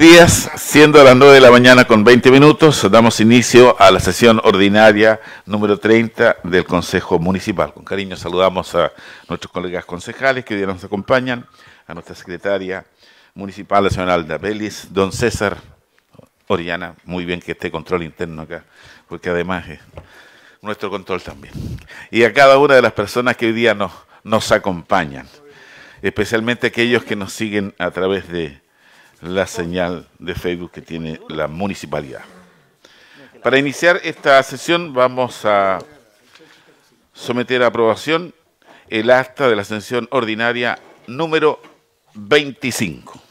días, siendo las 9 de la mañana con 20 minutos, damos inicio a la sesión ordinaria número 30 del Consejo Municipal. Con cariño saludamos a nuestros colegas concejales que hoy día nos acompañan, a nuestra secretaria municipal, la señora Alda Vélez, don César Orellana, muy bien que esté control interno acá, porque además es nuestro control también. Y a cada una de las personas que hoy día nos acompañan, especialmente aquellos que nos siguen a través de la señal de Facebook que tiene la municipalidad. Para iniciar esta sesión vamos a someter a aprobación el acta de la sesión ordinaria número 25.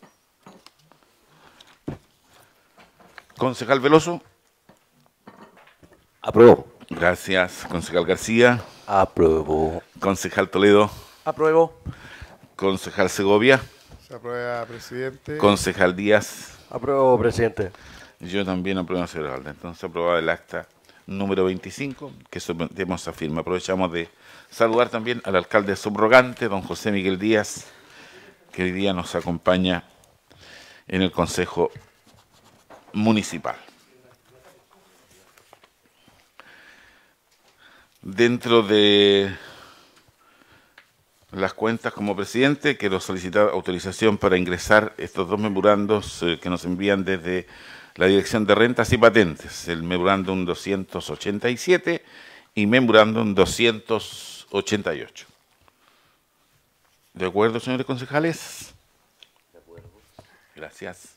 Concejal Veloso. Apruebo. Gracias. Concejal García. Apruebo. Concejal Toledo. Apruebo. Concejal Segovia. Se aprueba, presidente. Concejal Díaz. Apruebo, presidente. Yo también apruebo, señor Alda. Entonces, aprobado el acta número 25, que sometemos a firma. Aprovechamos de saludar también al alcalde subrogante, don José Miguel Díaz, que hoy día nos acompaña en el Consejo Municipal. Dentro de las cuentas como presidente, quiero solicitar autorización para ingresar estos dos memorandos que nos envían desde la Dirección de Rentas y Patentes, el memorándum 287 y memorándum 288. ¿De acuerdo, señores concejales? De acuerdo. Gracias.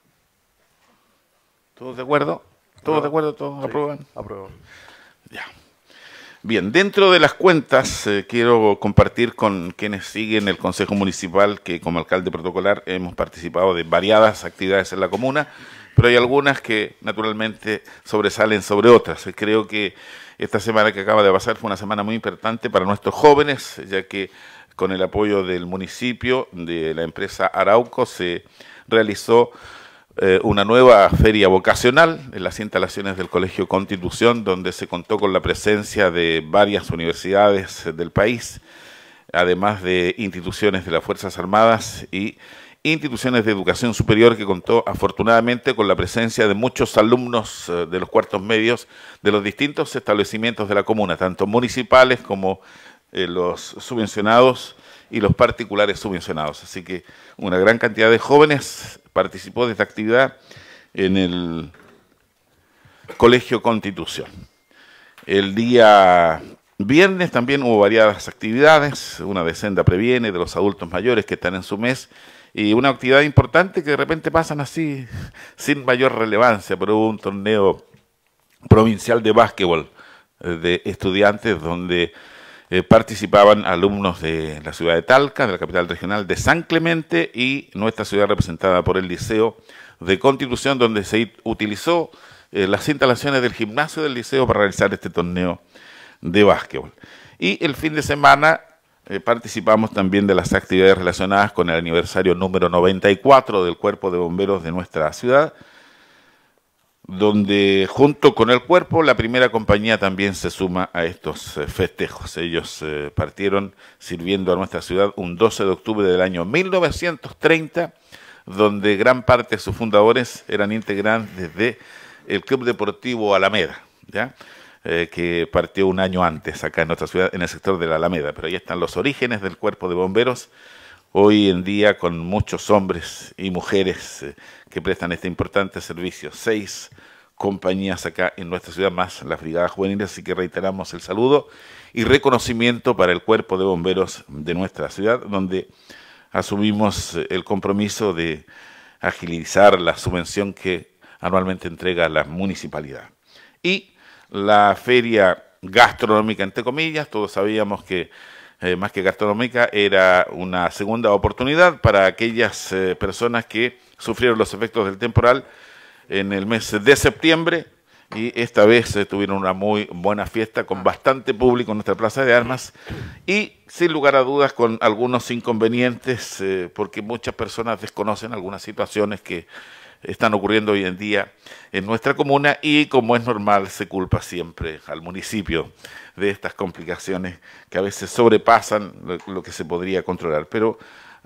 ¿Todos de acuerdo? ¿Todos de acuerdo? ¿Todos aprueban? Apruebo. Ya. Bien, dentro de las cuentas quiero compartir con quienes siguen el Consejo Municipal que como alcalde protocolar hemos participado de variadas actividades en la comuna, pero hay algunas que naturalmente sobresalen sobre otras. Creo que esta semana que acaba de pasar fue una semana muy importante para nuestros jóvenes, ya que con el apoyo del municipio, de la empresa Arauco, se realizó una nueva feria vocacional en las instalaciones del Colegio Constitución, donde se contó con la presencia de varias universidades del país, además de instituciones de las Fuerzas Armadas y instituciones de educación superior, que contó afortunadamente con la presencia de muchos alumnos de los cuartos medios de los distintos establecimientos de la comuna, tanto municipales como los subvencionados y los particulares subvencionados. Así que una gran cantidad de jóvenes participó de esta actividad en el Colegio Constitución. El día viernes también hubo variadas actividades, una de Senda Previene, de los adultos mayores que están en su mes, y una actividad importante que de repente pasan así sin mayor relevancia, pero hubo un torneo provincial de básquetbol de estudiantes donde participaban alumnos de la ciudad de Talca, de la capital regional de San Clemente y nuestra ciudad representada por el Liceo de Constitución, donde se utilizó las instalaciones del gimnasio del liceo para realizar este torneo de básquetbol. Y el fin de semana participamos también de las actividades relacionadas con el aniversario número 94 del Cuerpo de Bomberos de nuestra ciudad, donde junto con el cuerpo la primera compañía también se suma a estos festejos. Ellos partieron sirviendo a nuestra ciudad un 12 de octubre del año 1930, donde gran parte de sus fundadores eran integrantes de el Club Deportivo Alameda, ¿ya? Que partió un año antes acá en nuestra ciudad, en el sector de la Alameda. Pero ahí están los orígenes del Cuerpo de Bomberos, hoy en día con muchos hombres y mujeres que prestan este importante servicio. 6 compañías acá en nuestra ciudad, más las brigadas juveniles, así que reiteramos el saludo y reconocimiento para el Cuerpo de Bomberos de nuestra ciudad, donde asumimos el compromiso de agilizar la subvención que anualmente entrega la municipalidad. Y la feria gastronómica, entre comillas, todos sabíamos que más que gastronómica, era una segunda oportunidad para aquellas personas que sufrieron los efectos del temporal en el mes de septiembre, y esta vez tuvieron una muy buena fiesta con bastante público en nuestra Plaza de Armas y sin lugar a dudas con algunos inconvenientes porque muchas personas desconocen algunas situaciones que están ocurriendo hoy en día en nuestra comuna, y como es normal se culpa siempre al municipio de estas complicaciones que a veces sobrepasan lo que se podría controlar. Pero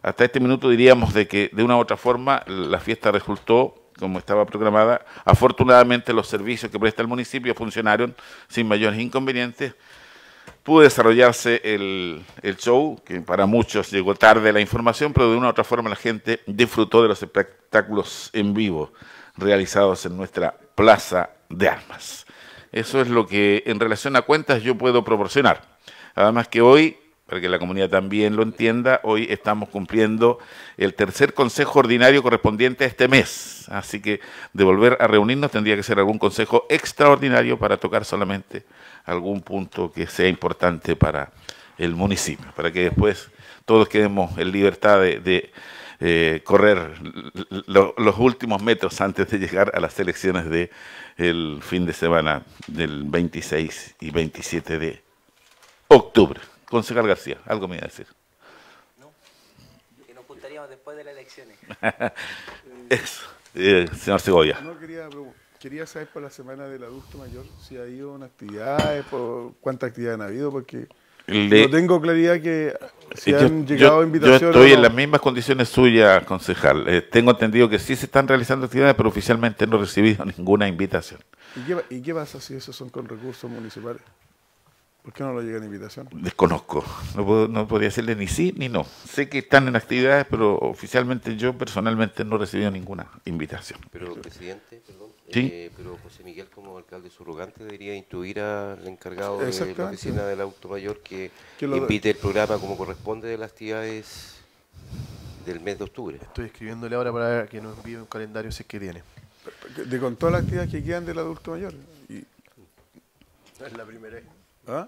hasta este minuto diríamos de que de una u otra forma la fiesta resultó como estaba programada. Afortunadamente los servicios que presta el municipio funcionaron sin mayores inconvenientes. Pudo desarrollarse el show, que para muchos llegó tarde la información, pero de una u otra forma la gente disfrutó de los espectáculos en vivo realizados en nuestra Plaza de Armas. Eso es lo que en relación a cuentas yo puedo proporcionar. Además que hoy, para que la comunidad también lo entienda, hoy estamos cumpliendo el tercer consejo ordinario correspondiente a este mes. Así que de volver a reunirnos tendría que ser algún consejo extraordinario para tocar solamente algún punto que sea importante para el municipio, para que después todos quedemos en libertad de correr los últimos metros antes de llegar a las elecciones del fin de semana del 26 y 27 de octubre. Concejal García, algo me iba a decir. No, que nos juntaríamos después de las elecciones. Eso, señor Segovia. No, quería saber por la semana del adulto mayor si ha habido una actividad, cuántas actividades han habido, porque no tengo claridad que si han llegado invitaciones. Yo estoy en las mismas condiciones suyas, concejal. Tengo entendido que sí se están realizando actividades, pero oficialmente no he recibido ninguna invitación. ¿Y qué pasa si esos son con recursos municipales? ¿Por qué no le llegan invitación? Desconozco. No podría decirle ni sí ni no. Sé que están en actividades, pero oficialmente yo personalmente no he recibido ninguna invitación. Pero, presidente, perdón, ¿sí? Pero José Miguel, como alcalde subrogante, debería instruir al encargado de la oficina del adulto mayor que invite el programa como corresponde de las actividades del mes de octubre. Estoy escribiéndole ahora para que nos envíe un calendario si es que tiene. Con todas las actividades que quedan del adulto mayor. No es la primera vez. ¿Ah?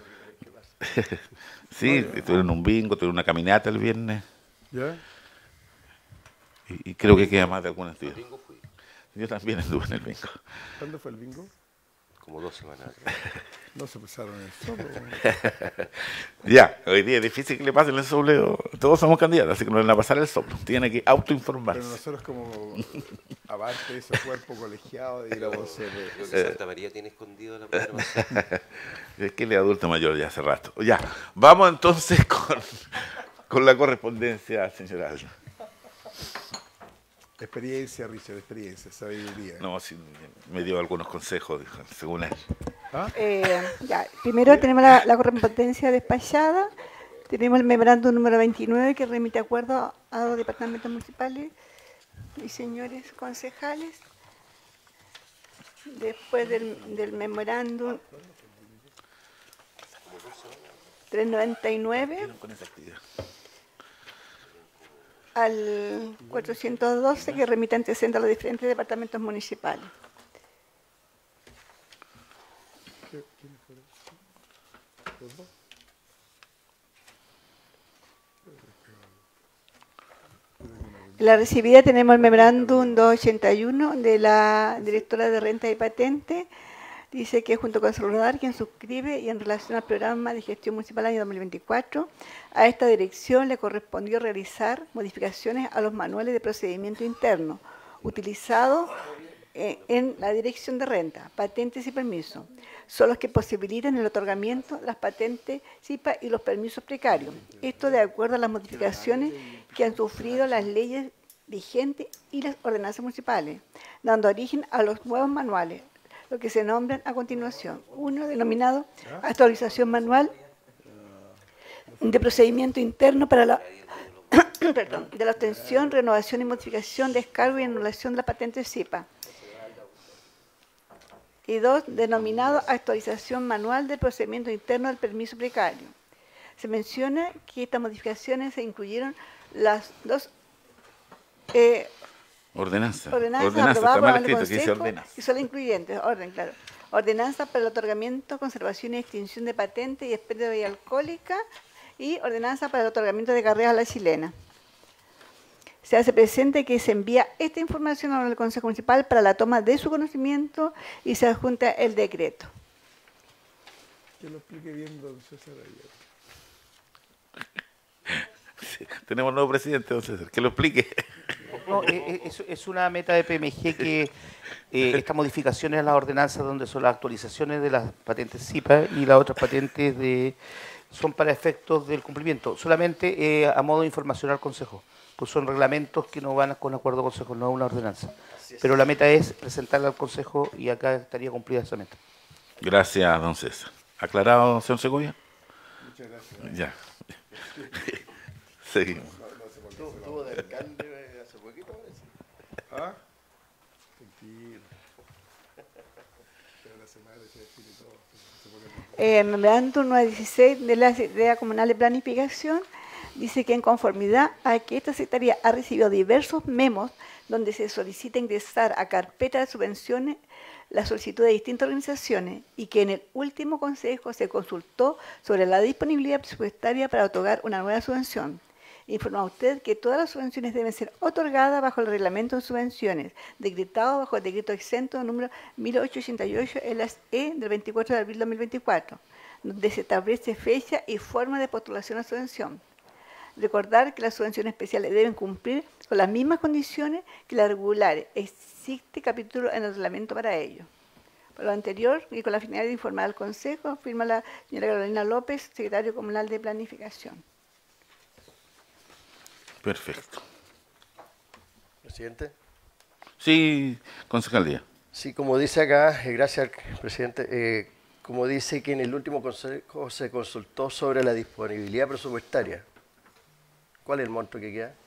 Sí, tuvieron un bingo, tuvieron una caminata el viernes. ¿Ya? Y creo que queda más de algunas actividades. Yo también estuve en el bingo. ¿Cuándo fue el bingo? Como 2 semanas. No se pasaron el soplo. Ya, hoy día es difícil que le pasen el soplo. Todos somos candidatos, así que no le van a pasar el soplo. Tiene que autoinformarse. Pero nosotros como, aparte de ese cuerpo colegiado, digamos... Creo que Santa María tiene escondido la programación. Es que él es adulto mayor ya hace rato. Ya, vamos entonces con la correspondencia, señora Alda. Experiencia, Richard, experiencia, sabiduría. No, sí, me dio algunos consejos, según él. ¿Ah? Ya, primero tenemos la correspondencia despachada, tenemos el memorándum número 29 que remite acuerdo a los departamentos municipales y señores concejales. Después del memorándum 399 al 412 que remite antecedentes a los diferentes departamentos municipales. En la recibida tenemos el memorándum 281 de la directora de Renta y Patente. Dice que junto con Saludar, quien suscribe y en relación al programa de gestión municipal año 2024, a esta dirección le correspondió realizar modificaciones a los manuales de procedimiento interno utilizados en la dirección de renta, patentes y permisos. Son los que posibilitan el otorgamiento de las patentes CIPA y los permisos precarios. Esto de acuerdo a las modificaciones que han sufrido las leyes vigentes y las ordenanzas municipales, dando origen a los nuevos manuales, lo que se nombran a continuación. Uno denominado actualización manual de procedimiento interno para la de la obtención, renovación y modificación, descargo y anulación de la patente CIPA. Y 2, denominado actualización manual del procedimiento interno del permiso precario. Se menciona que estas modificaciones se incluyeron las dos ordenanza aprobadas está por mal el escrito, que dice Consejo ordenanza. y son incluyentes, orden, claro. Ordenanza para el otorgamiento, conservación y extinción de patentes y expendio de bebida alcohólica y ordenanza para el otorgamiento de carreras a la chilena. Se hace presente que se envía esta información al Consejo Municipal para la toma de su conocimiento y se adjunta el decreto. Que lo explique bien, don César. Sí, tenemos nuevo presidente, don César, que lo explique. No, es una meta de PMG que estas modificaciones a las ordenanzas donde son las actualizaciones de las patentes CIPA y las otras patentes de son para efectos del cumplimiento. Solamente a modo de información al Consejo, pues son reglamentos que no van con acuerdo al Consejo, no una ordenanza. Pero la meta es presentarla al Consejo y acá estaría cumplida esa meta. Gracias, don César. ¿Aclarado, señor Segovia? Muchas gracias. Ya. Seguimos. Tuvo de alcalde hace poquito, parece. ¿Ah? Tranquilo. Pero la semana se define todo. Memorándum 916 de la Secretaría Comunal de Planificación dice que en conformidad a que esta Secretaría ha recibido diversos memos donde se solicita ingresar a carpeta de subvenciones la solicitud de distintas organizaciones y que en el último consejo se consultó sobre la disponibilidad presupuestaria para otorgar una nueva subvención. Informa a usted que todas las subvenciones deben ser otorgadas bajo el reglamento de subvenciones, decretado bajo el decreto exento número 1888 E del 24 de abril de 2024, donde se establece fecha y forma de postulación a subvención. Recordar que las subvenciones especiales deben cumplir con las mismas condiciones que las regulares. Existe capítulo en el reglamento para ello. Por lo anterior, y con la finalidad de informar al Consejo, firma la señora Carolina López, secretario comunal de Planificación. Perfecto. Presidente. Sí, concejal Díaz. Sí, como dice acá, gracias presidente, como dice que en el último consejo se consultó sobre la disponibilidad presupuestaria. ¿Cuál es el monto que queda?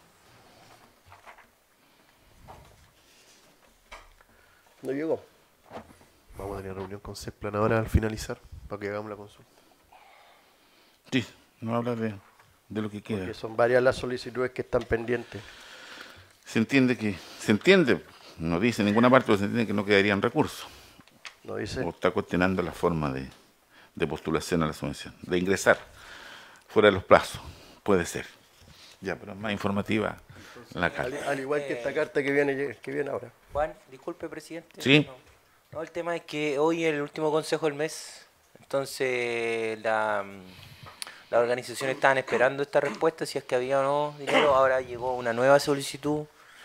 No llegó. Vamos a tener reunión con CEPLAN ahora al finalizar para que hagamos la consulta. Sí, no habla de lo que queda. Porque son varias las solicitudes que están pendientes. Se entiende, no dice en ninguna parte, pero se entiende que no quedarían recursos. ¿No dice? O está cuestionando la forma de postulación a la subvención, de ingresar fuera de los plazos. Puede ser. Ya, pero es más informativa la carta. Al igual que esta carta que viene ahora. Juan, disculpe, presidente. Sí. No, el tema es que hoy es el último consejo del mes, entonces las organizaciones estaban esperando esta respuesta, si es que había o no dinero. Ahora llegó una nueva solicitud.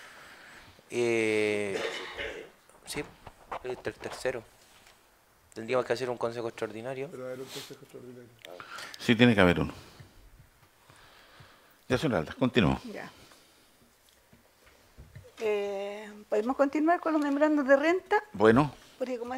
Sí, el tercero. Tendríamos que hacer un consejo extraordinario. Pero haber un consejo extraordinario. Sí, tiene que haber uno. Ya, señora Alda, continúo. Ya. ¿Podemos continuar con los memorandos de renta? Bueno. Porque como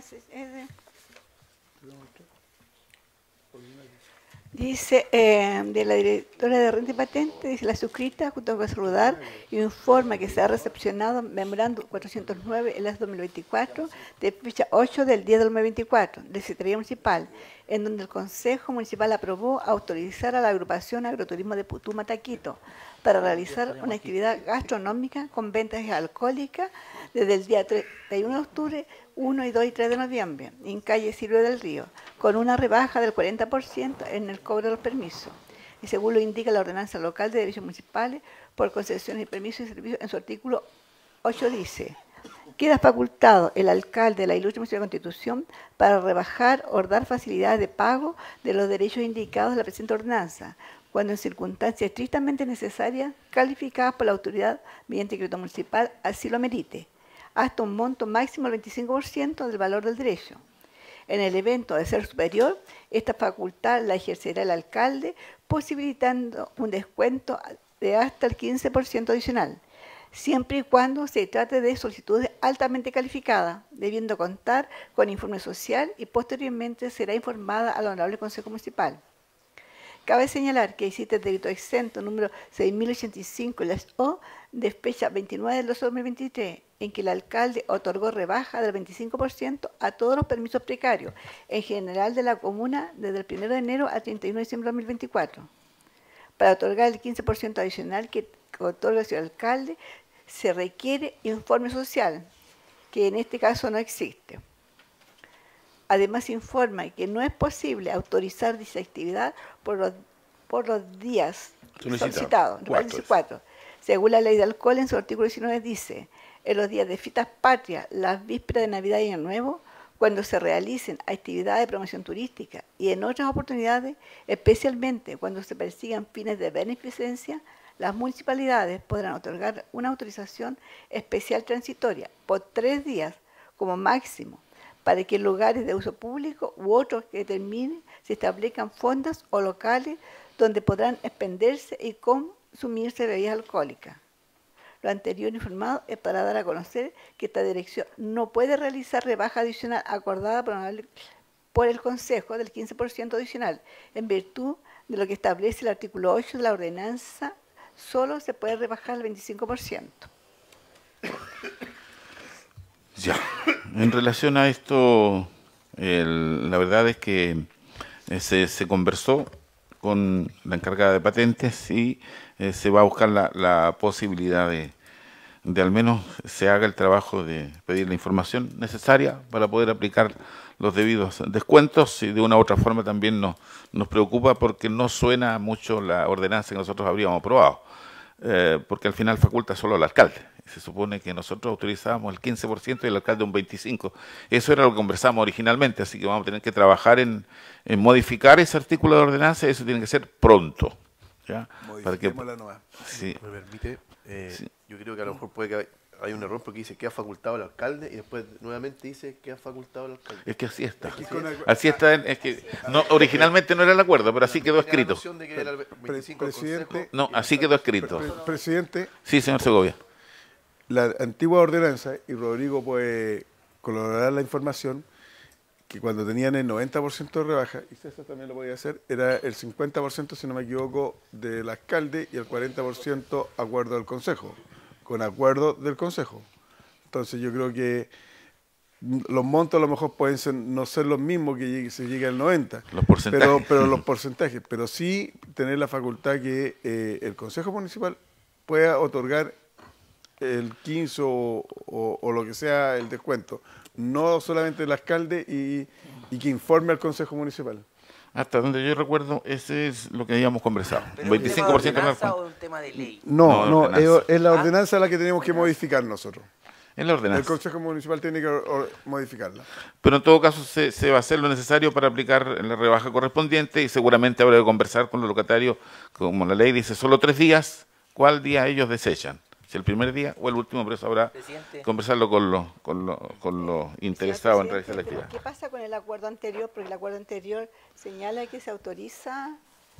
dice de la directora de renta y patente, dice la suscrita junto con saludar informa que se ha recepcionado memorándum 409 en el 2024 de fecha 8 del 10 del 2024 de Secretaría Municipal, en donde el Consejo Municipal aprobó autorizar a la agrupación Agroturismo de Putuma Taquito para realizar una actividad gastronómica con ventas alcohólicas desde el día 31 de octubre, 1 y 2 y 3 de noviembre, en calle Silvio del Río, con una rebaja del 40% en el cobro de los permisos. Y según lo indica la ordenanza local de derechos municipales por concesiones y permisos y servicios, en su artículo 8 dice: queda facultado el alcalde de la Ilustre Municipal de Constitución para rebajar o dar facilidades de pago de los derechos indicados en la presente ordenanza, cuando en circunstancias estrictamente necesarias, calificadas por la autoridad mediante decreto municipal, así lo merite, hasta un monto máximo del 25% del valor del derecho. En el evento de ser superior, esta facultad la ejercerá el alcalde, posibilitando un descuento de hasta el 15% adicional, siempre y cuando se trate de solicitudes altamente calificadas, debiendo contar con informe social y posteriormente será informada al Honorable Consejo Municipal. Cabe señalar que existe el decreto exento número 6085 de fecha 29 de 2023, en que el alcalde otorgó rebaja del 25% a todos los permisos precarios, en general de la comuna, desde el 1 de enero al 31 de diciembre de 2024. Para otorgar el 15% adicional que otorga el alcalde, se requiere informe social, que en este caso no existe. Además, informa que no es posible autorizar dicha actividad por los días solicitados, 4. Según la ley de alcohol, en su artículo 19 dice: en los días de fiestas patrias, las vísperas de Navidad y Año Nuevo, cuando se realicen actividades de promoción turística y en otras oportunidades, especialmente cuando se persigan fines de beneficencia, las municipalidades podrán otorgar una autorización especial transitoria por 3 días como máximo, para que en lugares de uso público u otros que determine se establezcan fondas o locales donde podrán expenderse y consumirse bebidas alcohólicas. Lo anterior informado es para dar a conocer que esta dirección no puede realizar rebaja adicional acordada por el Consejo del 15% adicional. En virtud de lo que establece el artículo 8 de la ordenanza, solo se puede rebajar el 25%. Ya, en relación a esto, la verdad es que se conversó con la encargada de patentes y se va a buscar la posibilidad de al menos se haga el trabajo de pedir la información necesaria para poder aplicar los debidos descuentos, y de una u otra forma también nos preocupa porque no suena mucho la ordenanza que nosotros habríamos aprobado, porque al final faculta solo al alcalde. Se supone que nosotros autorizábamos el 15% y el alcalde un 25%. Eso era lo que conversamos originalmente, así que vamos a tener que trabajar en modificar ese artículo de ordenanza, y eso tiene que ser pronto. ¿Ya? Para que, sí. ¿Me permite? Sí. Yo creo que a lo mejor puede que hay un error porque dice que ha facultado al alcalde y después nuevamente dice que ha facultado al alcalde. Es que así está. Así está. Es que no, originalmente no era el acuerdo, pero así quedó escrito. Presidente, no, así quedó escrito. Presidente. Sí, señor Segovia. La antigua ordenanza, y Rodrigo puede colaborar la información, que cuando tenían el 90% de rebaja, y César también lo podía hacer, era el 50%, si no me equivoco, del alcalde y el 40% acuerdo del Consejo, con acuerdo del Consejo. Entonces yo creo que los montos a lo mejor pueden no ser los mismos que se llegue al 90%, los porcentajes. Pero los porcentajes, pero sí tener la facultad que el Consejo Municipal pueda otorgar el 15 o lo que sea el descuento, no solamente el alcalde, y que informe al Consejo Municipal. Hasta donde yo recuerdo, ese es lo que habíamos conversado. ¿Pero un 25% ¿un tema de ordenanza o un tema de ley? No, es la ordenanza la que tenemos que modificar nosotros. Es la ordenanza. El Consejo Municipal tiene que modificarla. Pero en todo caso se va a hacer lo necesario para aplicar la rebaja correspondiente, y seguramente habrá que conversar con los locatarios, como la ley dice, solo 3 días, ¿cuál día ellos desechan? Si el primer día o el último, pero eso habrá que conversarlo con los interesados en realizar la actividad. ¿Qué pasa con el acuerdo anterior? Porque el acuerdo anterior señala que se autoriza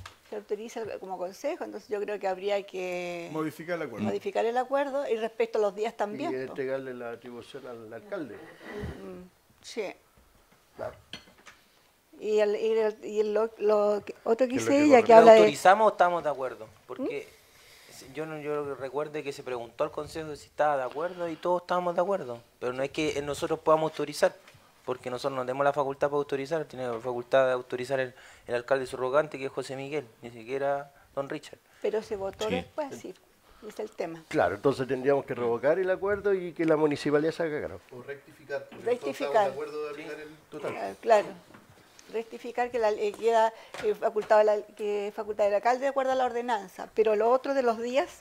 como consejo, entonces yo creo que habría que modificar el acuerdo, y respecto a los días también. Y entregarle la atribución al alcalde. Sí. Claro. Y lo otro que dice ella, que habla de... ¿Autorizamos o estamos de acuerdo? Porque yo recuerdo que se preguntó al Consejo si estaba de acuerdo y todos estábamos de acuerdo, pero no es que nosotros podamos autorizar, porque nosotros no tenemos la facultad para autorizar, tiene la facultad de autorizar el alcalde subrogante, que es José Miguel, ni siquiera don Richard. Pero se votó después, sí, es el tema. Claro, entonces tendríamos que revocar el acuerdo y que la municipalidad se haga cargo. O rectificar. Rectificar. De acuerdo de aplicar el total. Claro. Rectificar que queda facultad del alcalde de acuerdo a la ordenanza, pero lo otro de los días...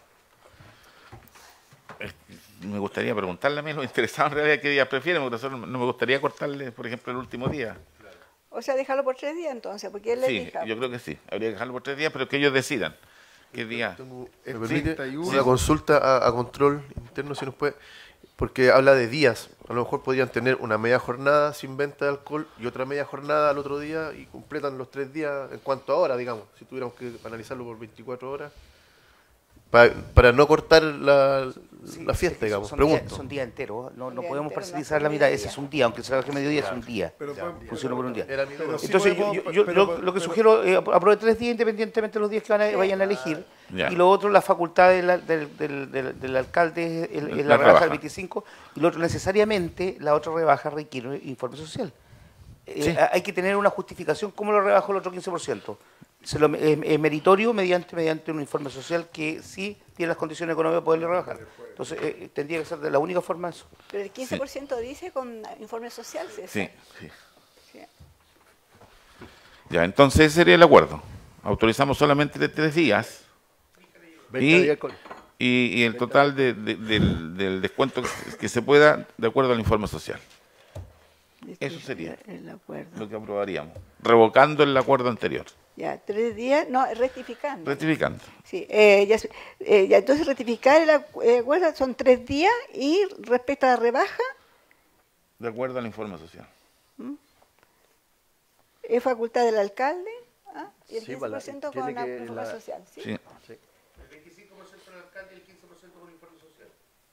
Me gustaría preguntarle a mí, los interesados en realidad qué días prefieren, porque no me gustaría cortarle, por ejemplo, el último día. O sea, dejarlo por 3 días entonces, porque él le elija. Sí, yo creo que sí, habría que dejarlo por 3 días, pero que ellos decidan qué día. ¿Me permite una consulta a control interno, si nos puede? Porque habla de días. A lo mejor podrían tener una media jornada sin venta de alcohol y otra media jornada al otro día, y completan los 3 días en cuanto a horas, digamos, si tuviéramos que analizarlo por 24 horas. Para no cortar la fiesta, digamos. Son días enteros, no podemos parcializar la mitad, ese es un día, aunque se trabaje mediodía, es un día, funciona por un día. Entonces yo lo que sugiero, aprove 3 días independientemente de los días que vayan a elegir, y lo otro, la facultad del alcalde es la rebaja del 25, y lo otro necesariamente, la otra rebaja requiere informe social. Hay que tener una justificación, ¿cómo lo rebajo el otro 15%? Es meritorio mediante un informe social que sí tiene las condiciones económicas para poderle rebajar. Entonces, tendría que ser de la única forma eso. Pero el 15% dice con informe social, ¿sí? Sí. Ya, entonces ese sería el acuerdo. Autorizamos solamente de 3 días y el total del descuento que se pueda de acuerdo al informe social. Eso sería lo que aprobaríamos, revocando el acuerdo anterior. Ya, 3 días, no, rectificando. Rectificando. Sí, entonces rectificar el acuerdo son 3 días, y respecto a la rebaja... De acuerdo al informe social. Es facultad del alcalde, y el Sí, 15% con una informe social. ¿Sí? Sí. El 25% del alcalde y el 15% con informe social.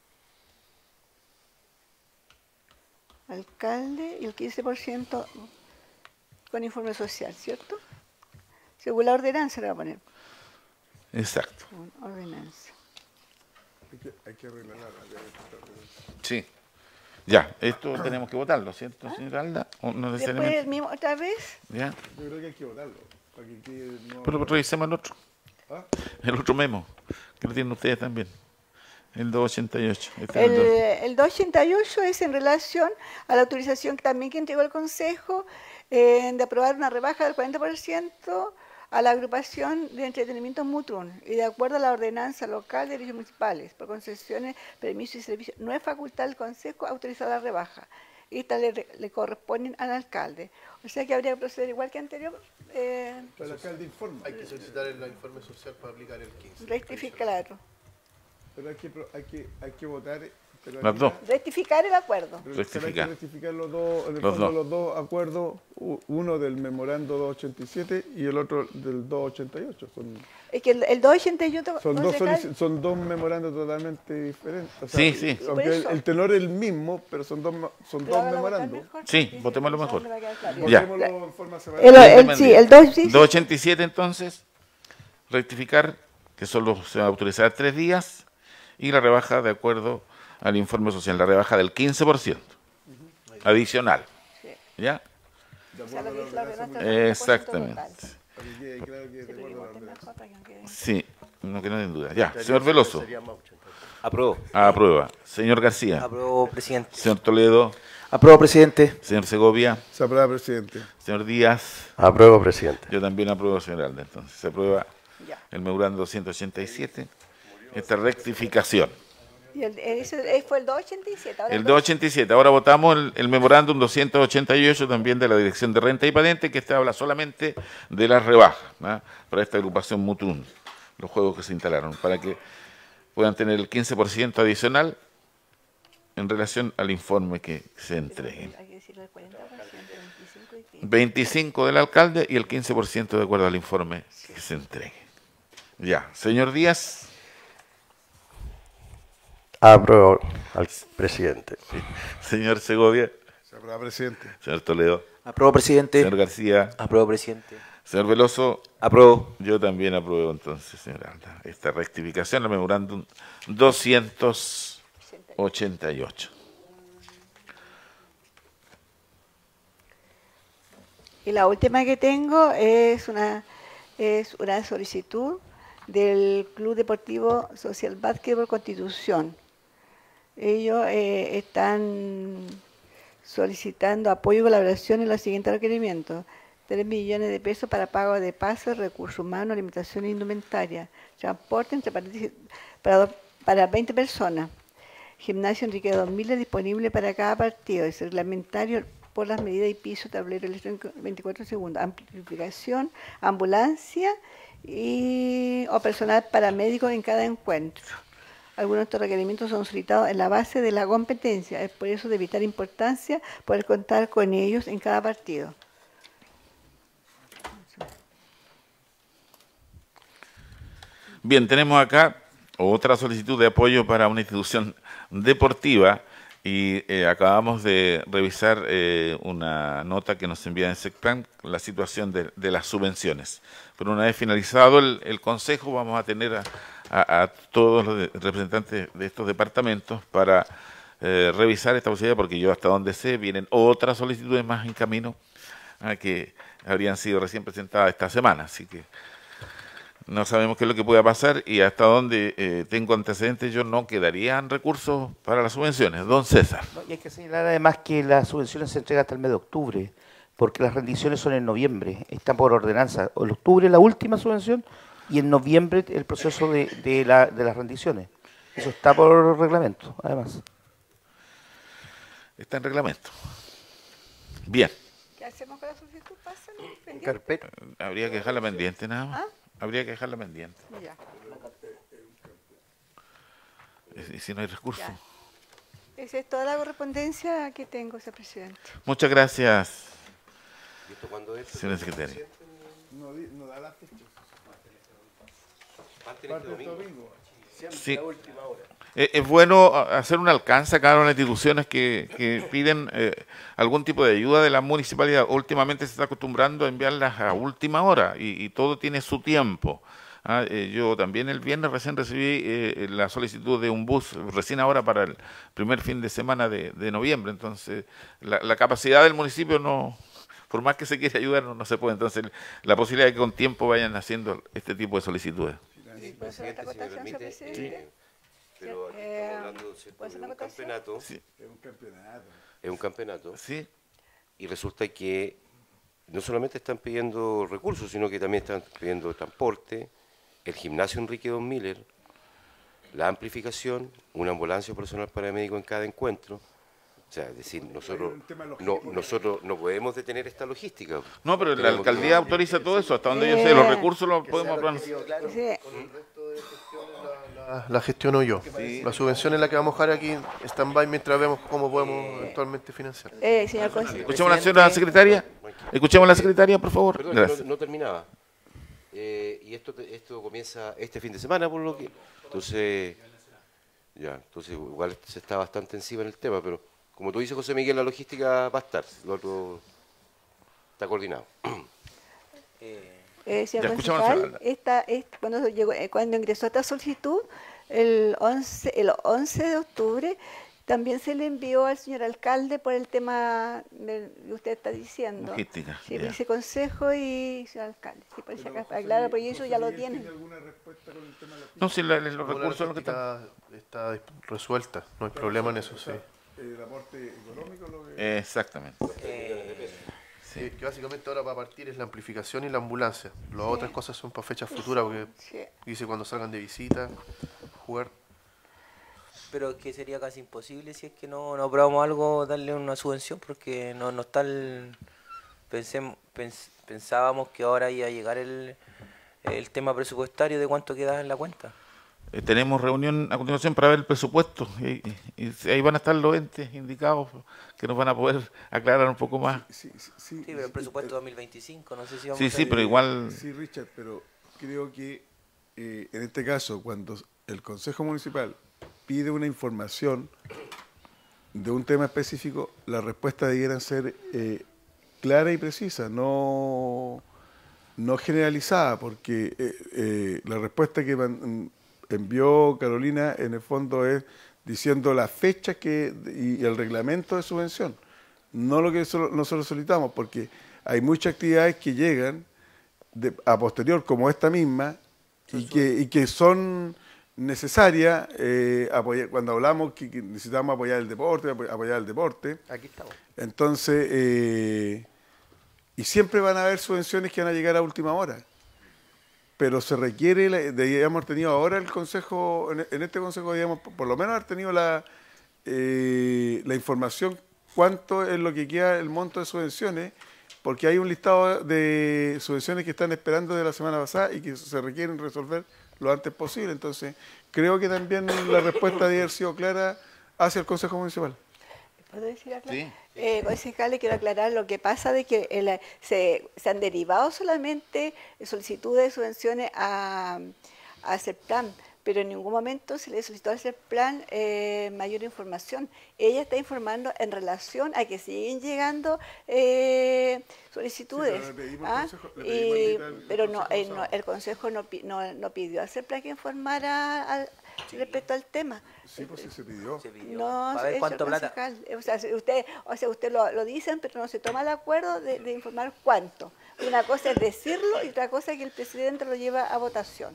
Alcalde y el 15% con informe social, ¿cierto? Según la ordenanza le va a poner. Exacto. Ordenanza. Hay que arreglarla. Sí. Ya, esto tenemos que votarlo, ¿cierto, señora Alda? ¿O no Después necesariamente? el mismo, otra vez. ¿Ya? Yo creo que hay que votarlo. Para que quede, no, Pero revisemos el otro. ¿Ah? El otro memo, que lo tienen ustedes también. El 288. Este es el El 288 es en relación a la autorización que también que entregó el Consejo de aprobar una rebaja del 40% a la agrupación de entretenimiento Mutrun y de acuerdo a la ordenanza local de derechos municipales por concesiones, permisos y servicios. No es facultad del Consejo autorizar la rebaja. Y estas le corresponden al alcalde. O sea que habría que proceder igual que anterior. El alcalde informa. Hay que solicitar el informe social para aplicar el 15. Rectificarlo. Pero hay que votar. Pero Las dos. Rectificar el acuerdo. Pero Rectificar. hay que rectificar los dos, en el Los fondo dos. los dos acuerdos, uno del memorando 287 y el otro del 288. Es que el 288 Son dos memorandos totalmente diferentes. O sea, Sí, sí. Aunque Por eso. el tenor es el mismo, pero son dos memorandos. Sí, votémoslo mejor. Ya. Ya. En forma separada. Sí, el 287 entonces, rectificar que solo se va a autorizar 3 días y la rebaja de acuerdo al informe social, la rebaja del 15% adicional. ¿Ya? Exactamente. Para que quede claro que es de acuerdo a la ordenanza. Sí, no que no den duda. Ya, señor Veloso. Apruebo. Aprueba. Señor García. Apruebo, presidente. Señor Toledo. Apruebo, presidente. Señor Segovia. Se aprueba, presidente. Señor Díaz. Apruebo, presidente. Yo también apruebo, señor Alda. Entonces, se aprueba el memorando 287, esta rectificación. Y ese fue el 287. Ahora El 287. Ahora votamos el memorándum 288 también de la Dirección de Renta y Patente, que este habla solamente de las rebajas para esta agrupación Mutrun, los juegos que se instalaron, para que puedan tener el 15% adicional en relación al informe que se entregue. Hay que decirle el 40%, 25 y 15. 25 del alcalde y el 15% de acuerdo al informe que se entregue. Ya, señor Díaz. Apruebo al presidente. Señor Segovia. Se aprueba, presidente. Señor Toledo. Apruebo, presidente. Señor García. Apruebo, presidente. Señor Veloso. Apruebo. Yo también apruebo entonces, señor Alda, esta rectificación al memorándum 288. Y la última que tengo es una solicitud del Club Deportivo Social Básquetbol Constitución. Ellos están solicitando apoyo y colaboración en los siguientes requerimientos: 3 millones de pesos para pago de pases, recursos humanos, alimentación e indumentaria, transporte entre paréntesis, para 20 personas, gimnasio Enrique 2000 disponible para cada partido, es reglamentario por las medidas y piso, tablero electrónico 24 segundos, amplificación, ambulancia o personal paramédico en cada encuentro. Algunos de estos requerimientos son solicitados en la base de la competencia, es por eso de vital importancia poder contar con ellos en cada partido. Bien, tenemos acá otra solicitud de apoyo para una institución deportiva y acabamos de revisar una nota que nos envía en SECPLAN, la situación de las subvenciones. Pero una vez finalizado el Consejo vamos a tener a todos los representantes de estos departamentos para revisar esta posibilidad, porque yo hasta donde sé vienen otras solicitudes más en camino que habrían sido recién presentadas esta semana, así que no sabemos qué es lo que pueda pasar y hasta donde tengo antecedentes yo no quedarían recursos para las subvenciones. Don César. Y hay que señalar además que las subvenciones se entregan hasta el mes de octubre, porque las rendiciones son en noviembre, están por ordenanza. En octubre la última subvención y en noviembre el proceso de las rendiciones. Eso está por reglamento, además. Está en reglamento. Bien. ¿Qué hacemos con la solicitud? Pásenlo, pendiente. Carpeta. Habría que dejarla pendiente nada más. Habría que dejarla pendiente. Ya. ¿Y si no hay recursos? Ya. Esa es toda la correspondencia que tengo, señor presidente. Muchas gracias, ¿Y esto cuándo es? señora secretaria. No da la fecha. Parte de este domingo. Sí. Es bueno hacer un alcance a cada una de las instituciones que piden algún tipo de ayuda de la municipalidad. Últimamente se está acostumbrando a enviarlas a última hora y todo tiene su tiempo. Yo también el viernes recién recibí la solicitud de un bus, recién ahora para el primer fin de semana de noviembre. Entonces, la capacidad del municipio no, por más que se quiera ayudar, no se puede. Entonces, la posibilidad de que con tiempo vayan haciendo este tipo de solicitudes. Presidente, si me permite, pero aquí estamos hablando de un campeonato. Sí. Es un campeonato. Es un campeonato. Sí. Y resulta que no solamente están pidiendo recursos, sino que también están pidiendo transporte, el gimnasio Enrique Don Miller, la amplificación, una ambulancia personal paramédico en cada encuentro. O sea, es decir, nosotros no podemos detener esta logística. No, pero la alcaldía autoriza todo eso. Hasta donde yo sé, los recursos los podemos hablar. Sí. La gestiono yo. Sí. La subvención es la que vamos a dejar aquí en stand-by mientras vemos cómo podemos eventualmente financiar. Señor consejero. Escuchemos a la señora secretaria. Escuchemos a la secretaria, por favor. Perdón, Gracias. no terminaba. Y esto comienza este fin de semana, por lo que... Entonces igual se está bastante encima en el tema, pero como tú dices, José Miguel, la logística va a estar, lo otro está coordinado. Señor concejal, cuando ingresó esta solicitud, el 11 de octubre, también se le envió al señor alcalde por el tema que usted está diciendo. Logística. Sí, viceconsejo y señor alcalde. Sí, por acá, claro, pero eso ya lo tienen. ¿Tiene alguna respuesta con el tema de la No, si los recursos son los que están. Está resuelta, no hay problema en eso, sí. ¿El aporte económico? Lo que... Exactamente. Sí, que básicamente ahora va a partir es la amplificación y la ambulancia. Las otras cosas son para fechas futuras, porque dice cuando salgan de visita, jugar. Pero que sería casi imposible si es que no aprobamos algo, darle una subvención, porque no está el... Pensábamos que ahora iba a llegar el tema presupuestario de cuánto queda en la cuenta. Tenemos reunión a continuación para ver el presupuesto y ahí van a estar los entes indicados que nos van a poder aclarar un poco más. Sí, pero el presupuesto 2025, no sé si vamos a pero igual... Sí, Richard, pero creo que en este caso, cuando el Consejo Municipal pide una información de un tema específico, la respuesta debiera ser clara y precisa, no generalizada, porque la respuesta que envió Carolina en el fondo es diciendo la fecha y el reglamento de subvención, no lo que nosotros solicitamos, porque hay muchas actividades que llegan a posterior, como esta misma, y que son necesarias cuando hablamos que necesitamos apoyar el deporte. Aquí estamos. Entonces, y siempre van a haber subvenciones que van a llegar a última hora. Pero se requiere, hemos tenido ahora el consejo, en este consejo, digamos, por lo menos haber tenido la información cuánto es lo que queda el monto de subvenciones, porque hay un listado de subvenciones que están esperando de la semana pasada y que se requieren resolver lo antes posible. Entonces, creo que también la respuesta debe haber sido clara hacia el Consejo Municipal. ¿Puedo decir acá? Sí. Concejal, le quiero aclarar lo que pasa de que se han derivado solamente solicitudes de subvenciones a CERPLAN, pero en ningún momento se le solicitó al CERPLAN mayor información. Ella está informando en relación a que siguen llegando solicitudes. Sí, pero el Consejo no pidió al CERPLAN que informara respecto al tema. Sí, pues sí se pidió. No, a ver cuánto plata. Usted lo dicen, pero no se toma el acuerdo de informar cuánto. Una cosa es decirlo y otra cosa es que el presidente lo lleva a votación.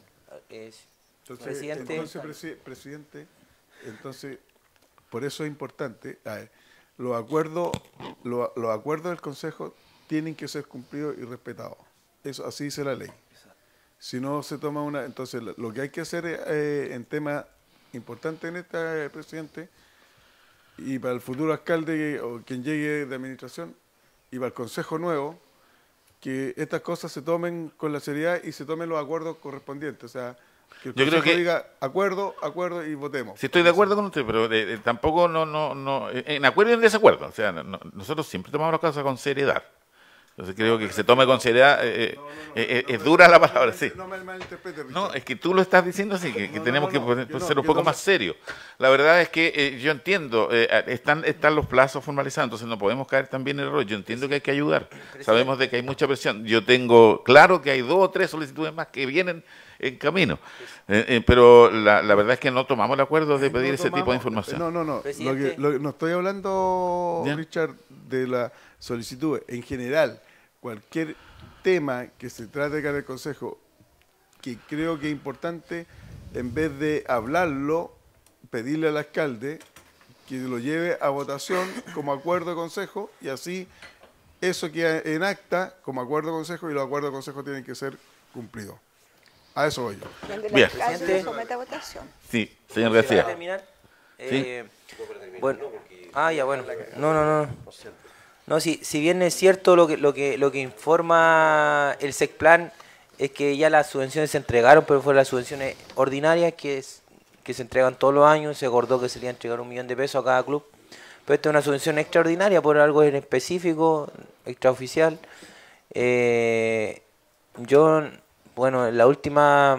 Presidente, entonces, por eso es importante, los acuerdos del Consejo tienen que ser cumplidos y respetados. Eso así dice la ley. Si no se toma entonces lo que hay que hacer en tema importante en esta, presidente, y para el futuro alcalde o quien llegue de administración, y para el Consejo nuevo, que estas cosas se tomen con la seriedad y se tomen los acuerdos correspondientes. O sea, Que el Yo creo Consejo que- diga acuerdo y votemos. Sí, estoy de acuerdo con usted, pero tampoco en acuerdo y en desacuerdo. O sea, nosotros siempre tomamos las cosas con seriedad. Entonces creo que se tome con seriedad, es dura la palabra, sí. No me malinterprete, Richard. No, es que tú lo estás diciendo así, que No, tenemos que yo ser un yo poco no más serios. La verdad es que yo entiendo, están los plazos formalizados, entonces no podemos caer también en error. Yo entiendo que hay que ayudar. Sabemos de que hay mucha presión. Yo tengo claro que hay 2 o 3 solicitudes más que vienen en camino. Pero la verdad es que no tomamos el acuerdo de pedir No ese tipo de tomamos- información. No. Presidente. No estoy hablando, Ya. Richard, de la solicitud. En general, cualquier tema que se trate acá en el Consejo, que creo que es importante, en vez de hablarlo, pedirle al alcalde que lo lleve a votación como acuerdo de Consejo, y así eso queda en acta como acuerdo de Consejo, y los acuerdos de Consejo tienen que ser cumplidos. A eso voy yo. Donde el Bien. alcalde Presidente. lo somete a votación. Sí, señor ¿Para García. terminar? Sí. Bueno, ya bueno. No. No, si bien es cierto lo que informa el SECPLAN es que ya las subvenciones se entregaron, pero fueron las subvenciones ordinarias que se entregan todos los años. Se acordó que se le iba a entregar 1 millón de pesos a cada club. Pero esta es una subvención extraordinaria por algo en específico, extraoficial. Yo, bueno, en la última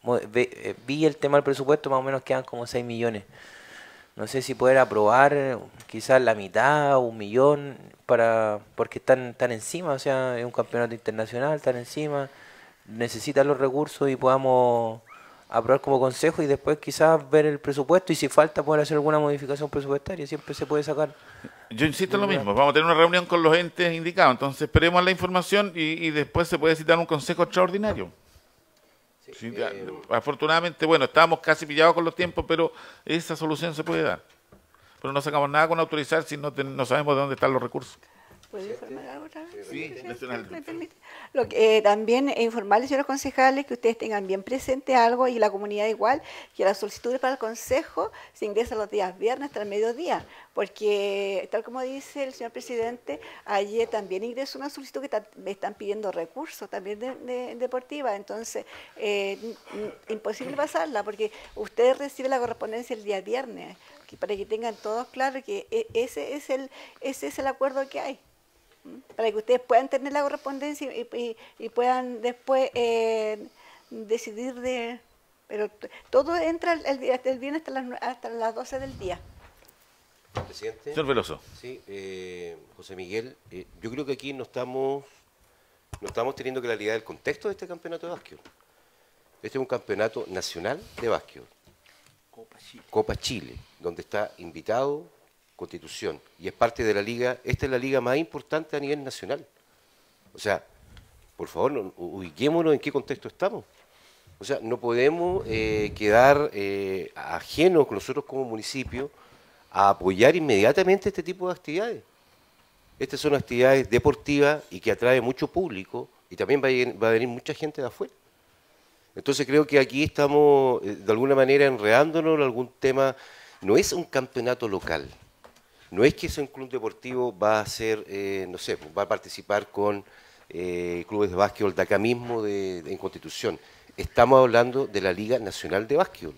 vi el tema del presupuesto, más o menos quedan como 6 millones. No sé si poder aprobar quizás la mitad o 1 millón porque están encima, o sea, es un campeonato internacional, están encima, necesitan los recursos y podamos aprobar como consejo y después quizás ver el presupuesto y si falta poder hacer alguna modificación presupuestaria, siempre se puede sacar. Yo insisto en lo mismo, vamos a tener una reunión con los entes indicados, entonces esperemos la información y después se puede citar un consejo extraordinario. Sí, afortunadamente, bueno, estábamos casi pillados con los tiempos, pero esa solución se puede dar. Pero no sacamos nada con autorizar si no sabemos de dónde están los recursos. ¿Puedo informar algo otra vez? Sí, Presidente, nacional. ¿me permite? También informarles, señores concejales, que ustedes tengan bien presente algo y la comunidad igual, que las solicitudes para el consejo se ingresan los días viernes hasta el mediodía, porque tal como dice el señor presidente, ayer también ingresó una solicitud que me están pidiendo recursos también de deportiva, entonces imposible pasarla, porque ustedes reciben la correspondencia el día viernes, para que tengan todos claro que ese es el acuerdo que hay. Para que ustedes puedan tener la correspondencia y puedan después decidir pero todo entra el viernes hasta las 12 del día. Presidente. Señor Veloso. Sí, José Miguel, yo creo que aquí no estamos teniendo claridad del contexto de este campeonato de básquetbol. Este es un campeonato nacional de básquetbol. Copa Chile, donde está invitado Constitución y es parte de la liga. Esta es la liga más importante a nivel nacional. O sea, por favor, ubiquémonos en qué contexto estamos. O sea, no podemos quedar ajenos nosotros como municipio a apoyar inmediatamente este tipo de actividades. Estas son actividades deportivas y que atrae mucho público y también va a venir mucha gente de afuera. Entonces creo que aquí estamos de alguna manera enredándonos en algún tema. No es un campeonato local. No es que ese club deportivo va a ser, no sé, va a participar con clubes de básquetbol de acá mismo en Constitución. Estamos hablando de la Liga Nacional de Básquetbol.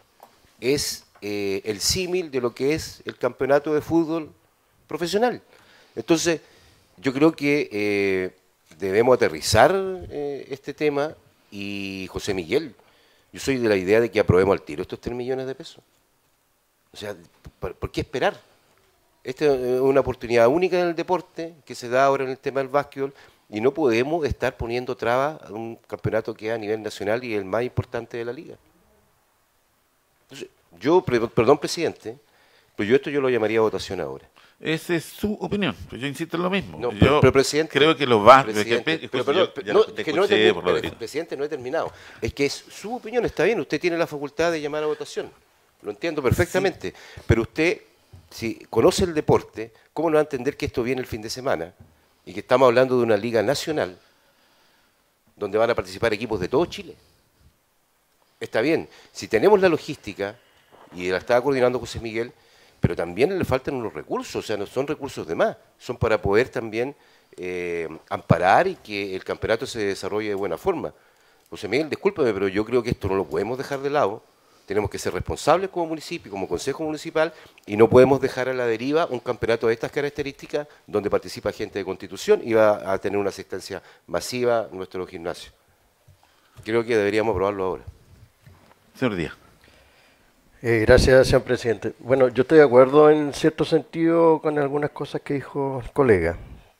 Es el símil de lo que es el campeonato de fútbol profesional. Entonces, yo creo que debemos aterrizar este tema y, José Miguel, yo soy de la idea de que aprobemos al tiro estos 3 millones de pesos. O sea, ¿por qué esperar? Esta es una oportunidad única en el deporte que se da ahora en el tema del básquetbol y no podemos estar poniendo trabas a un campeonato que es a nivel nacional y el más importante de la liga. Entonces, perdón, presidente, pero yo lo llamaría a votación ahora. Esa es su opinión. Yo insisto en lo mismo. No, Yo pero, presidente, creo que los va. presidente, Pero, perdón, Rodrigo. presidente, no he terminado. Es que es su opinión, está bien, usted tiene la facultad de llamar a votación. Lo entiendo perfectamente. Sí. Pero usted, si conoce el deporte, ¿cómo no va a entender que esto viene el fin de semana? Y que estamos hablando de una liga nacional donde van a participar equipos de todo Chile. Está bien, si tenemos la logística, y la estaba coordinando José Miguel, pero también le faltan unos recursos, o sea, no son recursos de más, son para poder también amparar y que el campeonato se desarrolle de buena forma. José Miguel, discúlpeme, pero yo creo que esto no lo podemos dejar de lado. Tenemos que ser responsables como municipio, como consejo municipal, y no podemos dejar a la deriva un campeonato de estas características donde participa gente de Constitución y va a tener una asistencia masiva en nuestro gimnasio. Creo que deberíamos aprobarlo ahora. Señor Díaz. Gracias, señor presidente. Bueno, yo estoy de acuerdo en cierto sentido con algunas cosas que dijo el colega.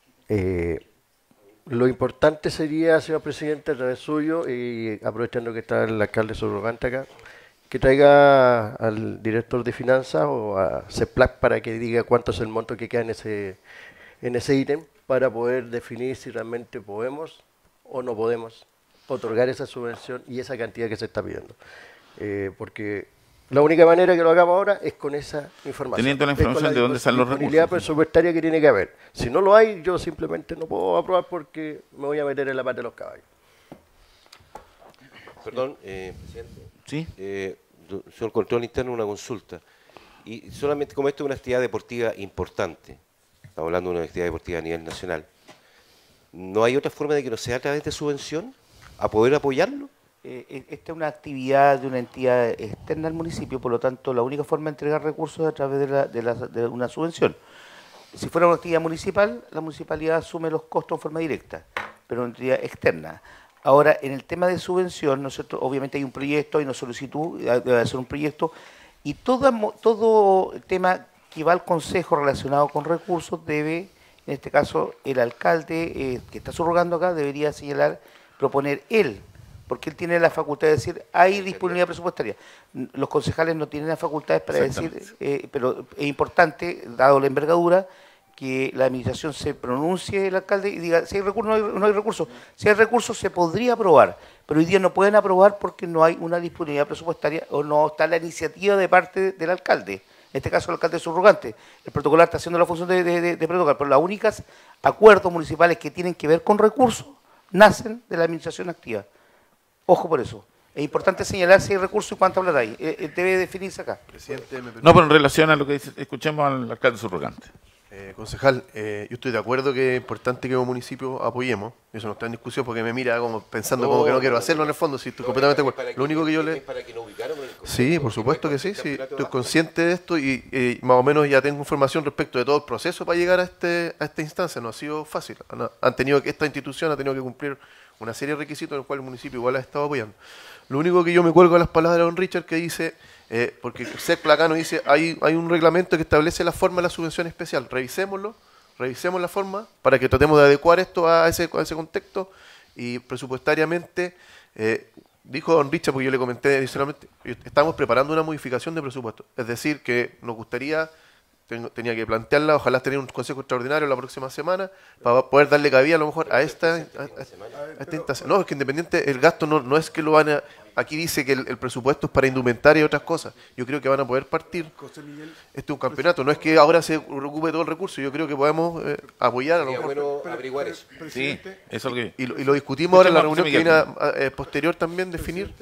Lo importante sería, señor presidente, a través suyo, y aprovechando que está el alcalde subrogante acá, que traiga al director de finanzas o a CEPLAC para que diga cuánto es el monto que queda en ese ítem, para poder definir si realmente podemos o no podemos otorgar esa subvención y esa cantidad que se está pidiendo. Porque la única manera que lo hagamos ahora es con esa información. Teniendo la información de dónde están los recursos. La disponibilidad presupuestaria que tiene que haber. Si no lo hay, yo simplemente no puedo aprobar porque me voy a meter en la pata de los caballos. Perdón, presidente. Sí. Señor Control Interno, una consulta. Y solamente como esto es una actividad deportiva importante, estamos hablando de una actividad deportiva a nivel nacional, ¿no hay otra forma de que no sea a través de subvención a poder apoyarlo? Esta es una actividad de una entidad externa al municipio, por lo tanto, la única forma de entregar recursos es a través de una subvención. Si fuera una actividad municipal, la municipalidad asume los costos en forma directa, pero una entidad externa. Ahora, en el tema de subvención, ¿no es cierto? Obviamente hay un proyecto, hay una solicitud, debe hacer un proyecto, y todo tema que va al Consejo relacionado con recursos debe, en este caso, el alcalde que está subrogando acá, debería señalar, proponer él, porque él tiene la facultad de decir, hay disponibilidad presupuestaria. Los concejales no tienen las facultades para decir, pero es importante, dado la envergadura, que la administración se pronuncie, el alcalde, y diga, si hay recursos, no hay recursos. Si hay recursos, se podría aprobar, pero hoy día no pueden aprobar porque no hay una disponibilidad presupuestaria o no está la iniciativa de parte del alcalde. En este caso, el alcalde subrogante. El protocolar está haciendo la función de protocolar, pero las únicas acuerdos municipales que tienen que ver con recursos nacen de la administración activa. Ojo por eso. Es importante señalar si hay recursos y cuánto hablar hay. Debe definirse acá. Presidente, No, pero en relación a lo que dice, escuchemos al alcalde subrogante. Concejal, yo estoy de acuerdo que es importante que como municipio apoyemos, eso no está en discusión porque me mira como pensando como que no quiero hacerlo en el fondo, sí, estoy completamente de acuerdo. Lo único que yo le... Para que nos ubicáramos en el concepto, Sí, por supuesto que sí, sí, estoy consciente de esto y más o menos ya tengo información respecto de todo el proceso para llegar a esta instancia, no ha sido fácil, esta institución ha tenido que cumplir una serie de requisitos en los cuales el municipio igual ha estado apoyando. Lo único que yo me cuelgo a las palabras de don Richard que dice... porque CEPLAC acá nos dice, hay un reglamento que establece la forma de la subvención especial, revisemos la forma para que tratemos de adecuar esto a ese contexto y presupuestariamente, dijo don Richard, porque yo le comenté adicionalmente, estamos preparando una modificación de presupuesto, es decir, que nos gustaría, tenía que plantearla, ojalá tener un consejo extraordinario la próxima semana para poder darle cabida a lo mejor a esta instancia. No, es que independiente, el gasto no es que lo van a... Aquí dice que el presupuesto es para indumentaria y otras cosas. Yo creo que van a poder partir. Este es un campeonato. No es que ahora se ocupe todo el recurso. Yo creo que podemos apoyar a lo mejor. Bueno averiguar eso. Sí, eso es lo que... Y lo discutimos ahora en la reunión que viene posterior también, definir.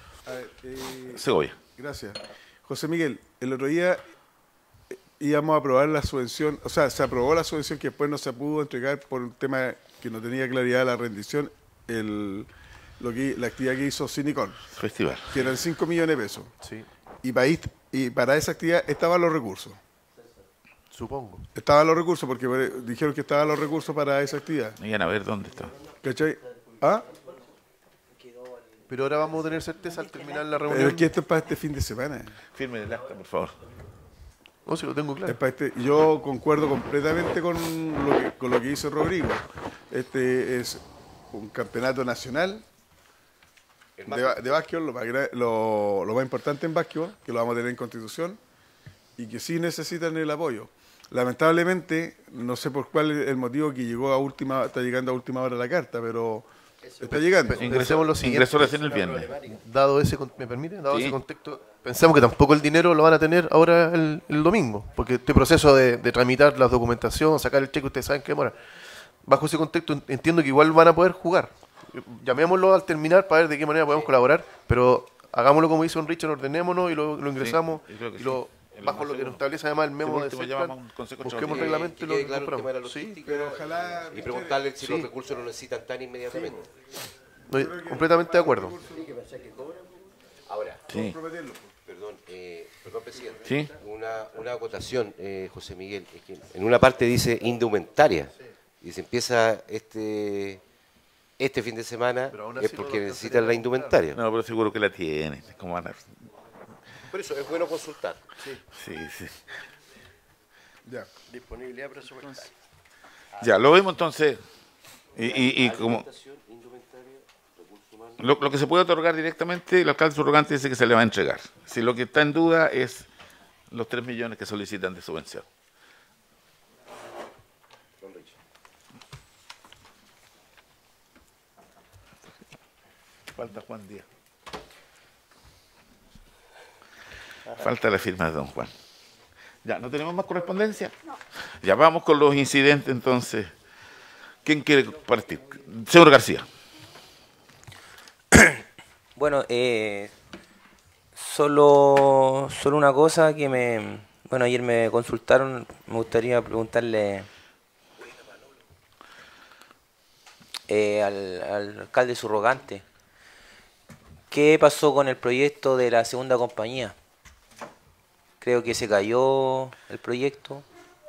Segovia. Gracias. José Miguel, el otro día íbamos a aprobar la subvención, o sea, se aprobó la subvención que después no se pudo entregar por un tema que no tenía claridad de la rendición, la actividad que hizo Cinicón, Festival. que eran 5 millones de pesos. Sí, Y para esa actividad estaban los recursos. supongo. Estaban los recursos, porque dijeron que estaban los recursos para esa actividad. Vayan a ver dónde está. ¿Cachai? ¿Ah? Pero ahora vamos a tener certeza al terminar la Pero reunión. es que esto es para este fin de semana. Firme el acta, por favor. No, si lo tengo claro. Es para yo concuerdo completamente con lo que hizo Rodrigo. Este es un campeonato nacional de básquetbol, lo más importante en básquetbol, que lo vamos a tener en Constitución, y que sí necesitan el apoyo. Lamentablemente, no sé por cuál es el motivo que está llegando a última hora la carta, pero está llegando. Ingresemos lo siguiente. Ingresó recién el viernes. ¿Me permite? Dado Sí. ese contexto, pensamos que tampoco el dinero lo van a tener ahora el domingo, porque este proceso de tramitar la documentación, sacar el cheque, ustedes saben que demora. Bajo ese contexto entiendo que igual van a poder jugar. Llamémoslo al terminar para ver de qué manera podemos colaborar, pero hagámoslo como dice don Richard, ordenémonos y lo ingresamos, yo creo que y lo, sí. bajo lo que nos establece además el memo por de último, CEPLAC, llamamos a un consejo busquemos el extraordinario. reglamento y Que quede lo claro el tema de la compramos. Sí, logística pero ojalá... y preguntarle si Sí. los recursos lo necesitan tan inmediatamente. completamente de acuerdo. Ahora, Sí. perdón, presidente. Sí. Una acotación, José Miguel. Es que en una parte dice indumentaria. Y se empieza este fin de semana, Pero aún es así no porque lo necesitan la indumentaria. No, pero seguro que la tienen. ¿Cómo van a...? Por eso es bueno consultar. Sí, sí. Ya. Disponibilidad presupuestaria. Ya, lo vemos entonces. Y como lo que se puede otorgar directamente, el alcalde subrogante dice que se le va a entregar. Si lo que está en duda es los 3 millones que solicitan de subvención. Falta Juan Díaz. Falta la firma de don Juan. Ya, ¿no tenemos más correspondencia? No. Ya vamos con los incidentes entonces. ¿Quién quiere partir? Señor García. Bueno, solo una cosa que bueno, ayer me consultaron, me gustaría preguntarle al alcalde subrogante, ¿qué pasó con el proyecto de la segunda compañía? Creo que se cayó el proyecto,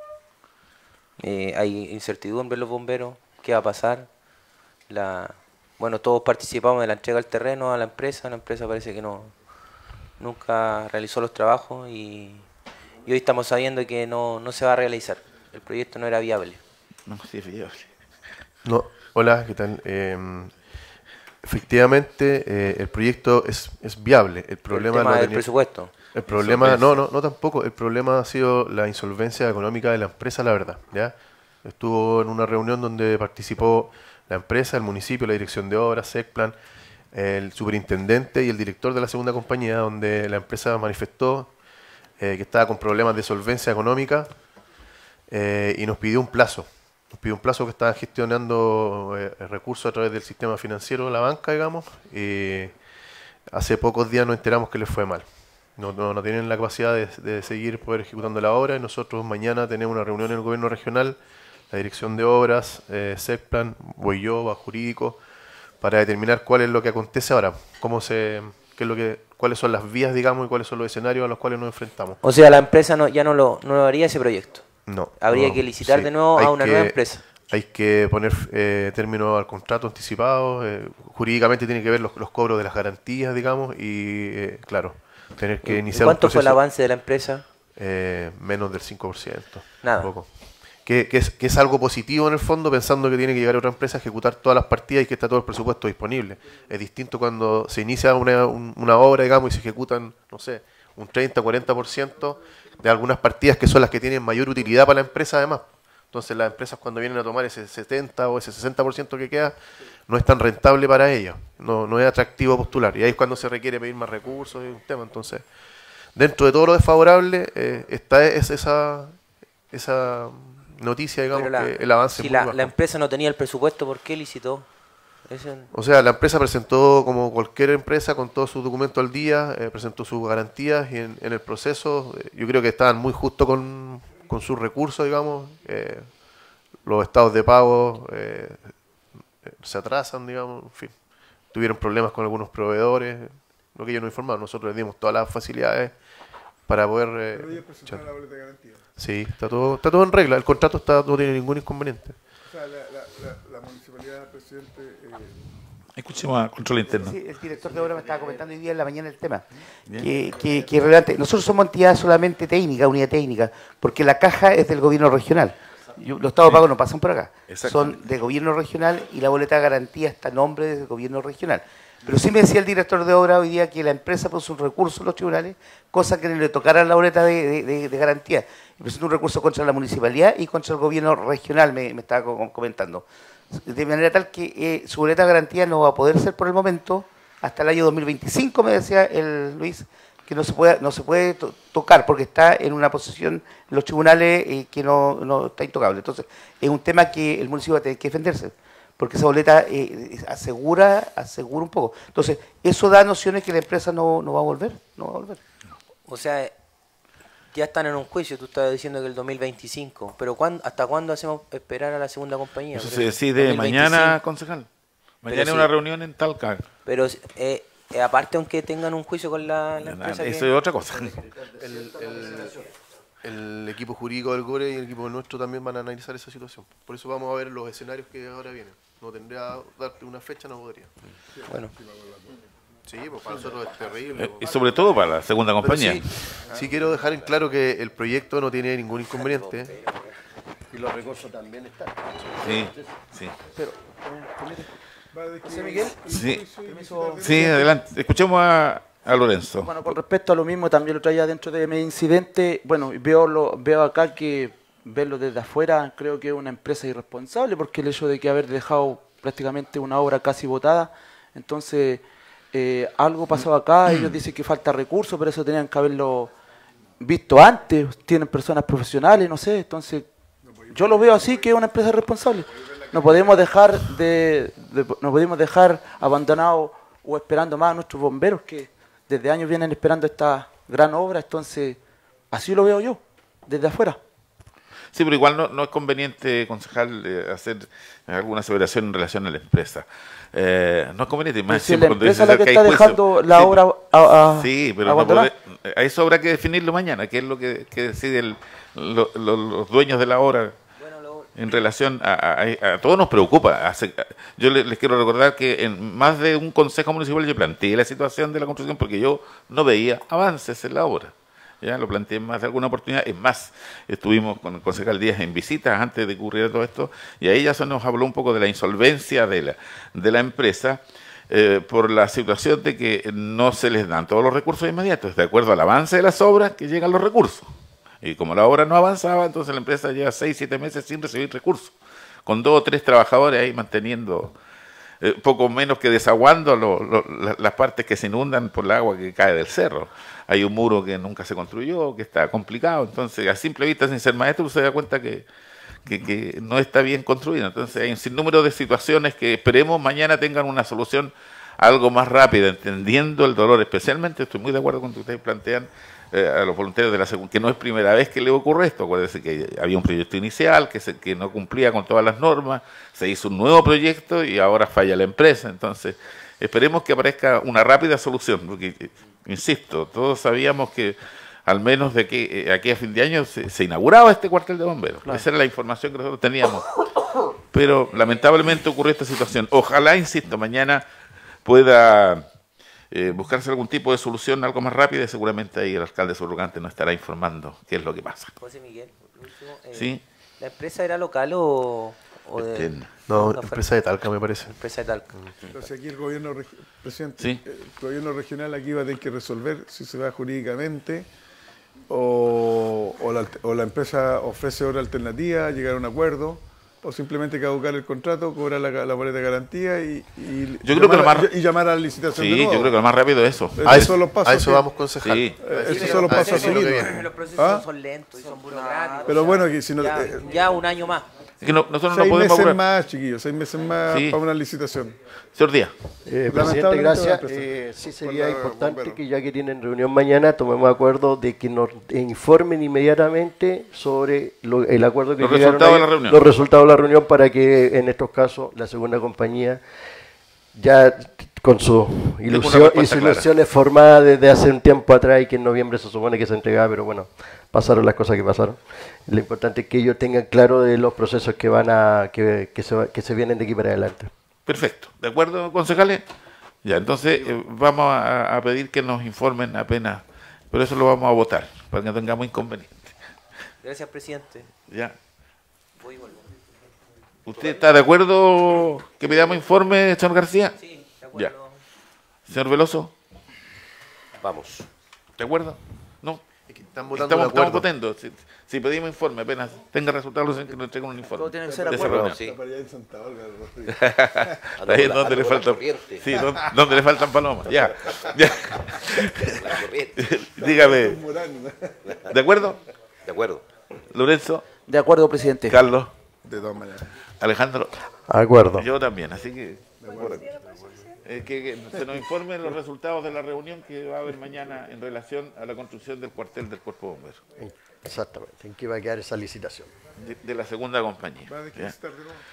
hay incertidumbre en los bomberos, ¿qué va a pasar? Bueno, todos participamos de la entrega del terreno a la empresa parece que nunca realizó los trabajos y hoy estamos sabiendo que no se va a realizar, el proyecto no era viable. No, sí es viable. No, hola, ¿qué tal? Efectivamente, el proyecto es viable. El problema tema no del tenía- presupuesto. El problema, no tampoco. El problema ha sido la insolvencia económica de la empresa, la verdad. ¿Ya? Estuvo en una reunión donde participó la empresa, el municipio, la dirección de obras, SECPLAN, el superintendente y el director de la segunda compañía, donde la empresa manifestó que estaba con problemas de solvencia económica y nos pidió un plazo. Nos pidió un plazo que estaban gestionando recursos a través del sistema financiero de la banca, digamos, y hace pocos días nos enteramos que les fue mal. No tienen la capacidad de seguir poder ejecutando la obra y nosotros mañana tenemos una reunión en el gobierno regional, la dirección de obras, SECPLAN, voy yo, va jurídico, para determinar cuál es lo que acontece ahora, cuáles son las vías, digamos, y cuáles son los escenarios a los cuales nos enfrentamos. O sea, la empresa ya no haría ese proyecto. No. Habría no, que licitar sí, de nuevo a una nueva empresa. Hay que poner término al contrato anticipado, jurídicamente tiene que ver los cobros de las garantías, digamos, y claro, tener que iniciar un ¿Cuánto fue el proceso, avance de la empresa? menos del 5%. Nada. Poco. Que es algo positivo en el fondo, pensando que tiene que llegar otra empresa a ejecutar todas las partidas y que está todo el presupuesto disponible. Es distinto cuando se inicia una obra, digamos, y se ejecutan, no sé, un 30-40% de algunas partidas que son las que tienen mayor utilidad para la empresa además. Entonces las empresas cuando vienen a tomar ese 70 o ese 60% que queda, no es tan rentable para ellos, no es atractivo postular. Y ahí es cuando se requiere pedir más recursos, es un tema. Entonces, dentro de todo lo desfavorable, está esa noticia, digamos, que el avance si es muy bajo. la empresa no tenía el presupuesto, ¿por qué licitó? O sea, la empresa presentó como cualquier empresa con todos sus documentos al día, presentó sus garantías y en el proceso yo creo que estaban muy justos con sus recursos, digamos. Los estados de pago se atrasan, digamos, en fin. Tuvieron problemas con algunos proveedores, lo que ellos nos informaron. Nosotros les dimos todas las facilidades para poder... Pero ellos presentaron la boleta de garantía. Sí, está todo en regla. El contrato no tiene ningún inconveniente. O sea, la municipalidad, presidente... Escuchemos a Control Interno. Sí, el director de obra me estaba comentando hoy día en la mañana el tema. Que es relevante. Nosotros somos entidad solamente técnica, unidad técnica, porque la caja es del gobierno regional. Los estados de pago no pasan por acá. Son del gobierno regional y la boleta de garantía está a nombre del gobierno regional. Pero sí me decía el director de obra hoy día que la empresa puso un recurso en los tribunales, cosa que no le tocara la boleta de garantía. Presentó un recurso contra la municipalidad y contra el gobierno regional, me estaba comentando. De manera tal que su boleta de garantía no va a poder ser por el momento hasta el año 2025, me decía el Luis, que no se puede tocar porque está en una posición en los tribunales que no está intocable. Entonces, es un tema que el municipio va a tener que defenderse, porque esa boleta asegura un poco. Entonces, eso da nociones que la empresa no va a volver. O sea, ya están en un juicio, tú estabas diciendo que el 2025, pero ¿hasta cuándo hacemos esperar a la segunda compañía? Eso se decide mañana, concejal. Mañana hay sí. una reunión en Talca. Pero aparte, aunque tengan un juicio con la empresa. Eso es otra cosa. El equipo jurídico del GORE y el equipo nuestro también van a analizar esa situación. Por eso vamos a ver los escenarios que ahora vienen. No tendría darte una fecha, no podría. Bueno. Sí, pues para nosotros es terrible. Y sobre todo para la segunda Pero compañía. sí quiero dejar en claro que el proyecto no tiene ningún inconveniente. Y los recursos también están. Sí, sí. ¿Sí, Miguel? Sí, Permiso. sí, adelante. Escuchemos a Lorenzo. Bueno, con respecto a lo mismo, también lo traía dentro de mi incidente. Bueno, veo acá que verlo desde afuera creo que es una empresa irresponsable, porque el hecho de que haber dejado prácticamente una obra casi botada, entonces algo pasó acá. Ellos dicen que falta recursos, pero eso tenían que haberlo visto antes. Tienen personas profesionales, no sé. Entonces yo lo veo así, que es una empresa irresponsable. No podemos dejar no podemos dejar abandonados o esperando más a nuestros bomberos, que desde años vienen esperando esta gran obra. Entonces así lo veo yo desde afuera. Sí, pero igual no es conveniente, concejal, hacer alguna aseveración en relación a la empresa. No es conveniente. Más Si la cuando empresa es dices la que hay está juicio. dejando la Sí, obra sí, pero no abandonada. a eso habrá que definirlo mañana, que es lo que deciden los dueños de la obra. En relación a todos nos preocupa. Yo les quiero recordar que en más de un consejo municipal yo planteé la situación de la construcción porque yo no veía avances en la obra. Ya lo planteé en más de alguna oportunidad. Es más, estuvimos con el concejal Díaz en visitas antes de que ocurriera todo esto, y ahí ya se nos habló un poco de la insolvencia de la empresa por la situación de que no se les dan todos los recursos inmediatos, de acuerdo al avance de las obras que llegan los recursos. Y como la obra no avanzaba, entonces la empresa lleva 6, 7 meses sin recibir recursos, con 2 o 3 trabajadores ahí manteniendo, poco menos que desaguando las partes que se inundan por el agua que cae del cerro. Hay un muro que nunca se construyó, que está complicado, entonces a simple vista, sin ser maestro, se da cuenta que no está bien construido. Entonces hay un sinnúmero de situaciones que esperemos mañana tengan una solución algo más rápida, entendiendo el dolor. Especialmente estoy muy de acuerdo con lo que ustedes plantean a los voluntarios de la segunda, que no es primera vez que le ocurre esto. Acuérdense que había un proyecto inicial que no cumplía con todas las normas, se hizo un nuevo proyecto y ahora falla la empresa. Entonces esperemos que aparezca una rápida solución, porque insisto, todos sabíamos que al menos de aquí a fin de año se inauguraba este cuartel de bomberos. Claro. Esa era la información que nosotros teníamos. Pero lamentablemente ocurrió esta situación. Ojalá, insisto, mañana pueda buscarse algún tipo de solución algo más rápida, y seguramente ahí el alcalde subrogante nos estará informando qué es lo que pasa. José Miguel, último, ¿sí? ¿La empresa era local o de...? No, empresa de Talca me parece. Empresa de Talca. Entonces aquí el gobierno, presidente, ¿sí? El gobierno regional aquí va a tener que resolver si se va jurídicamente o la empresa ofrece otra alternativa, llegar a un acuerdo, o simplemente caducar el contrato, cobrar la boleta de garantía y llamar a la licitación de sí, nuevo. yo creo que lo más rápido es eso. A eso vamos, concejal. Sí. Esos son los pasos a seguir. Los procesos son lentos y son burocráticos. Pero bueno, que si no, ya un año más. Es que nosotros no 6 podemos meses apurar. más, chiquillos, 6 meses más Sí. para una licitación. Señor Díaz. Presidente, Lamentablemente gracias. va a empezar. Sí sería Por la importante bombero. que ya que tienen reunión mañana, tomemos acuerdo de que nos informen inmediatamente sobre el acuerdo que Los llegaron resultados ahí, de la reunión. los resultados de la reunión, para que en estos casos la segunda compañía ya con sus ilusiones formadas desde hace un tiempo atrás, y que en noviembre se supone que se entregaba, pero bueno, pasaron las cosas que pasaron. Lo importante es que ellos tengan claro de los procesos que que se vienen de aquí para adelante. Perfecto. ¿De acuerdo, concejales? Ya, entonces vamos a pedir que nos informen apenas, pero eso lo vamos a votar, para que no tengamos inconvenientes. Gracias, presidente. Ya. Voy y vuelvo. ¿Usted está de acuerdo que pidamos informe, señor García? Sí, de acuerdo. Ya. Señor Veloso, Vamos. ¿de acuerdo? No. Es que están votando de Estamos acuerdo. votando. Si pedimos informe, apenas tenga resultados, que nos entreguen un informe. Todo tiene que ser de esa acuerdo. reunión. Sí. Para allá en Santa Olga, Ahí es donde le ando con la faltan. corriente. Sí, donde le faltan palomas. Ya. La corriente. Dígame. ¿De acuerdo? De acuerdo. Lorenzo, De acuerdo, presidente. Carlos, de todas maneras. Alejandro, Acuerdo. yo también. Así que que se nos informen los resultados de la reunión que va a haber mañana en relación a la construcción del cuartel del Cuerpo de Bomberos, Exactamente. ¿En qué va a quedar esa licitación? de la segunda compañía. ¿Va a ¿ya? desquitar de nuevo?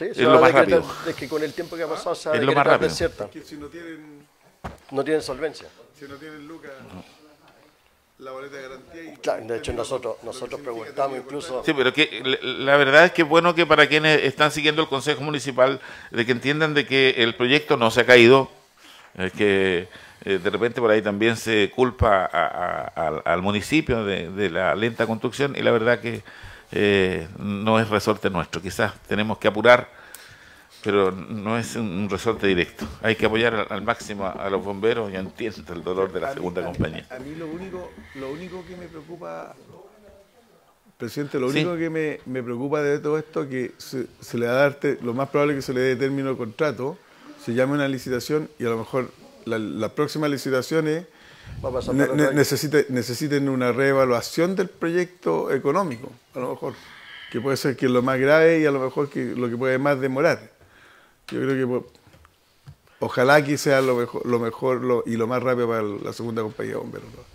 Sí, es lo más rápido. Es que con el tiempo que ha pasado se va a Es lo más decretar rápido. desierta. Que si No tienen solvencia. no tienen lucas, la boleta de garantía. Y Claro, de hecho nosotros preguntamos incluso... Sí, pero que la verdad es que es bueno que para quienes están siguiendo el Consejo Municipal, de que entiendan de que el proyecto no se ha caído, que de repente por ahí también se culpa al municipio de la lenta construcción, y la verdad que no es resorte nuestro. Quizás tenemos que apurar, pero no es un resorte directo. Hay que apoyar al máximo a los bomberos, y entiendo el dolor de la segunda compañía. A mí lo único que me preocupa, presidente, lo Sí. único que me preocupa de todo esto, que se le va a dar, lo más probable es que se le dé término de contrato, se llame una licitación, y a lo mejor las próximas licitaciones Va a pasar por otro año. necesiten una reevaluación del proyecto económico, a lo mejor, que puede ser que es lo más grave y a lo mejor que lo que puede más demorar. Yo creo que ojalá que sea lo mejor y lo más rápido para la segunda compañía de bomberos, ¿no?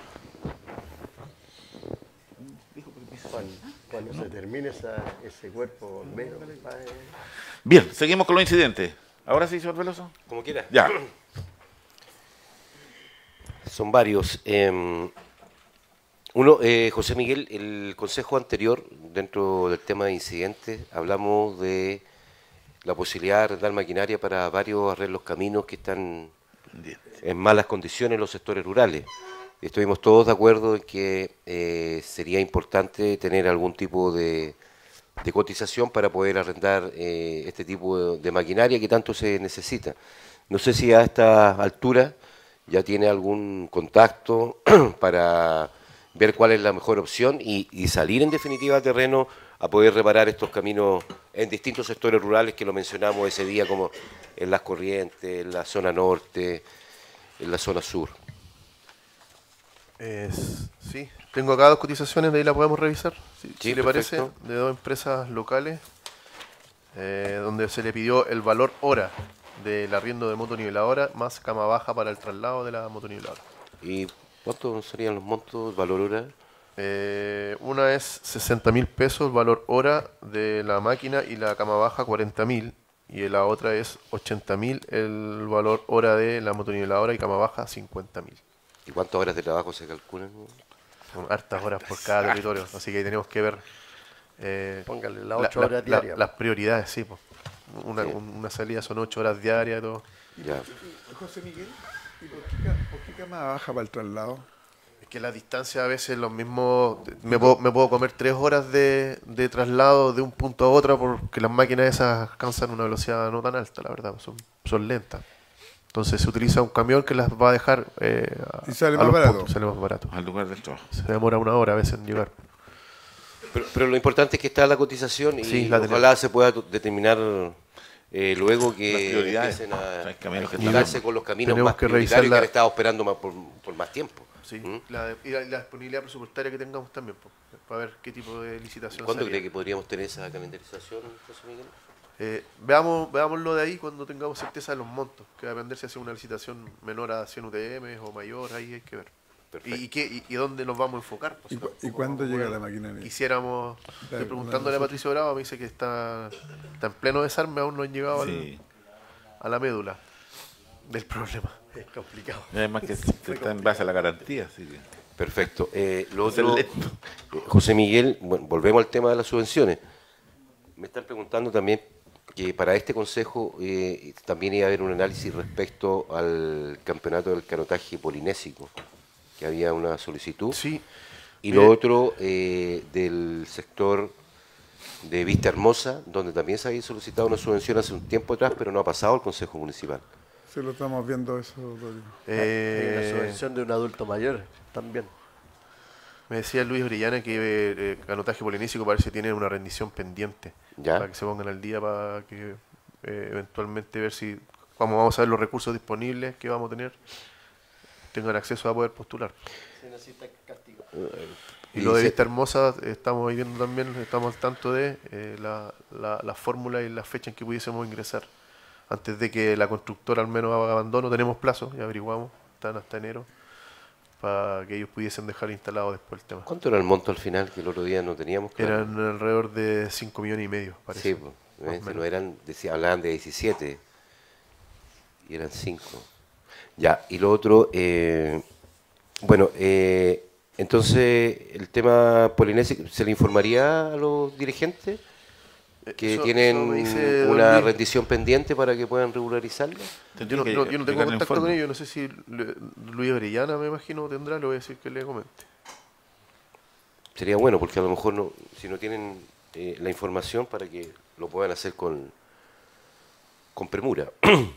Cuando se termine ese cuerpo bombero, Bien, seguimos con los incidentes. ¿Ahora sí, señor Veloso? Como quiera. Ya. Son varios. Uno, José Miguel, el consejo anterior, dentro del tema de incidentes, hablamos de la posibilidad de arrendar maquinaria para varios arreglos caminos que están en malas condiciones en los sectores rurales. Estuvimos todos de acuerdo en que sería importante tener algún tipo de cotización para poder arrendar este tipo de maquinaria que tanto se necesita. No sé si a esta altura ya tiene algún contacto para ver cuál es la mejor opción y salir en definitiva al terreno a poder reparar estos caminos en distintos sectores rurales que lo mencionamos ese día, como en Las Corrientes, en la zona norte, en la zona sur. Sí, tengo acá 2 cotizaciones, de ahí la podemos revisar, si le parece, perfecto. de 2 empresas locales, donde se le pidió el valor hora del arriendo de motoniveladora más cama baja para el traslado de la motoniveladora. ¿Y cuántos serían los montos, valor hora? Una es 60.000 pesos el valor hora de la máquina y la cama baja 40.000, y la otra es 80.000 el valor hora de la motoniveladora y cama baja 50.000. ¿Y cuántas horas de trabajo se calculan? Son hartas horas por cada territorio, así que ahí tenemos que ver póngale las 8 horas diarias. las prioridades, sí. Pues. Sí. Una salida son 8 horas diarias y todo. Ya. José Miguel, ¿y por qué cama baja para el traslado? Es que la distancia a veces los mismos... Me puedo comer 3 horas de traslado de un punto a otro porque las máquinas esas alcanzan una velocidad no tan alta, la verdad, son lentas. Entonces se utiliza un camión que las va a dejar Y sale a más los barato. puntos, sale más barato. Al lugar del trabajo. Se demora 1 hora a veces en llegar. Pero lo importante es que está la cotización y Sí, la ojalá se pueda determinar luego que Las prioridades. empiecen Hay caminos que a con los caminos tenemos más que prioritarios revisar que la- han estado esperando por más tiempo. Sí. ¿Mm? Y la disponibilidad presupuestaria que tengamos también, pues, para ver qué tipo de licitación ¿Cuándo sería. cree que podríamos tener esa calendarización, José Miguel? Veámoslo de ahí cuando tengamos certeza de los montos, que va a depender si hace una licitación menor a 100 UTM o mayor, ahí hay que ver. Perfecto. ¿Y dónde nos vamos a enfocar? Pues, ¿Y cuándo llega la maquinaria? Quisiéramos, estoy preguntándole a Patricio Bravo, me dice que está en pleno desarme, aún no han llegado Sí. a la médula del problema. Es complicado. Y además que está en base a la garantía, así que... Perfecto. Lo José otro, Lento. José Miguel, bueno, volvemos al tema de las subvenciones. Me están preguntando también que para este consejo también iba a haber un análisis respecto al campeonato del canotaje polinésico, que había una solicitud. Sí. Y lo otro del sector de Vista Hermosa, donde también se había solicitado una subvención hace un tiempo atrás, pero no ha pasado al Consejo Municipal. Sí, lo estamos viendo eso, Rodrigo. Hay una subvención de un adulto mayor también. Me decía Luis Orellana que canotaje polinésico parece que tiene una rendición pendiente. ¿Ya? Para que se pongan al día, para que eventualmente ver si, como vamos a ver los recursos disponibles que vamos a tener, tengan acceso a poder postular. Se necesita castigo. Y lo de Vista Hermosa, estamos ahí viendo también, estamos al tanto de la fórmula y la fecha en que pudiésemos ingresar. Antes de que la constructora al menos haga abandono, tenemos plazo, ya averiguamos, están hasta enero, para que ellos pudiesen dejar instalado después el tema. ¿Cuánto era el monto al final, que el otro día no teníamos? Claro. Eran alrededor de 5,5 millones, parece. Sí, pues, No eran, hablaban de 17 y eran 5. Ya, y lo otro, bueno, entonces el tema Polinesia, ¿se le informaría a los dirigentes que tienen eso me dice don una Luis. rendición pendiente para que puedan regularizarla? Yo no tengo contacto con ellos, no sé si Luis Orellana, me imagino, tendrá, le voy a decir que le comente. Sería bueno, porque a lo mejor no, si no tienen la información para que lo puedan hacer con premura.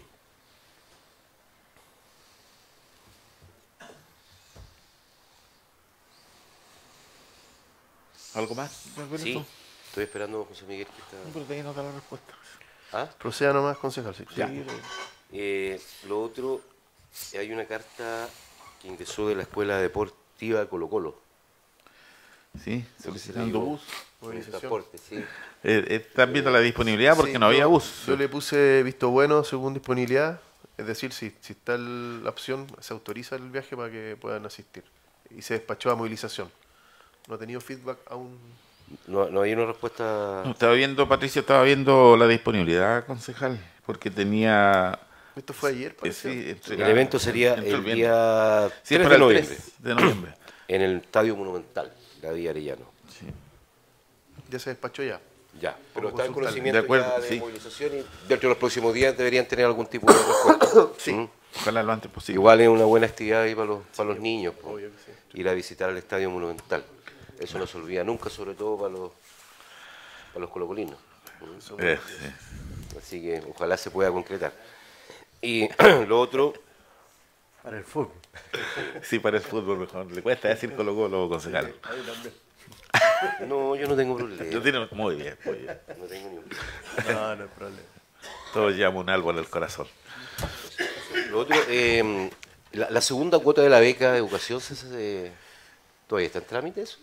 ¿Algo más? Sí, estoy esperando a José Miguel que está... No, pero todavía no da la respuesta. ¿Ah? Proceda nomás, concejal. Sí. Ya. Lo otro, hay una carta que ingresó de la Escuela Deportiva Colo Colo. Sí, solicitando bus. Con el transporte, sí. Están viendo la disponibilidad porque Sí, no había bus. Yo le puse visto bueno según disponibilidad, es decir, si está la opción, se autoriza el viaje para que puedan asistir. Y se despachó a movilización. No ha tenido feedback aún. No hay una respuesta... No, estaba viendo, Patricio, estaba viendo la disponibilidad, concejal, porque tenía... Esto fue ayer, parece. El evento sería el día Sí, 3 para de el noviembre, 3 de noviembre. en el Estadio Monumental, David Arellano. Sí. Ya se despachó ya. Ya, pero Vamos está a en consultarle. conocimiento De acuerdo, ya de sí. movilización y dentro de los próximos días deberían tener algún tipo de respuesta. Sí. Ojalá lo antes posible. Igual es una buena actividad ahí para los niños, po, Obvio que sí. ir a visitar el Estadio Monumental. Eso no se olvida nunca, sobre todo para los colocolinos. Sí. Así que ojalá se pueda concretar. Y lo otro, Para el fútbol. Sí, para el fútbol mejor. Le cuesta decir Colo Colo, concejal. no, yo no tengo problema. Lo tiene muy bien, muy bien. No tengo ni un... No, no hay problema. Todos llevamos un árbol al corazón. Lo otro, la segunda cuota de la beca de educación, ¿todavía está en trámite eso?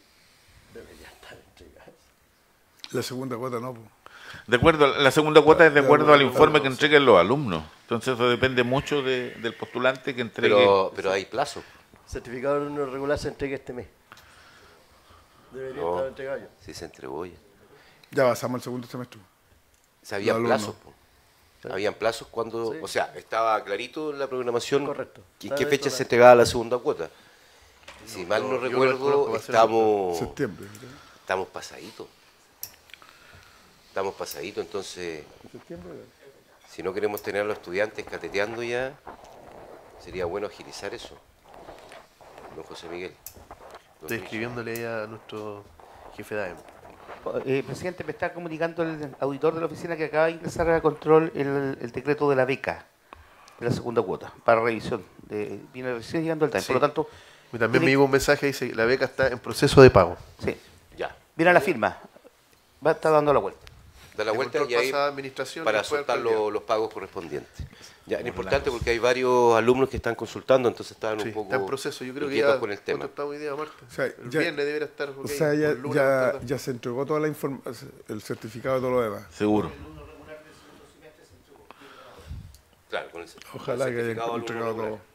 La segunda cuota no, po. De acuerdo, la segunda cuota es de acuerdo al acuerdo, informe que entreguen los alumnos. Entonces eso depende mucho del postulante que entregue. Pero hay plazo. Certificado de alumno regular se entrega este mes. Debería No. estar entregado ya. Sí se entregó ya. Ya pasamos al segundo semestre. Se había Los plazos. alumnos. Po. Habían plazos cuando, Sí. o sea, estaba clarito en la programación. Correcto. ¿Qué Está fecha dentro se de- entregaba la segunda cuota? Si mal no yo lo recuerdo, desconozco, va a ser la Septiembre. estamos pasaditos. Estamos pasaditos, entonces, si no queremos tener a los estudiantes cateteando ya, sería bueno agilizar eso. Don José Miguel. Don Estoy Luis. escribiéndole ahí a nuestro jefe de AEM. Presidente, me está comunicando el auditor de la oficina que acaba de ingresar a control el decreto de la beca de la segunda cuota para revisión. Viene recién llegando el time. Sí. Por lo tanto, Y también me tiene- llegó un mensaje que dice la beca está en proceso de pago. sí, Ya. viene a la firma. Va a estar dando la vuelta. Da la El vuelta control y ahí pasa a administración para y después soltar alcaldía. los pagos correspondientes. Ya, es importante porque hay varios alumnos que están consultando, entonces estaban Sí, un poco está en proceso. Yo creo que inquietos ya. con el tema. ¿Cuánto está hoy día, Marta? O sea, el ya- viernes debería estar. O ok, sea, ya, o el lunes ya, más tarde. ya se entregó toda la información, el certificado de todo lo demás. Seguro. Claro, con el Ojalá que certificado haya alumno entregado regular. todo.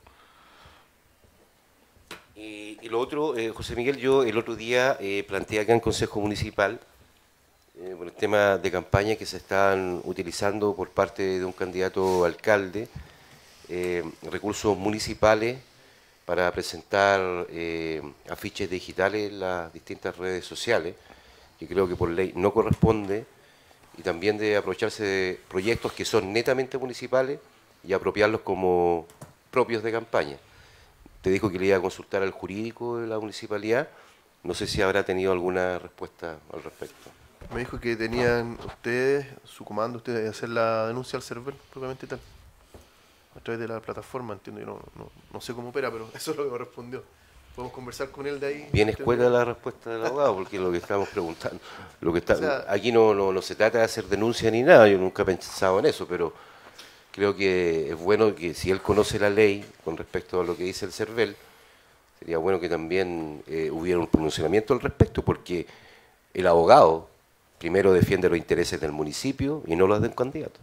Y lo otro, José Miguel, yo el otro día planteé acá en Consejo Municipal por el tema de campaña que se están utilizando por parte de un candidato a alcalde, recursos municipales para presentar afiches digitales en las distintas redes sociales, que creo que por ley no corresponde, y también de aprovecharse de proyectos que son netamente municipales y apropiarlos como propios de campaña. Te dijo que le iba a consultar al jurídico de la municipalidad. No sé si habrá tenido alguna respuesta al respecto. Me dijo que tenían ustedes, su comando, ustedes de hacer la denuncia al server propiamente tal. A través de la plataforma, entiendo. Yo no sé cómo opera, pero eso es lo que me respondió. Podemos conversar con él de ahí. Bien escuela la respuesta del abogado, porque es lo que estamos preguntando. Lo que está, O sea, aquí no se trata de hacer denuncia ni nada, yo nunca he pensado en eso, pero creo que es bueno que si él conoce la ley con respecto a lo que dice el CERVEL, sería bueno que también hubiera un pronunciamiento al respecto, porque el abogado primero defiende los intereses del municipio y no los del candidato.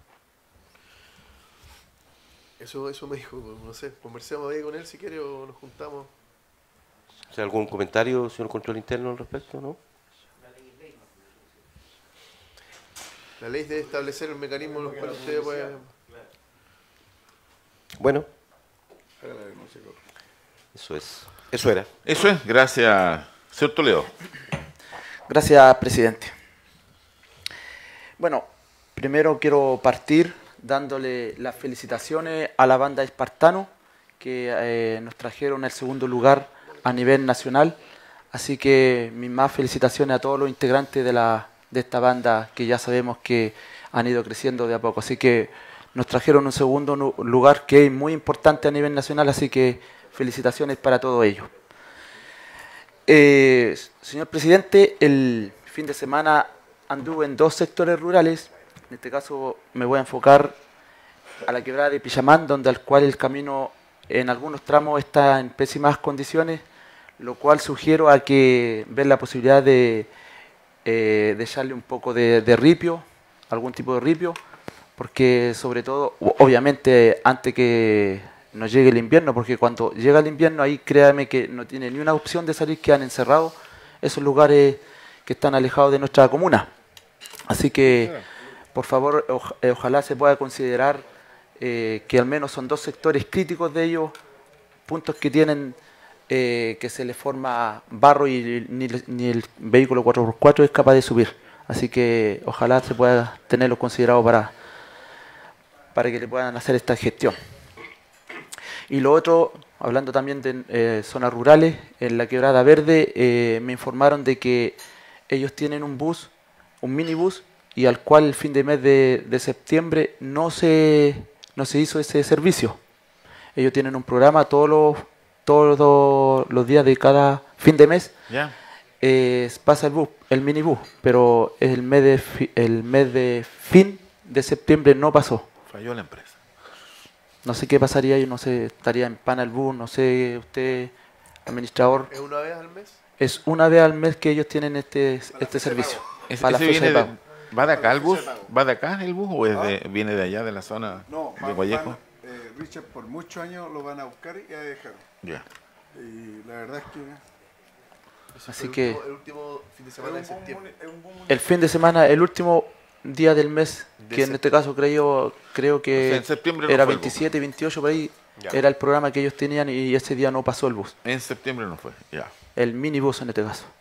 Eso me dijo, no sé, conversemos ahí con él si quiere o nos juntamos. O sea, ¿algún comentario, señor Control Interno, al respecto? ¿No? La ley debe establecer el mecanismo en los cuales ustedes pueden... Bueno, eso es. Eso era. Eso es, gracias. Señor Toledo. Gracias, presidente. Bueno, primero quiero partir dándole las felicitaciones a la banda Espartano, que nos trajeron el segundo lugar a nivel nacional. Así que mis más felicitaciones a todos los integrantes de esta banda, que ya sabemos que han ido creciendo de a poco. Así que nos trajeron un segundo lugar que es muy importante a nivel nacional, así que felicitaciones para todo ello. Señor presidente, el fin de semana anduve en 2 sectores rurales. En este caso me voy a enfocar a la quebrada de Pillamán, donde al cual el camino en algunos tramos está en pésimas condiciones, lo cual sugiero a que ver la posibilidad de echarle un poco de ripio, algún tipo de ripio, porque sobre todo, obviamente, antes que nos llegue el invierno, porque cuando llega el invierno, ahí créame que no tiene ni una opción de salir, quedan encerrados esos lugares que están alejados de nuestra comuna. Así que, por favor, ojalá se pueda considerar que al menos son 2 sectores críticos de ellos, puntos que tienen que se les forma barro y ni el vehículo 4x4 es capaz de subir. Así que ojalá se pueda tenerlos considerados para que le puedan hacer esta gestión. Y lo otro, hablando también de zonas rurales, en la Quebrada Verde me informaron de que ellos tienen un bus, un minibús, y al cual el fin de mes de septiembre no se hizo ese servicio. Ellos tienen un programa todos los días de cada fin de mes. Ya. Pasa el bus, el minibús, pero el mes de fin de septiembre no pasó. Falló la empresa. No sé qué pasaría, yo no sé, estaría en pana el bus, no sé, usted, administrador. ¿Es una vez al mes? Es una vez al mes que ellos tienen este servicio. Para la fecha de pago. ¿Va de acá el bus? ¿Va de acá el bus o viene de allá, de la zona de Guayeco? Richard, por muchos años lo van a buscar y a dejar. Ya. Y la verdad es que... Así que El último fin de semana de septiembre. el fin de semana, el último día del mes, que en este caso creo que O sea, en septiembre no era fue el bus. 27, 28 por ahí, Ya. era el programa que ellos tenían y ese día no pasó el bus. En septiembre no fue, ya. El minibús en este caso.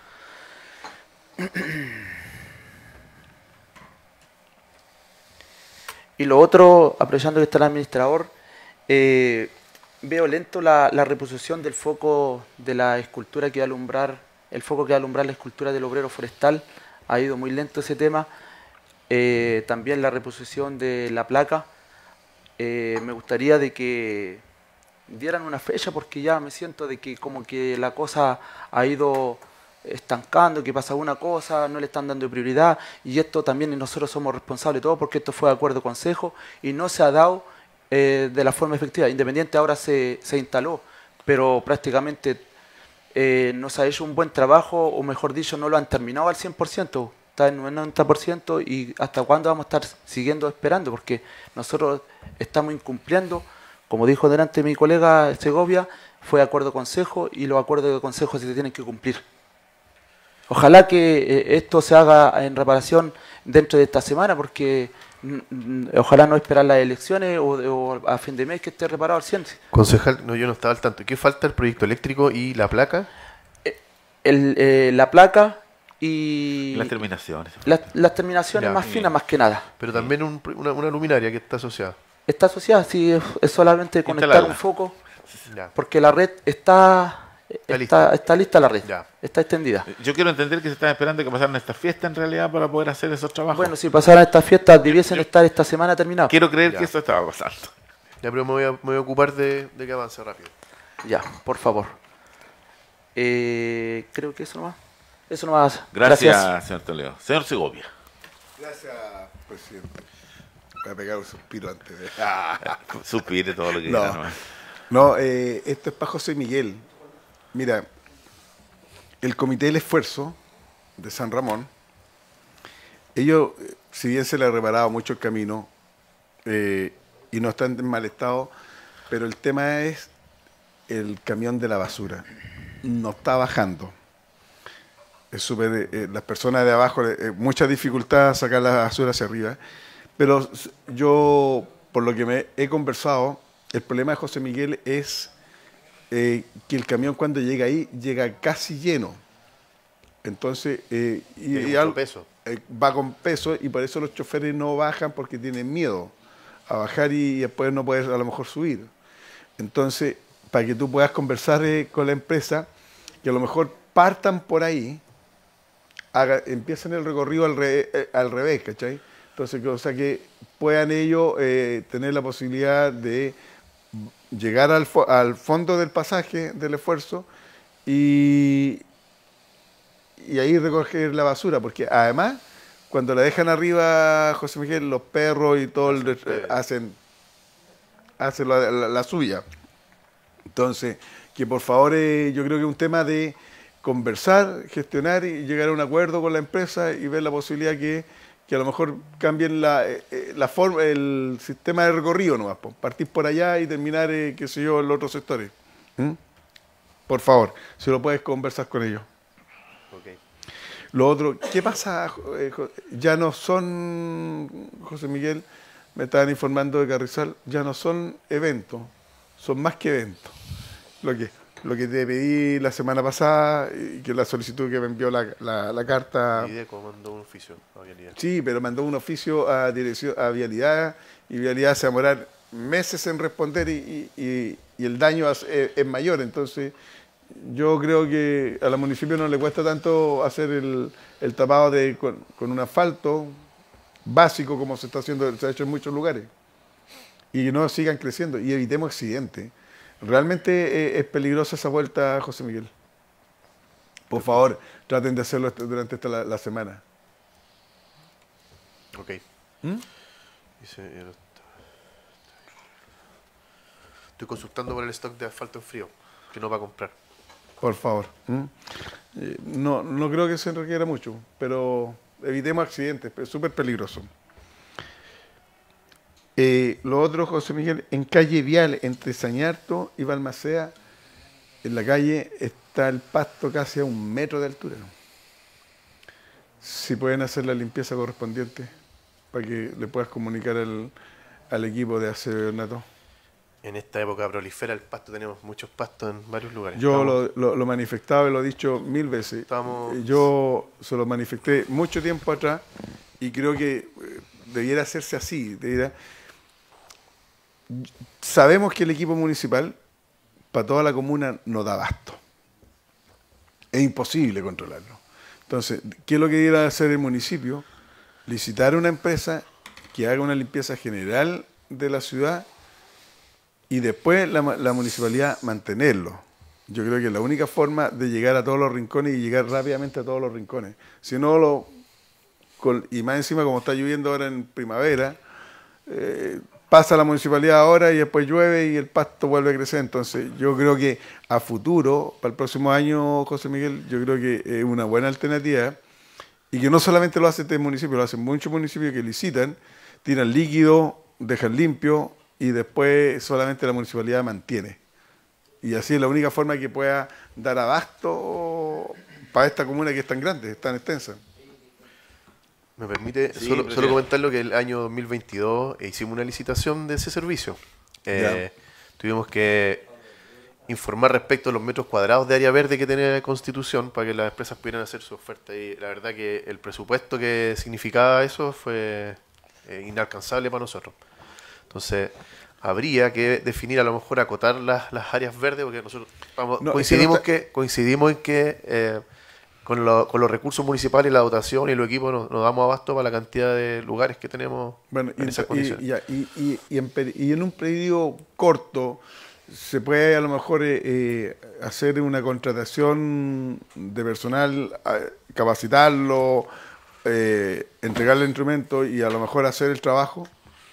Y lo otro, aprovechando que está el administrador, veo lento la reposición del foco de la escultura que va a alumbrar, el foco que va a alumbrar la escultura del obrero forestal. Ha ido muy lento ese tema. También la reposición de la placa. Me gustaría de que dieran una fecha, porque ya me siento de que como que la cosa ha ido estancando, que pasa una cosa, no le están dando prioridad, y esto también nosotros somos responsables de todo, porque esto fue de acuerdo consejo y no se ha dado de la forma efectiva. Independiente ahora se instaló, pero prácticamente no se ha hecho un buen trabajo, o mejor dicho, no lo han terminado al 100%, está en un 90%, y hasta cuándo vamos a estar siguiendo esperando, porque nosotros estamos incumpliendo, como dijo delante mi colega Segovia, fue acuerdo consejo, y los acuerdos de consejo se tienen que cumplir. Ojalá que esto se haga en reparación dentro de esta semana, porque ojalá no esperar las elecciones o a fin de mes que esté reparado al 100. Concejal, no, yo no estaba al tanto. ¿Qué falta? ¿El proyecto eléctrico y la placa? La placa y Las terminaciones. las terminaciones Ya. más finas más que nada. Pero también una luminaria que está asociada. Está asociada, sí, es solamente conectar Instalarla. un foco, Ya. porque la red está lista la red, Ya. está extendida. Yo quiero entender que se están esperando que pasaran estas fiestas en realidad para poder hacer esos trabajos. Bueno, si pasaran estas fiestas, debiesen estar esta semana terminadas. Quiero creer Ya. que eso estaba pasando. Ya, pero me voy a ocupar de que avance rápido. Ya, por favor. Creo que eso nomás. Eso nomás. Gracias, señor Toledo. Señor Segovia. Gracias, presidente. Voy a pegar un suspiro antes de... Suspire todo lo que No. quiera, nomás. No, esto es para José Miguel. Mira, el Comité del Esfuerzo de San Ramón, ellos, si bien se le ha reparado mucho el camino y no están en mal estado, pero el tema es el camión de la basura. No está bajando. es súper, las personas de abajo, mucha dificultad sacar la basura hacia arriba. Pero yo, por lo que me he conversado, el problema de José Miguel es que el camión cuando llega ahí, llega casi lleno. Entonces, peso. Va con peso y por eso los choferes no bajan porque tienen miedo a bajar y después no puedes a lo mejor subir. Entonces, para que tú puedas conversar con la empresa, que a lo mejor partan por ahí, empiecen el recorrido al revés, ¿cachai? Entonces, o sea, que puedan ellos tener la posibilidad de llegar al fondo del pasaje, del esfuerzo, y ahí recoger la basura, porque además, cuando la dejan arriba, José Miguel, los perros y todo hacen la suya. Entonces, que por favor, yo creo que es un tema de conversar, gestionar y llegar a un acuerdo con la empresa y ver la posibilidad que a lo mejor cambien la forma, el sistema de recorrido nomás, partir por allá y terminar, qué sé yo, en los otros sectores. Por favor, si lo puedes conversar con ellos. Okay. Lo otro, ¿qué pasa? Ya no son, José Miguel, me estaban informando de Carrizal, ya no son eventos, son más que eventos. Lo que te pedí la semana pasada, y que la solicitud que me envió la carta. IDECO mandó un oficio a Vialidad. Sí, pero mandó un oficio a Vialidad, y Vialidad se va a demorar meses en responder y el daño es mayor. Entonces, yo creo que a los municipios no le cuesta tanto hacer el tapado con un asfalto básico como se ha hecho en muchos lugares. Y no sigan creciendo y evitemos accidentes. Realmente es peligrosa esa vuelta, José Miguel. Por favor, traten de hacerlo durante la semana. Ok. Estoy consultando por el stock de asfalto en frío, que no va a comprar. Por favor. No creo que se requiera mucho, pero evitemos accidentes, es súper peligroso. Lo otro, José Miguel, en calle Vial, entre Sañarto y Balmaceda, en la calle está el pasto casi a 1 metro de altura. Si pueden hacer la limpieza correspondiente para que le puedas comunicar al equipo de aseo ornato. En esta época prolifera el pasto, tenemos muchos pastos en varios lugares. Yo lo manifestaba y lo he dicho 1000 veces. Yo se lo manifesté mucho tiempo atrás y creo que debiera hacerse así. Sabemos que el equipo municipal para toda la comuna no da abasto. Es imposible controlarlo. Entonces, ¿qué es lo que debiera hacer el municipio? Licitar a una empresa que haga una limpieza general de la ciudad y después la municipalidad mantenerlo. Yo creo que es la única forma de llegar a todos los rincones y llegar rápidamente a todos los rincones. Si no, y más encima como está lloviendo ahora en primavera, pasa la municipalidad ahora y después llueve y el pasto vuelve a crecer. Entonces yo creo que a futuro, para el próximo año, José Miguel, yo creo que es una buena alternativa y que no solamente lo hace este municipio, lo hacen muchos municipios que licitan, tiran líquido, dejan limpio y después solamente la municipalidad mantiene. Y así es la única forma que pueda dar abasto para esta comuna que es tan grande, es tan extensa. Me permite solo comentarlo que el año 2022 hicimos una licitación de ese servicio. Tuvimos que informar respecto a los metros cuadrados de área verde que tenía la Constitución para que las empresas pudieran hacer su oferta. Y la verdad que el presupuesto que significaba eso fue inalcanzable para nosotros. Entonces, habría que definir, a lo mejor acotar las áreas verdes, porque nosotros coincidimos en que con los recursos municipales, la dotación y los equipos nos damos abasto para la cantidad de lugares que tenemos en esas condiciones. Y en un periodo corto se puede a lo mejor hacer una contratación de personal, capacitarlo, entregarle instrumentos y a lo mejor hacer el trabajo.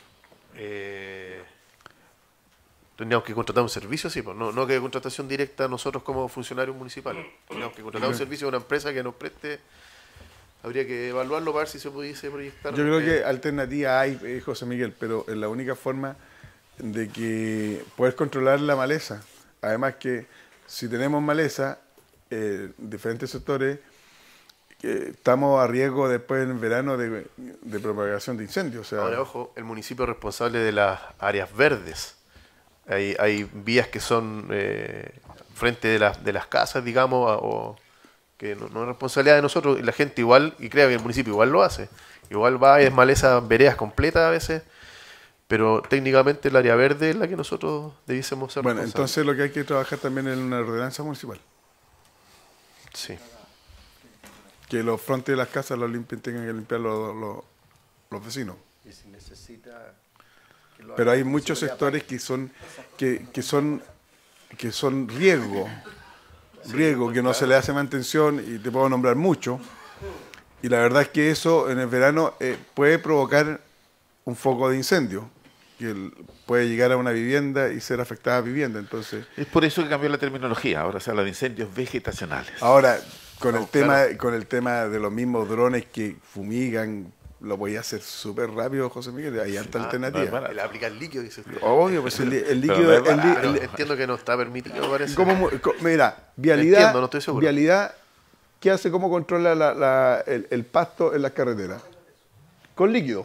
Tendríamos que contratar un servicio, sí, pues, no que contratación directa nosotros como funcionarios municipales. Tendríamos que contratar un servicio de una empresa que nos preste. Habría que evaluarlo para ver si se pudiese proyectar. Yo creo que alternativa hay, José Miguel, pero es la única forma de que poder controlar la maleza. Además que si tenemos maleza, diferentes sectores, estamos a riesgo después en verano de propagación de incendios. O sea, Ahora, ojo, el municipio es responsable de las áreas verdes. Hay vías que son frente de las casas, digamos, o que no es responsabilidad de nosotros. Y la gente igual, y creo que el municipio igual lo hace. Igual va y desmaleza veredas completas a veces, pero técnicamente el área verde es la que nosotros debiésemos ser bueno, responsables. entonces lo que hay que trabajar también es en una ordenanza municipal. Sí. Que los frontes de las casas los limpien, tengan que limpiar los vecinos. Y si necesita que lo Pero haga hay muchos sectores que son riesgo, que no se le hace mantención, y te puedo nombrar mucho. Y la verdad es que eso en el verano puede provocar un foco de incendio, puede llegar a una vivienda y ser afectada a vivienda. Entonces, Es por eso que cambió la terminología. Ahora se habla de incendios vegetacionales. ahora con No, el tema, claro. con el tema de los mismos drones que fumigan, lo voy a hacer súper rápido, José Miguel. Hay harta no es alternativa. barato. El aplicar líquido, dice usted. Obvio, pues el Pero líquido, no es barato. Pero entiendo que no está permitido, parece. mira, vialidad, Entiendo, no estoy seguro. vialidad, ¿qué hace? ¿Cómo controla el pasto en las carreteras? Con líquido.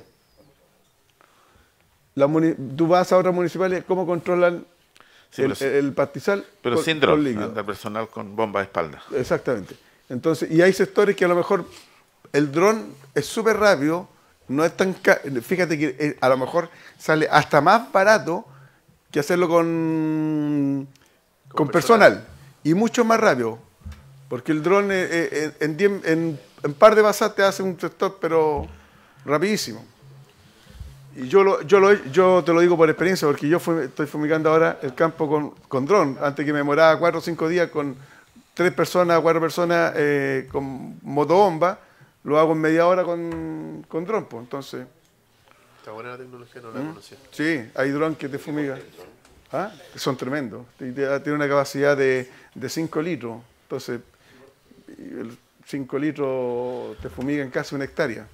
Tú vas a otras municipales, ¿cómo controlan Sí, el pastizal? Pero Con- sin con dron, líquido. anda personal con bomba de espalda. Exactamente. Entonces, y hay sectores que a lo mejor el dron es súper rápido, no es tan fíjate que a lo mejor sale hasta más barato que hacerlo con personal, y mucho más rápido, porque el dron en par de pasadas te hace un sector, pero rapidísimo. Y yo te lo digo por experiencia, porque yo estoy fumigando ahora el campo con dron. Antes que me demoraba 4 o 5 días con 3 personas, 4 personas con motobomba, lo hago en media hora con dron. Pues. Entonces, Está buena la tecnología, no la conocía. sí, hay dron que te fumigan. ¿Ah? Son tremendos. Tiene una capacidad de 5 litros. Entonces, el 5 litros te fumigan casi una hectárea.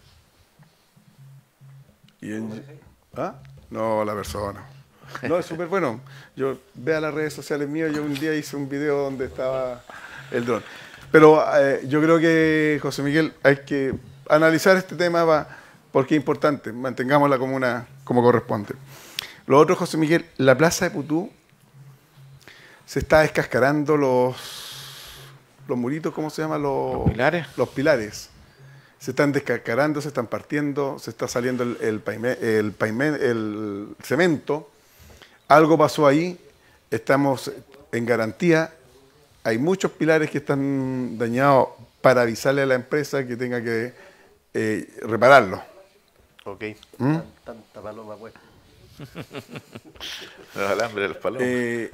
¿Ah? No, la persona. No, es súper bueno. Yo vea las redes sociales mías, yo un día hice un video donde estaba el dron. Pero yo creo que, José Miguel, hay que analizar este tema porque es importante. Mantengamos la comuna como corresponde. Lo otro, José Miguel, la plaza de Putú se está descascarando los muritos, ¿cómo se llama? ¿Los pilares? Los pilares. Se están descascarando, se están partiendo, se está saliendo el cemento. Algo pasó ahí, estamos en garantía. Hay muchos pilares que están dañados para avisarle a la empresa que tenga que repararlos. Ok. Tanta paloma puesta. Los alambres de los palomas.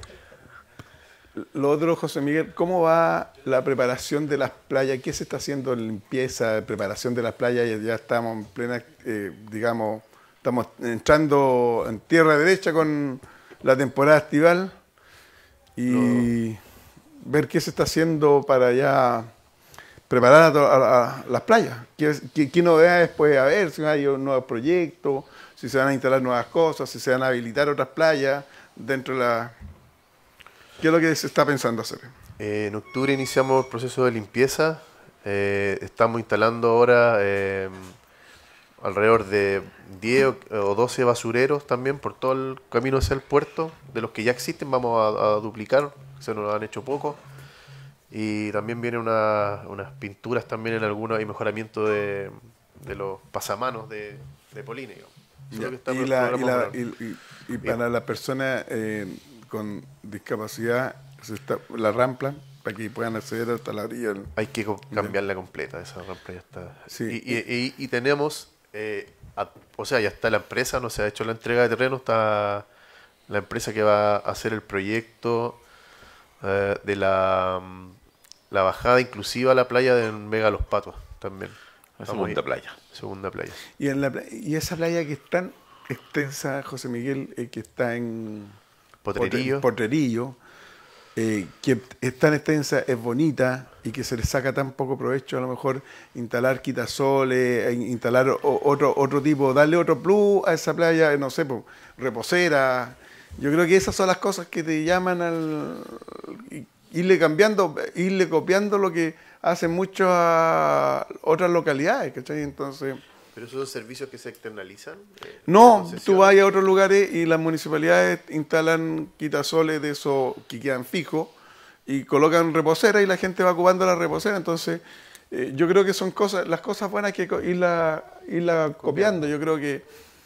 Lo otro, José Miguel, ¿cómo va la preparación de las playas? ¿Qué se está haciendo en limpieza, preparación de las playas? Ya estamos en plena, digamos, estamos entrando en tierra derecha con la temporada estival y ver qué se está haciendo para ya preparar a las playas. ¿Qué novedades puede haber? Si hay nuevos proyectos, si se van a instalar nuevas cosas, si se van a habilitar otras playas dentro de la... ¿Qué es lo que se está pensando hacer? En octubre iniciamos el proceso de limpieza. Estamos instalando ahora alrededor de 10 o 12 basureros también por todo el camino hacia el puerto. De los que ya existen vamos a duplicar, se nos han hecho poco. Y también vienen unas pinturas también en algunos, hay mejoramiento de los pasamanos de Polín. Eso es lo que está programado. Y para las personas con discapacidad, la rampa, para que puedan acceder hasta la orilla. Hay que cambiarla completa, esa rampa ya está. Sí. Y tenemos, o sea, ya está la empresa, no se ha hecho la entrega de terreno, está la empresa que va a hacer el proyecto de la bajada inclusiva a la playa de Vega Los Patos también. La Estamos segunda ahí. playa. Segunda playa. Y esa playa que es tan extensa, José Miguel, que está en Potrerillo. Potrerillo, que es tan extensa, es bonita y que se le saca tan poco provecho, a lo mejor instalar quitasoles, instalar otro tipo, darle otro plus a esa playa, no sé, reposera. Yo creo que esas son las cosas que te llaman al irle cambiando, irle copiando lo que hacen mucho a otras localidades, ¿cachai? Entonces... ¿Pero esos son servicios que se externalizan? No, tú vas a otros lugares y las municipalidades instalan quitasoles de esos que quedan fijos y colocan reposeras y la gente va ocupando la reposera. Entonces, yo creo que son las cosas buenas que irla copiando. Yo creo que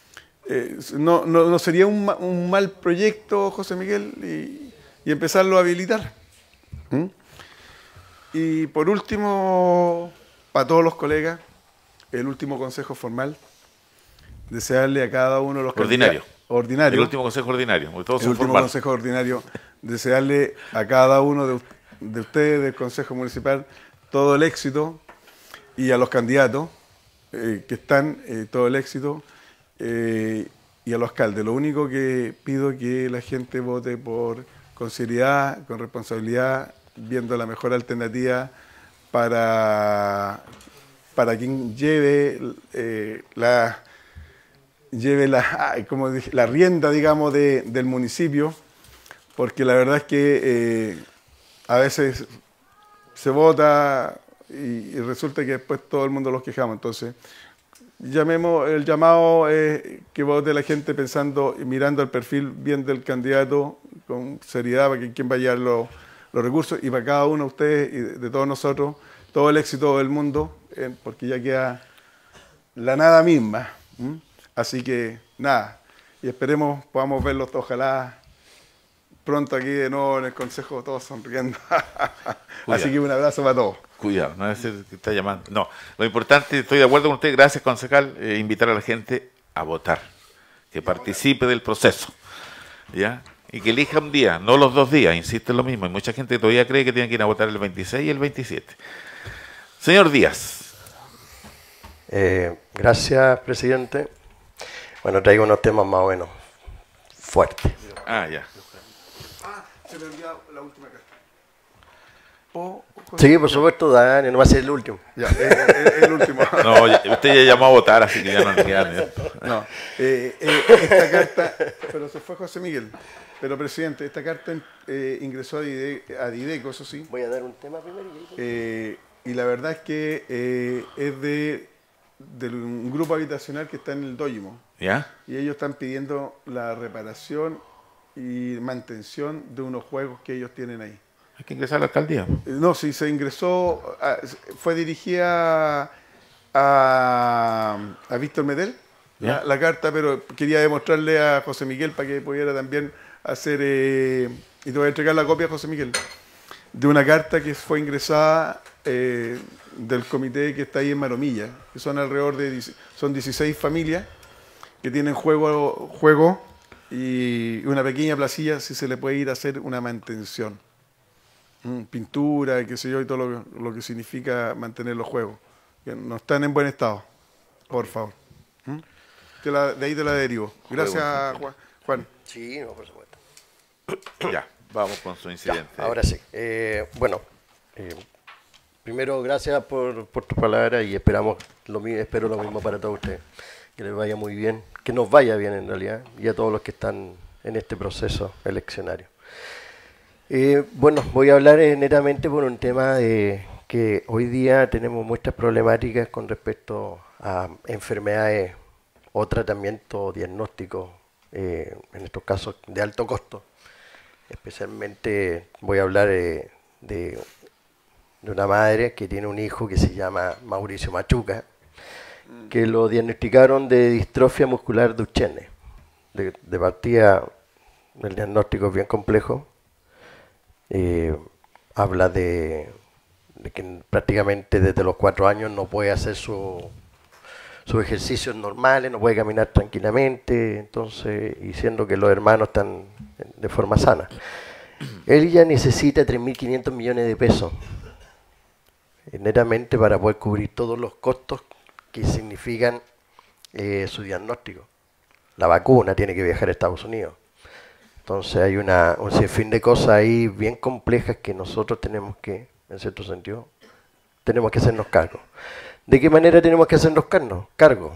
no sería un mal proyecto, José Miguel, y empezarlo a habilitar. ¿Mm? Y por último, para todos los colegas, el último consejo formal, desearle a cada uno de los ordinario. El último consejo ordinario, porque todos el son último formales. consejo ordinario, desearle a cada uno de ustedes del Consejo Municipal todo el éxito y a los candidatos que están, todo el éxito y a los alcaldes. Lo único que pido es que la gente vote con seriedad, con responsabilidad, viendo la mejor alternativa para quien lleve la rienda, digamos, del municipio, porque la verdad es que a veces se vota y resulta que después todo el mundo los quejamos. Entonces, el llamado que vote la gente pensando y mirando el perfil bien del candidato con seriedad para quien va a llevar los recursos, y para cada uno de ustedes y de todos nosotros todo el éxito del mundo, porque ya queda la nada misma. Así que nada, y esperemos podamos verlos ojalá pronto aquí de nuevo en el Consejo, todos sonriendo. Así que un abrazo para todos. Cuidado, no es el que está llamando. No, lo importante, estoy de acuerdo con usted, gracias concejal, invitar a la gente a votar, que participe del proceso, ¿ya? Y que elija un día, no los 2 días, insisto en lo mismo. Hay mucha gente que todavía cree que tienen que ir a votar el 26 y el 27. Señor Díaz. Gracias, presidente. Bueno, traigo unos temas más o menos fuertes. Ya. Se me olvidó la última carta. Sí, por supuesto, Dani, no va a ser el último. Ya, el último. No, usted ya llamó a votar, así que ya no le queda. No, esta carta, pero se fue José Miguel. Pero, presidente, esta carta ingresó a Dideco, eso sí. Voy a dar un tema primero. Y la verdad es que es de un grupo habitacional que está en el Dóimo. ¿Ya? Y ellos están pidiendo la reparación y mantención de unos juegos que ellos tienen ahí. Hay que ingresar a la alcaldía. No, sí, se ingresó, fue dirigida a Víctor Medel, la carta, pero quería demostrarle a José Miguel para que pudiera también hacer, y te voy a entregar la copia a José Miguel, de una carta que fue ingresada del comité que está ahí en Maromilla, que son alrededor de 16 familias que tienen juego y una pequeña placilla si se le puede ir a hacer una mantención. Pintura, qué sé yo, y todo lo que significa mantener los juegos. Que no están en buen estado, por favor. De ahí te la derivo. Gracias, Juan. Sí, no, por supuesto. Ya, vamos con su incidente. Ya, ahora sí. Primero, gracias por tus palabras y espero lo mismo para todos ustedes. Que les vaya muy bien, que nos vaya bien en realidad, y a todos los que están en este proceso eleccionario. Voy a hablar netamente por un tema de que hoy día tenemos muchas problemáticas con respecto a enfermedades o tratamientos diagnósticos, en estos casos de alto costo. Especialmente voy a hablar de una madre que tiene un hijo que se llama Mauricio Machuca, que lo diagnosticaron de distrofia muscular Duchenne. De partida, el diagnóstico es bien complejo. Habla de que prácticamente desde los 4 años no puede hacer sus ejercicios normales, no puede caminar tranquilamente, entonces, y siendo que los hermanos están de forma sana. Él ya necesita 3.500 millones de pesos, netamente para poder cubrir todos los costos que significan su diagnóstico. La vacuna, tiene que viajar a Estados Unidos. Entonces hay un sinfín de cosas ahí bien complejas que nosotros tenemos que, en cierto sentido, tenemos que hacernos cargo. ¿De qué manera tenemos que hacernos cargo?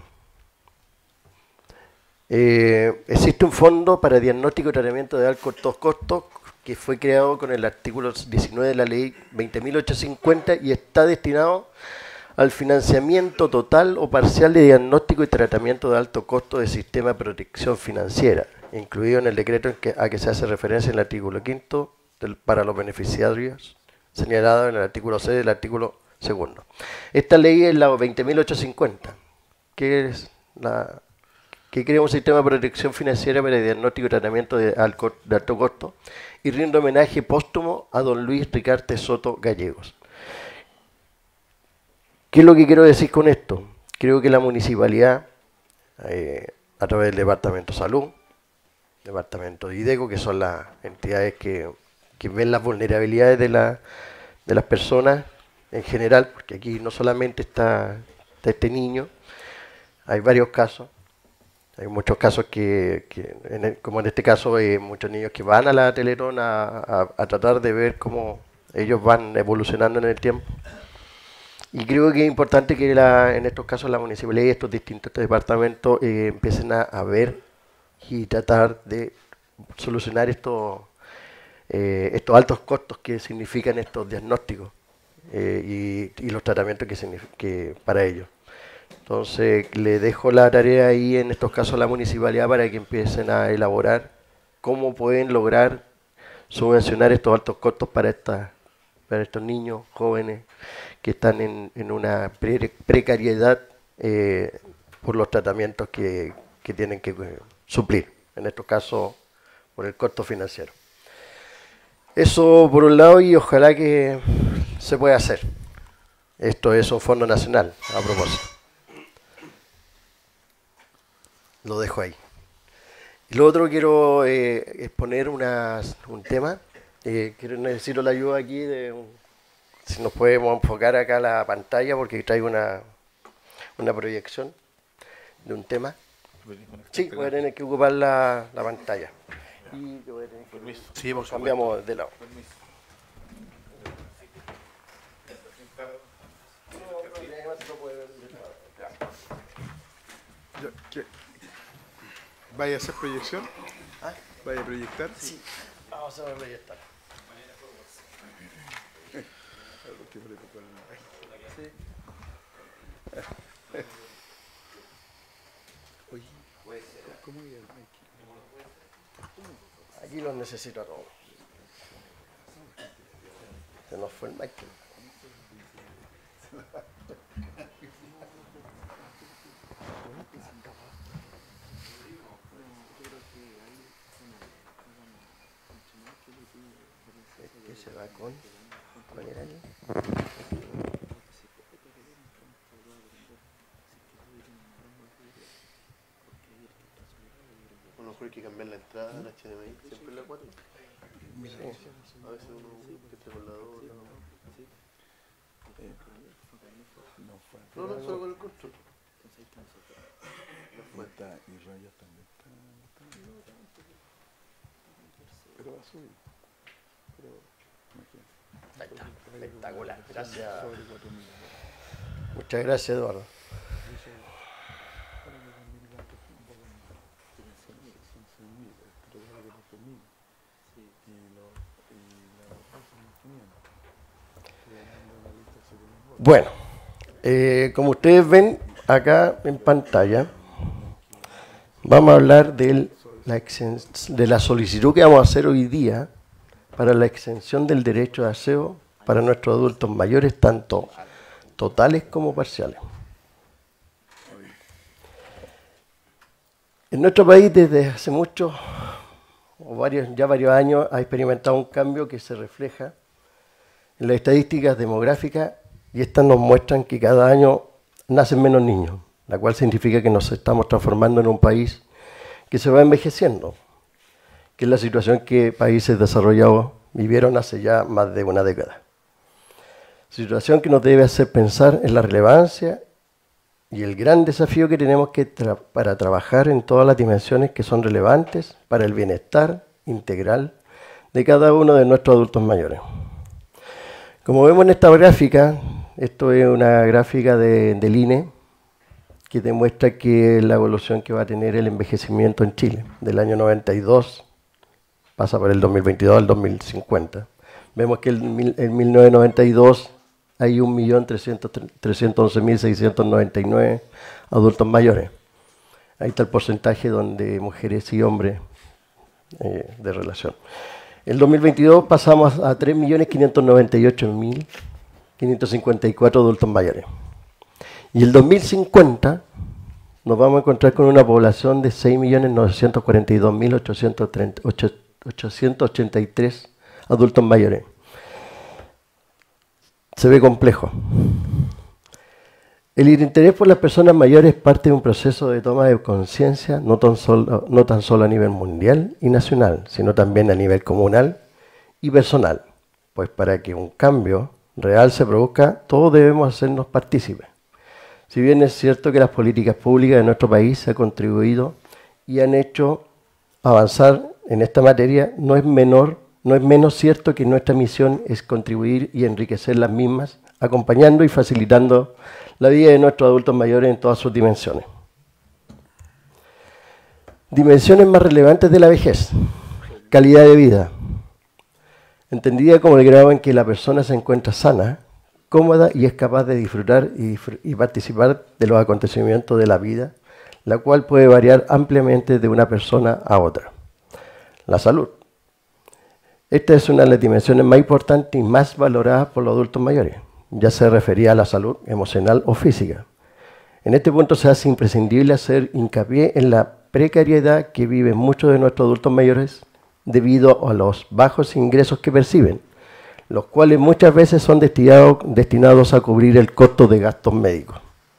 Existe un fondo para diagnóstico y tratamiento de altos costos que fue creado con el artículo 19 de la ley 20.850 y está destinado al financiamiento total o parcial de diagnóstico y tratamiento de alto costo de sistema de protección financiera, incluido en el decreto a que se hace referencia en el artículo 5 para los beneficiarios, señalado en el artículo 6 del artículo 2. Esta ley es la 20.850, que es que crea un sistema de protección financiera para el diagnóstico y tratamiento de alto costo, y rinde homenaje póstumo a don Luis Ricarte Soto Gallegos. ¿Qué es lo que quiero decir con esto? Creo que la municipalidad, a través del Departamento de Salud, Departamento de IDECO, que son las entidades que ven las vulnerabilidades de las personas en general, porque aquí no solamente está este niño, hay varios casos. Hay muchos casos como en este caso, muchos niños que van a la Teletón a tratar de ver cómo ellos van evolucionando en el tiempo. Y creo que es importante que en estos casos la municipalidad y estos distintos departamentos empiecen a ver y tratar de solucionar estos altos costos que significan estos diagnósticos y los tratamientos que para ellos. Entonces, le dejo la tarea ahí en estos casos a la municipalidad para que empiecen a elaborar cómo pueden lograr subvencionar estos altos costos para estos niños, jóvenes, que están en una precariedad por los tratamientos que tienen que suplir, en estos casos por el costo financiero. Eso por un lado, y ojalá que se pueda hacer. Esto es un fondo nacional, a propósito. Lo dejo ahí. Y lo otro, quiero exponer un tema. Necesito la ayuda aquí si nos podemos enfocar acá la pantalla, porque traigo una proyección de un tema. Sí, voy a tener que ocupar la pantalla. Y yo voy a tener que... Sí, cambiamos de lado. ¿Vaya a hacer proyección? ¿Ah? ¿Vaya a proyectar? Sí, vamos a proyectar. Aquí los necesito a todos. Se nos fue el mic. ¿Qué se va con? ¿Cuál era ahí? A lo mejor hay que cambiar la entrada en HDMI, siempre la 4. Sí. A veces uno que esté con la 2. No, solo con el control. Y rayas también pero va a subir. Ahí está, espectacular. Gracias. Muchas gracias, Eduardo. Bueno, como ustedes ven acá en pantalla, vamos a hablar de la solicitud que vamos a hacer hoy día para la exención del derecho de aseo para nuestros adultos mayores, tanto totales como parciales. En nuestro país, desde hace mucho, ya varios años, ha experimentado un cambio que se refleja en las estadísticas demográficas, y estas nos muestran que cada año nacen menos niños, la cual significa que nos estamos transformando en un país que se va envejeciendo, que es la situación que países desarrollados vivieron hace ya más de una década. Situación que nos debe hacer pensar en la relevancia y el gran desafío que tenemos para trabajar en todas las dimensiones que son relevantes para el bienestar integral de cada uno de nuestros adultos mayores. Como vemos en esta gráfica, esto es una gráfica del INE que demuestra que la evolución que va a tener el envejecimiento en Chile del año 92 pasa por el 2022 al 2050. Vemos que en 1992 hay 1.311.699 adultos mayores. Ahí está el porcentaje donde mujeres y hombres de relación. El 2022 pasamos a 3.598.554 adultos mayores. Y el 2050 nos vamos a encontrar con una población de 6.942.883 adultos mayores. Se ve complejo. El interés por las personas mayores es parte de un proceso de toma de conciencia no tan solo a nivel mundial y nacional, sino también a nivel comunal y personal. Pues para que un cambio real se produzca, todos debemos hacernos partícipes. Si bien es cierto que las políticas públicas de nuestro país han contribuido y han hecho avanzar en esta materia, no es menos cierto que nuestra misión es contribuir y enriquecer las mismas, acompañando y facilitando la vida de nuestros adultos mayores en todas sus dimensiones. Dimensiones más relevantes de la vejez. Calidad de vida. Entendida como el grado en que la persona se encuentra sana, cómoda y es capaz de disfrutar y participar de los acontecimientos de la vida, la cual puede variar ampliamente de una persona a otra. La salud. Esta es una de las dimensiones más importantes y más valoradas por los adultos mayores. Ya se refería a la salud emocional o física. En este punto se hace imprescindible hacer hincapié en la precariedad que viven muchos de nuestros adultos mayores debido a los bajos ingresos que perciben, los cuales muchas veces son destinados a cubrir el costo de gastos médicos.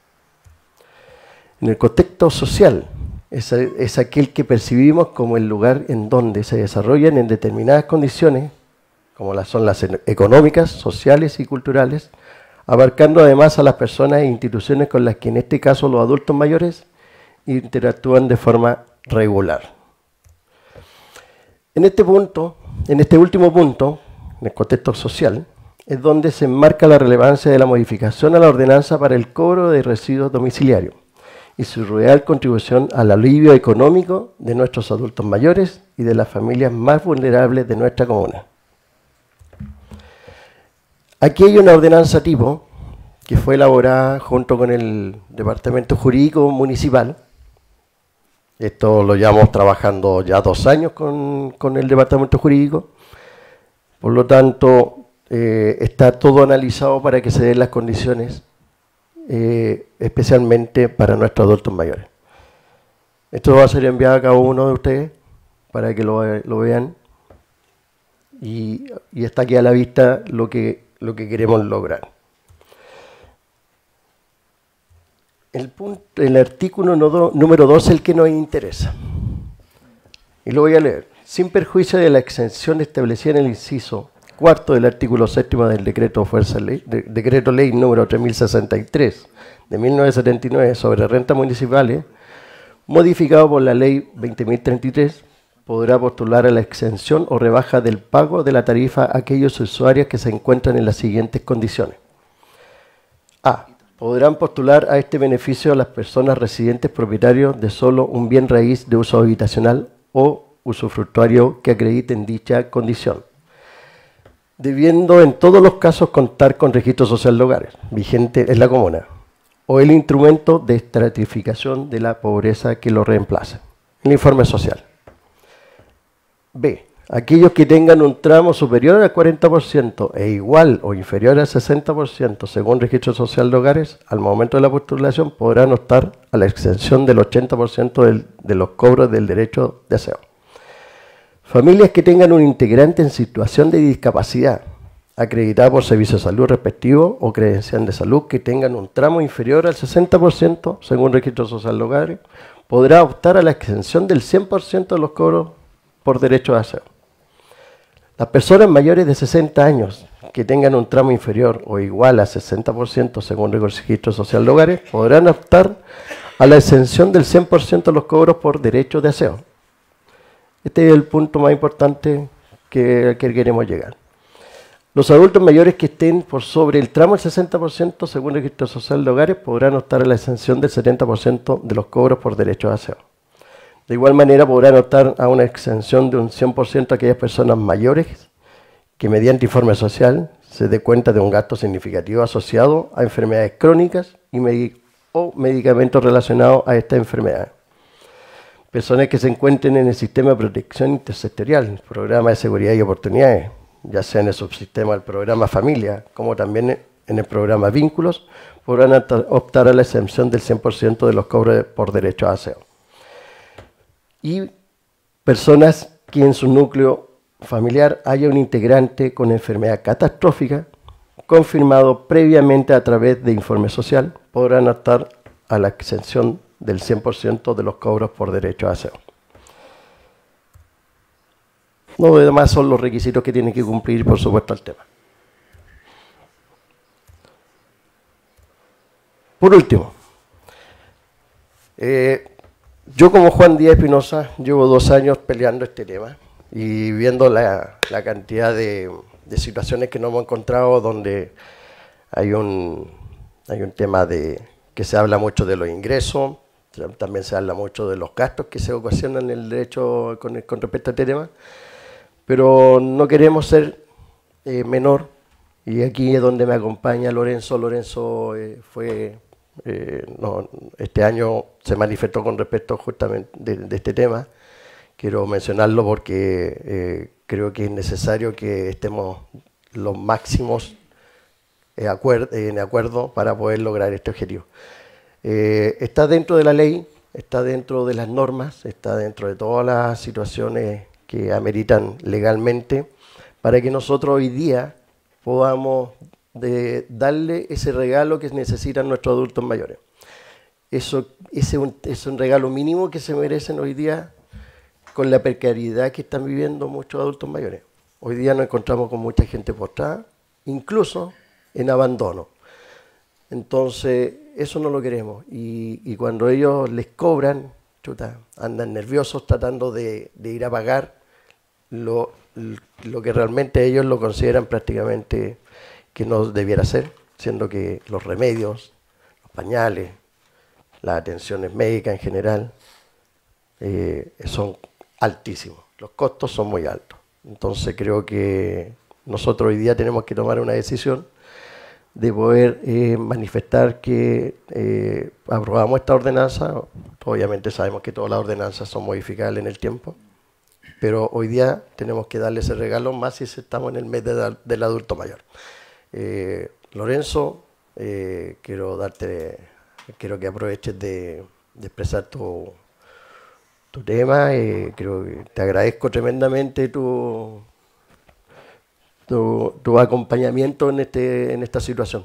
En el contexto social, es aquel que percibimos como el lugar en donde se desarrollan en determinadas condiciones, como son las económicas, sociales y culturales, abarcando además a las personas e instituciones con las que en este caso los adultos mayores interactúan de forma regular. En este último punto, en el contexto social, es donde se enmarca la relevancia de la modificación a la ordenanza para el cobro de residuos domiciliarios y su real contribución al alivio económico de nuestros adultos mayores y de las familias más vulnerables de nuestra comuna. Aquí hay una ordenanza tipo que fue elaborada junto con el Departamento Jurídico Municipal. Esto lo llevamos trabajando ya 2 años con el Departamento Jurídico. Por lo tanto, está todo analizado para que se den las condiciones, especialmente para nuestros adultos mayores. Esto va a ser enviado a cada uno de ustedes para que lo vean. Y está aquí a la vista lo que queremos lograr. El artículo número 2 es el que nos interesa. Y lo voy a leer. Sin perjuicio de la exención establecida en el inciso 4 del artículo 7 del Decreto Ley número 3063 de 1979 sobre rentas municipales, modificado por la Ley 20.033, podrá postular a la exención o rebaja del pago de la tarifa a aquellos usuarios que se encuentran en las siguientes condiciones. A. Podrán postular a este beneficio a las personas residentes propietarios de solo un bien raíz de uso habitacional o usufructuario que acrediten dicha condición, debiendo en todos los casos contar con registro social de hogares vigente en la comuna o el instrumento de estratificación de la pobreza que lo reemplace, el informe social. B. Aquellos que tengan un tramo superior al 40% e igual o inferior al 60% según registro social de hogares, al momento de la postulación podrán optar a la exención del 80% de los cobros del derecho de aseo. Familias que tengan un integrante en situación de discapacidad, acreditada por servicio de salud respectivo o credencial de salud que tengan un tramo inferior al 60% según registro social de hogares, podrá optar a la exención del 100% de los cobros por derecho de aseo. Las personas mayores de 60 años que tengan un tramo inferior o igual a 60% según el registro social de hogares podrán optar a la exención del 100% de los cobros por derecho de aseo. Este es el punto más importante que queremos llegar. Los adultos mayores que estén por sobre el tramo del 60% según el registro social de hogares podrán optar a la exención del 70% de los cobros por derecho de aseo. De igual manera podrán optar a una exención de un 100% a aquellas personas mayores que mediante informe social se dé cuenta de un gasto significativo asociado a enfermedades crónicas o medicamentos relacionados a esta enfermedad. Personas que se encuentren en el sistema de protección intersectorial, programa de seguridad y oportunidades, ya sea en el subsistema del programa Familia, como también en el programa Vínculos, podrán optar a la exención del 100% de los cobros por derecho a aseo. Y personas que en su núcleo familiar haya un integrante con enfermedad catastrófica, confirmado previamente a través de informe social, podrán optar a la exención del 100% de los cobros por derecho a aseo. Lo demás son los requisitos que tienen que cumplir, por supuesto, el tema. Por último, yo como Juan Díaz Espinosa llevo 2 años peleando este tema y viendo la cantidad de situaciones que nos hemos encontrado donde hay un tema de que se habla mucho de los ingresos, también se habla mucho de los gastos que se ocasionan en el derecho con respecto a este tema, pero no queremos ser menor, y aquí es donde me acompaña Lorenzo. Lorenzo este año se manifestó con respecto justamente de este tema. Quiero mencionarlo porque creo que es necesario que estemos los máximos en acuerdo para poder lograr este objetivo. Está dentro de la ley, está dentro de las normas, está dentro de todas las situaciones que ameritan legalmente para que nosotros hoy día podamos darle ese regalo que necesitan nuestros adultos mayores. Eso es un regalo mínimo que se merecen hoy día con la precariedad que están viviendo muchos adultos mayores. Hoy día nos encontramos con mucha gente postrada, incluso en abandono. Entonces, eso no lo queremos. Y cuando ellos les cobran, andan nerviosos tratando de ir a pagar lo que realmente ellos lo consideran prácticamente que no debiera ser, siendo que los remedios, los pañales, las atenciones médicas en general son altísimos. Los costos son muy altos. Entonces creo que nosotros hoy día tenemos que tomar una decisión de poder manifestar que aprobamos esta ordenanza. Obviamente sabemos que todas las ordenanzas son modificables en el tiempo, pero hoy día tenemos que darle ese regalo más si estamos en el mes del adulto mayor. Lorenzo, quiero que aproveches de expresar tu tema. Creo que te agradezco tremendamente tu acompañamiento en esta situación.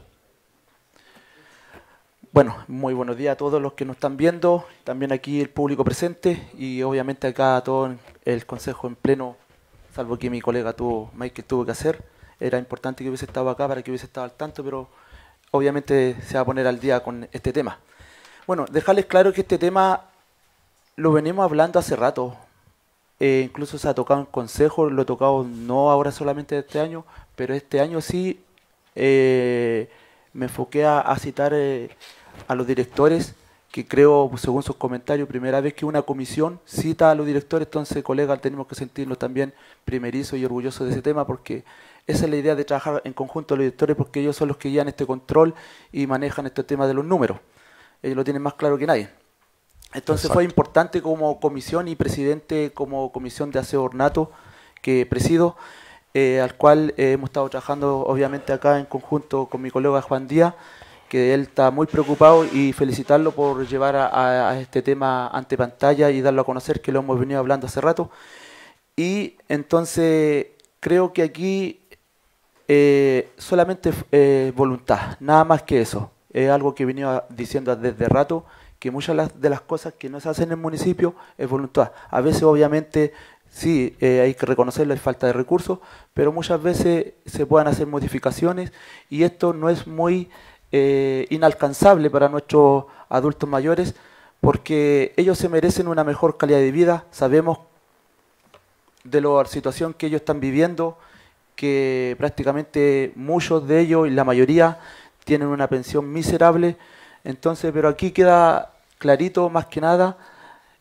Bueno, muy buenos días a todos los que nos están viendo, también aquí el público presente y obviamente acá todo el consejo en pleno, salvo que mi colega Michael tuvo que hacer. Era importante que hubiese estado acá para que hubiese estado al tanto, pero obviamente se va a poner al día con este tema. Bueno, dejarles claro que este tema lo venimos hablando hace rato. Incluso se ha tocado en consejo, lo he tocado no ahora solamente este año, pero este año sí me enfoqué a citar a los directores, que creo, según sus comentarios, primera vez que una comisión cita a los directores. Entonces, colegas, tenemos que sentirnos también primerizos y orgullosos de ese tema, porque esa es la idea de trabajar en conjunto a los directores, porque ellos son los que llevan este control y manejan este tema de los números. Ellos lo tienen más claro que nadie. Entonces Exacto. Fue importante como comisión y presidente como comisión de aseo ornato que presido, al cual hemos estado trabajando obviamente acá en conjunto con mi colega Juan Díaz, que él está muy preocupado, y felicitarlo por llevar a este tema ante pantalla y darlo a conocer, que lo hemos venido hablando hace rato. Y entonces creo que aquí solamente voluntad, nada más que eso. Es algo que venía diciendo desde rato, que muchas de las cosas que no se hacen en el municipio es voluntad. A veces obviamente sí, hay que reconocerlo, hay falta de recursos, pero muchas veces se pueden hacer modificaciones y esto no es muy inalcanzable para nuestros adultos mayores, porque ellos se merecen una mejor calidad de vida. Sabemos de la situación que ellos están viviendo, que prácticamente muchos de ellos y la mayoría tienen una pensión miserable. Entonces, pero aquí queda clarito más que nada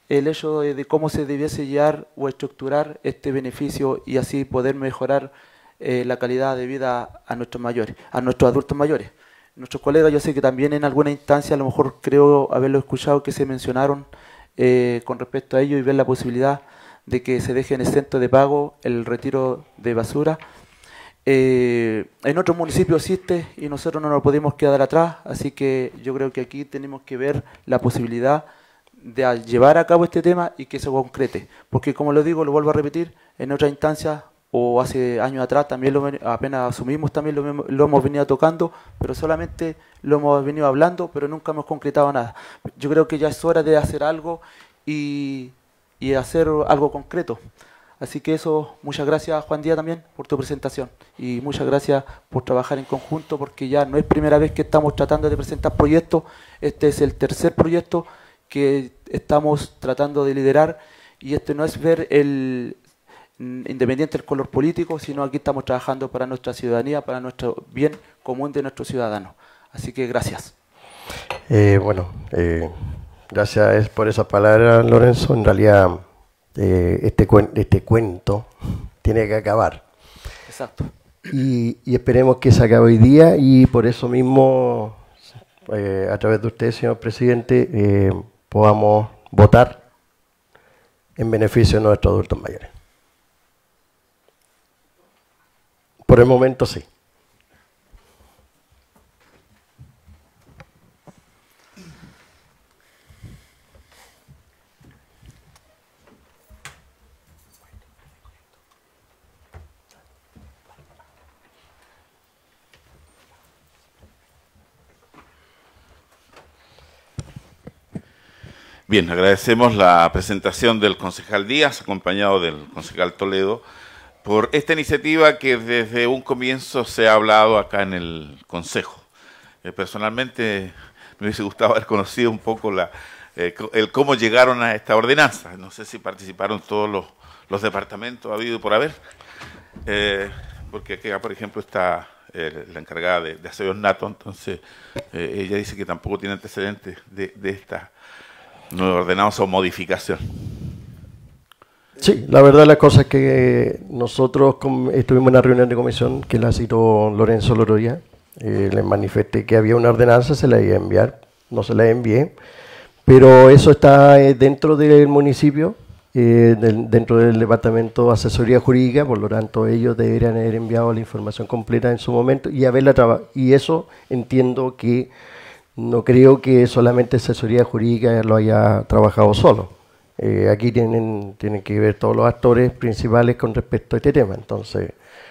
el hecho de cómo se debiese llevar o estructurar este beneficio y así poder mejorar la calidad de vida a nuestros mayores, a nuestros adultos mayores. Nuestros colegas, yo sé que también en alguna instancia, a lo mejor creo haberlo escuchado, que se mencionaron con respecto a ello y ver la posibilidad de que se deje en exento de pago el retiro de basura. En otros municipios existe y nosotros no nos podemos quedar atrás, así que yo creo que aquí tenemos que ver la posibilidad de llevar a cabo este tema y que se concrete, porque como lo digo, lo vuelvo a repetir, en otra instancia o hace años atrás también apenas asumimos, también lo hemos venido tocando, pero solamente lo hemos venido hablando, pero nunca hemos concretado nada. Yo creo que ya es hora de hacer algo y hacer algo concreto. Así que eso, muchas gracias Juan Díaz también por tu presentación y muchas gracias por trabajar en conjunto, porque ya no es primera vez que estamos tratando de presentar proyectos, este es el tercer proyecto que estamos tratando de liderar y este no es ver el independiente del color político, sino aquí estamos trabajando para nuestra ciudadanía, para nuestro bien común de nuestros ciudadanos. Así que gracias. Gracias por esa palabra, Lorenzo. En realidad, este cuento tiene que acabar. Exacto. Y esperemos que se acabe hoy día y por eso mismo, a través de usted, señor presidente, podamos votar en beneficio de nuestros adultos mayores. Por el momento sí. Bien, agradecemos la presentación del concejal Díaz, acompañado del concejal Toledo, por esta iniciativa que desde un comienzo se ha hablado acá en el Consejo. Personalmente me hubiese gustado haber conocido un poco el cómo llegaron a esta ordenanza. No sé si participaron todos los departamentos, ha habido por haber, porque acá, por ejemplo, está la encargada de Aseos Nato, entonces ella dice que tampoco tiene antecedentes de esta nueva ordenanza o modificación. Sí, la verdad la cosa es que nosotros estuvimos en una reunión de comisión que la citó Lorenzo el otro día. Les manifesté que había una ordenanza, se la iba a enviar, no se la envié, pero eso está dentro del municipio, dentro del departamento de asesoría jurídica, por lo tanto ellos deberían haber enviado la información completa en su momento y haberla trabajado. Y eso entiendo que no creo que solamente asesoría jurídica lo haya trabajado solo. Aquí tienen que ver todos los actores principales con respecto a este tema. Entonces,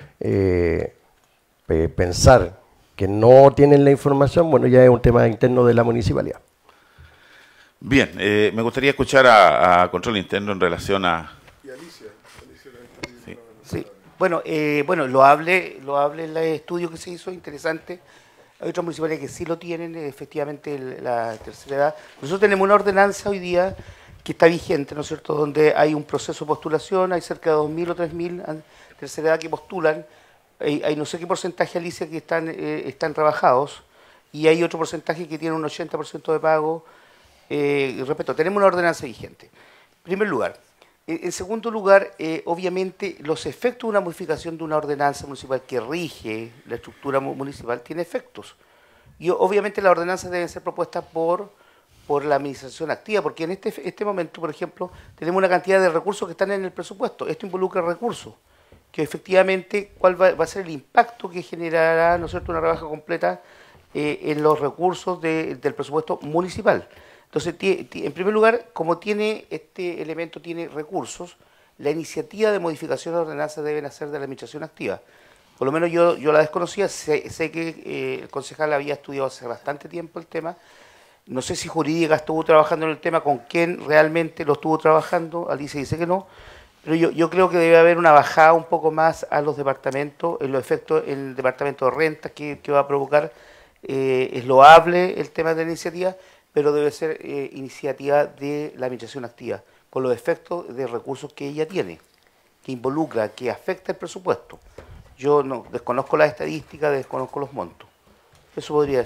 pensar que no tienen la información, bueno, ya es un tema interno de la municipalidad. Bien, me gustaría escuchar a Control Interno en relación a... Y Alicia. Sí. Sí. Bueno, lo hable el estudio que se hizo, interesante. Hay otras municipalidades que sí lo tienen, efectivamente, la tercera edad. Nosotros tenemos una ordenanza hoy día que está vigente, ¿no es cierto?, donde hay un proceso de postulación, hay cerca de 2.000 o 3.000 tercera edad que postulan, hay no sé qué porcentaje, Alicia, que están trabajados, y hay otro porcentaje que tiene un 80% de pago. Repito, tenemos una ordenanza vigente. En primer lugar. En segundo lugar, obviamente, los efectos de una modificación de una ordenanza municipal que rige la estructura municipal tiene efectos. Y obviamente las ordenanzas deben ser propuestas por la administración activa, porque en este momento, por ejemplo, tenemos una cantidad de recursos que están en el presupuesto. Esto involucra recursos, que efectivamente, ¿cuál va a ser el impacto que generará, ¿no es cierto?, una rebaja completa en los recursos del presupuesto municipal? Entonces, en primer lugar, como este elemento tiene recursos, la iniciativa de modificación de ordenanza debe nacer de la administración activa. Por lo menos yo la desconocía, sé que el concejal había estudiado hace bastante tiempo el tema. No sé si Jurídica estuvo trabajando en el tema, con quién realmente lo estuvo trabajando. Alicia dice que no. Pero yo creo que debe haber una bajada un poco más a los departamentos, en los efectos en el departamento de rentas que va a provocar. Es loable el tema de la iniciativa, pero debe ser iniciativa de la administración activa, con los efectos de recursos que ella tiene, que involucra, que afecta el presupuesto. Yo no desconozco las estadísticas, desconozco los montos. Eso podría decir.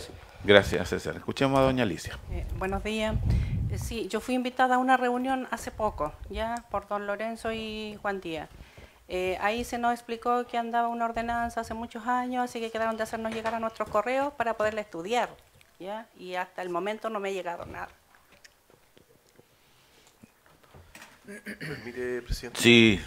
Gracias, César. Escuchemos a doña Alicia. Buenos días. Sí, yo fui invitada a una reunión hace poco, ya, por don Lorenzo y Juan Díaz. Ahí se nos explicó que andaba una ordenanza hace muchos años, así que quedaron de hacernos llegar a nuestros correos para poderla estudiar, ya, y hasta el momento no me ha llegado nada. Mire, presidente. Sí.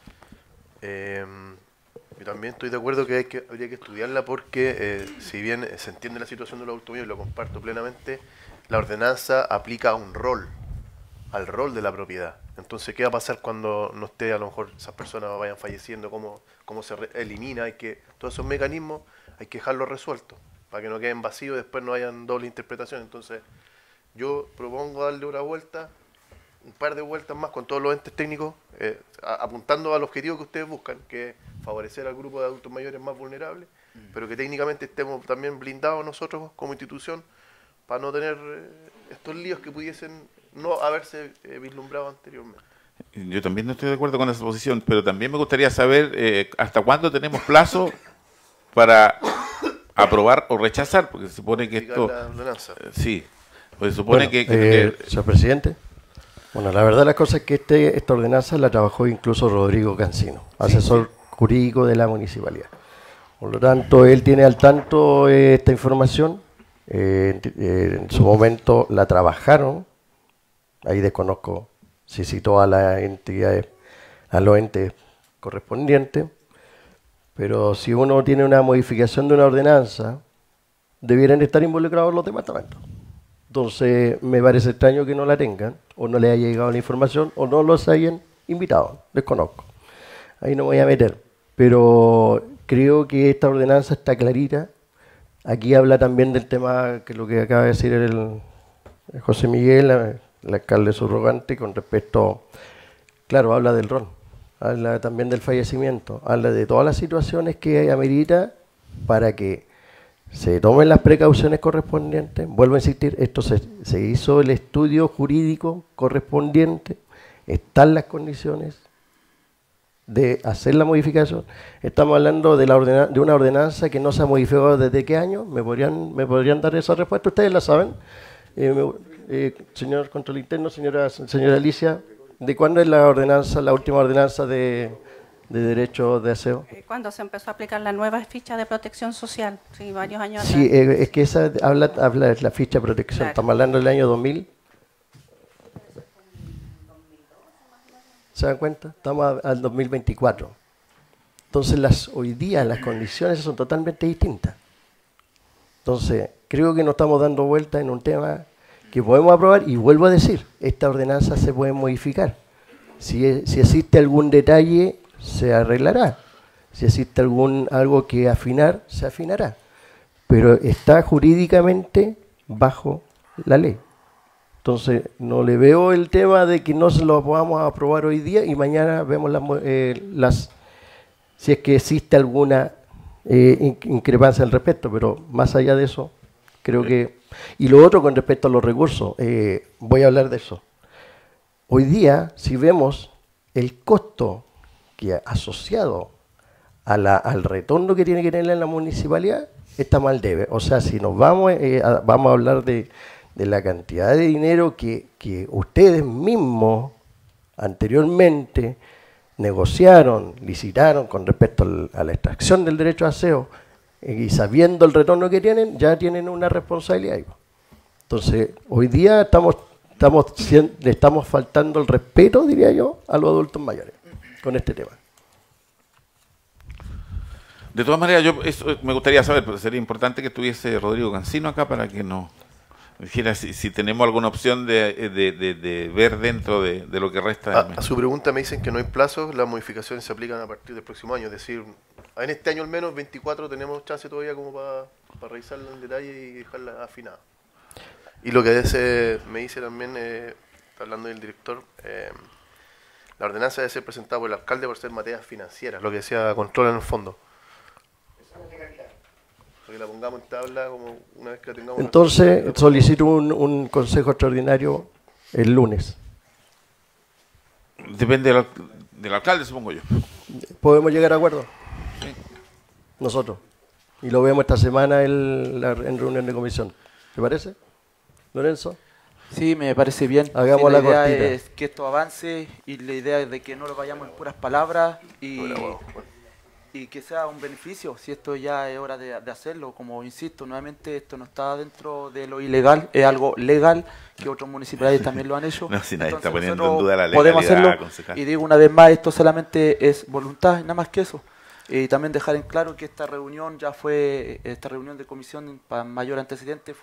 Yo también estoy de acuerdo que habría que estudiarla porque, si bien se entiende la situación de los automóviles, lo comparto plenamente, la ordenanza aplica a un rol, al rol de la propiedad. Entonces, ¿qué va a pasar cuando no esté, a lo mejor esas personas vayan falleciendo? ¿Cómo se elimina? Todos esos mecanismos hay que dejarlos resueltos para que no queden vacíos y después no hayan doble interpretación. Entonces, yo propongo darle una vuelta, un par de vueltas más con todos los entes técnicos, apuntando al objetivo que ustedes buscan, que es favorecer al grupo de adultos mayores más vulnerables, pero que técnicamente estemos también blindados nosotros como institución para no tener estos líos que pudiesen no haberse vislumbrado anteriormente. Yo también no estoy de acuerdo con esa posición, pero también me gustaría saber hasta cuándo tenemos plazo para aprobar o rechazar, porque se supone que esto... La ordenanza. Sí, pues se supone que... Señor presidente, bueno, la verdad la cosa es que esta ordenanza la trabajó incluso Rodrigo Cancino, asesor jurídico de la municipalidad. Por lo tanto, él tiene al tanto esta información. En su momento la trabajaron, ahí desconozco si citó a las entidades, a los entes correspondientes, pero si uno tiene una modificación de una ordenanza, debieran estar involucrados los departamentos. Entonces, me parece extraño que no la tengan, o no les haya llegado la información, o no los hayan invitado, desconozco. Ahí no me voy a meter, pero creo que esta ordenanza está clarita. Aquí habla también del tema, que lo que acaba de decir el José Miguel, el alcalde subrogante, con respecto, claro, habla del rol, habla también del fallecimiento, habla de todas las situaciones que amerita para que se tomen las precauciones correspondientes. Vuelvo a insistir, esto se hizo el estudio jurídico correspondiente, están las condiciones de hacer la modificación. Estamos hablando de una ordenanza que no se ha modificado desde qué año. ¿Me podrían dar esa respuesta? Ustedes la saben. Señor Control Interno, señora Alicia, ¿de cuándo es la ordenanza, la última ordenanza de derecho de aseo? Cuando se empezó a aplicar la nueva ficha de protección social, sí, varios años atrás. Sí, es que esa habla de la ficha de protección. Claro. Estamos hablando del año 2000. ¿Se dan cuenta? Estamos al 2024. Entonces, hoy día las condiciones son totalmente distintas. Entonces, creo que nos estamos dando vuelta en un tema que podemos aprobar, y vuelvo a decir, esta ordenanza se puede modificar. Si existe algún detalle, se arreglará. Si existe algo que afinar, se afinará. Pero está jurídicamente bajo la ley. Entonces, no le veo el tema de que no se lo podamos aprobar hoy día y mañana vemos si es que existe alguna increpancia al respecto, pero más allá de eso, creo que... Y lo otro con respecto a los recursos, voy a hablar de eso. Hoy día, si vemos el costo que asociado al retorno que tiene que tener la municipalidad, está mal debe. O sea, si nos vamos a hablar de la cantidad de dinero que ustedes mismos anteriormente negociaron, licitaron con respecto a la extracción del derecho a aseo, y sabiendo el retorno que tienen, ya tienen una responsabilidad. Entonces, hoy día le estamos faltando el respeto, diría yo, a los adultos mayores con este tema. De todas maneras, eso me gustaría saber, pero sería importante que estuviese Rodrigo Cancino acá para que nos dijera si tenemos alguna opción de ver dentro de lo que resta. A su pregunta me dicen que no hay plazos, las modificaciones se aplican a partir del próximo año, es decir, en este año al menos, 24, tenemos chance todavía como para revisarla en detalle y dejarla afinada. Y lo que me dice también, hablando del director, la ordenanza debe ser presentada por el alcalde por ser materias financieras, lo que decía control en el fondo. Que la pongamos en tabla como una vez que la tengamos. Entonces, solicito un consejo extraordinario el lunes. Depende del alcalde, supongo yo. ¿Podemos llegar a acuerdo? Sí. Nosotros. Y lo vemos esta semana en reunión de comisión. ¿Te parece, Lorenzo? Sí, me parece bien. Hagamos la la idea cortita. es que esto avance y la idea es de que no lo vayamos en puras palabras y que sea un beneficio. Si esto ya es hora de hacerlo, como insisto, nuevamente esto no está dentro de lo ilegal, es algo legal que otros municipalidades también lo han hecho. No, si nadie está Entonces poniendo en nosotros duda la podemos legalidad, hacerlo. concejal. Y digo una vez más, esto solamente es voluntad, nada más que eso. Y también dejar en claro que esta reunión esta reunión de comisión para mayor antecedente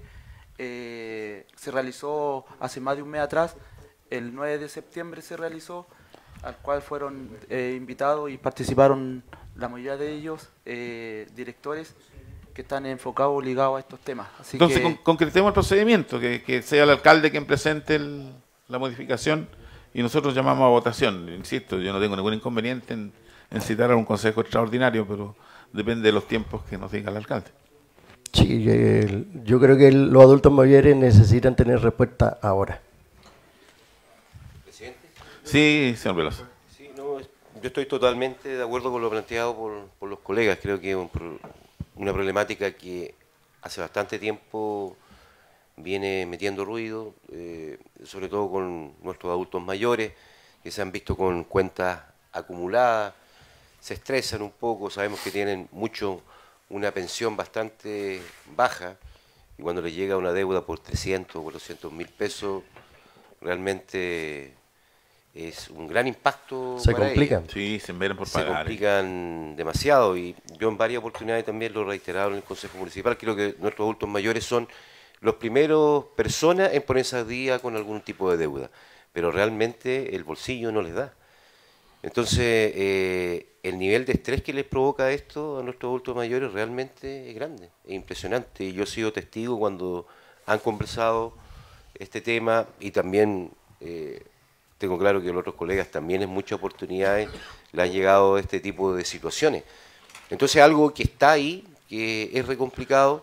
se realizó hace más de un mes atrás, el 9 de septiembre se realizó, al cual fueron invitados y participaron la mayoría de ellos, directores que están enfocados, ligados a estos temas. Así Entonces, que, concretemos el procedimiento, que sea el alcalde quien presente la modificación y nosotros llamamos a votación. Insisto, yo no tengo ningún inconveniente en citar a un consejo extraordinario, pero depende de los tiempos que nos diga el alcalde. Sí, yo creo que los adultos mayores necesitan tener respuesta ahora. ¿Presidente? Sí, señor Veloso. Sí, no, yo estoy totalmente de acuerdo con lo planteado por los colegas. Creo que es una problemática que hace bastante tiempo viene metiendo ruido, sobre todo con nuestros adultos mayores, que se han visto con cuentas acumuladas, se estresan un poco, sabemos que tienen una pensión bastante baja, y cuando les llega una deuda por 300 o 400 mil pesos, realmente es un gran impacto. Se para complican. ellos. Sí, se enveran por Se pagar. complican demasiado, y yo en varias oportunidades también lo he reiterado en el Consejo Municipal. Creo que nuestros adultos mayores son los primeros personas en ponerse al día con algún tipo de deuda, pero realmente el bolsillo no les da. Entonces, el nivel de estrés que les provoca esto a nuestros adultos mayores realmente es grande, es impresionante. Y yo he sido testigo cuando han conversado este tema, y también tengo claro que los otros colegas también en muchas oportunidades le han llegado este tipo de situaciones. Entonces, algo que está ahí, que es re complicado,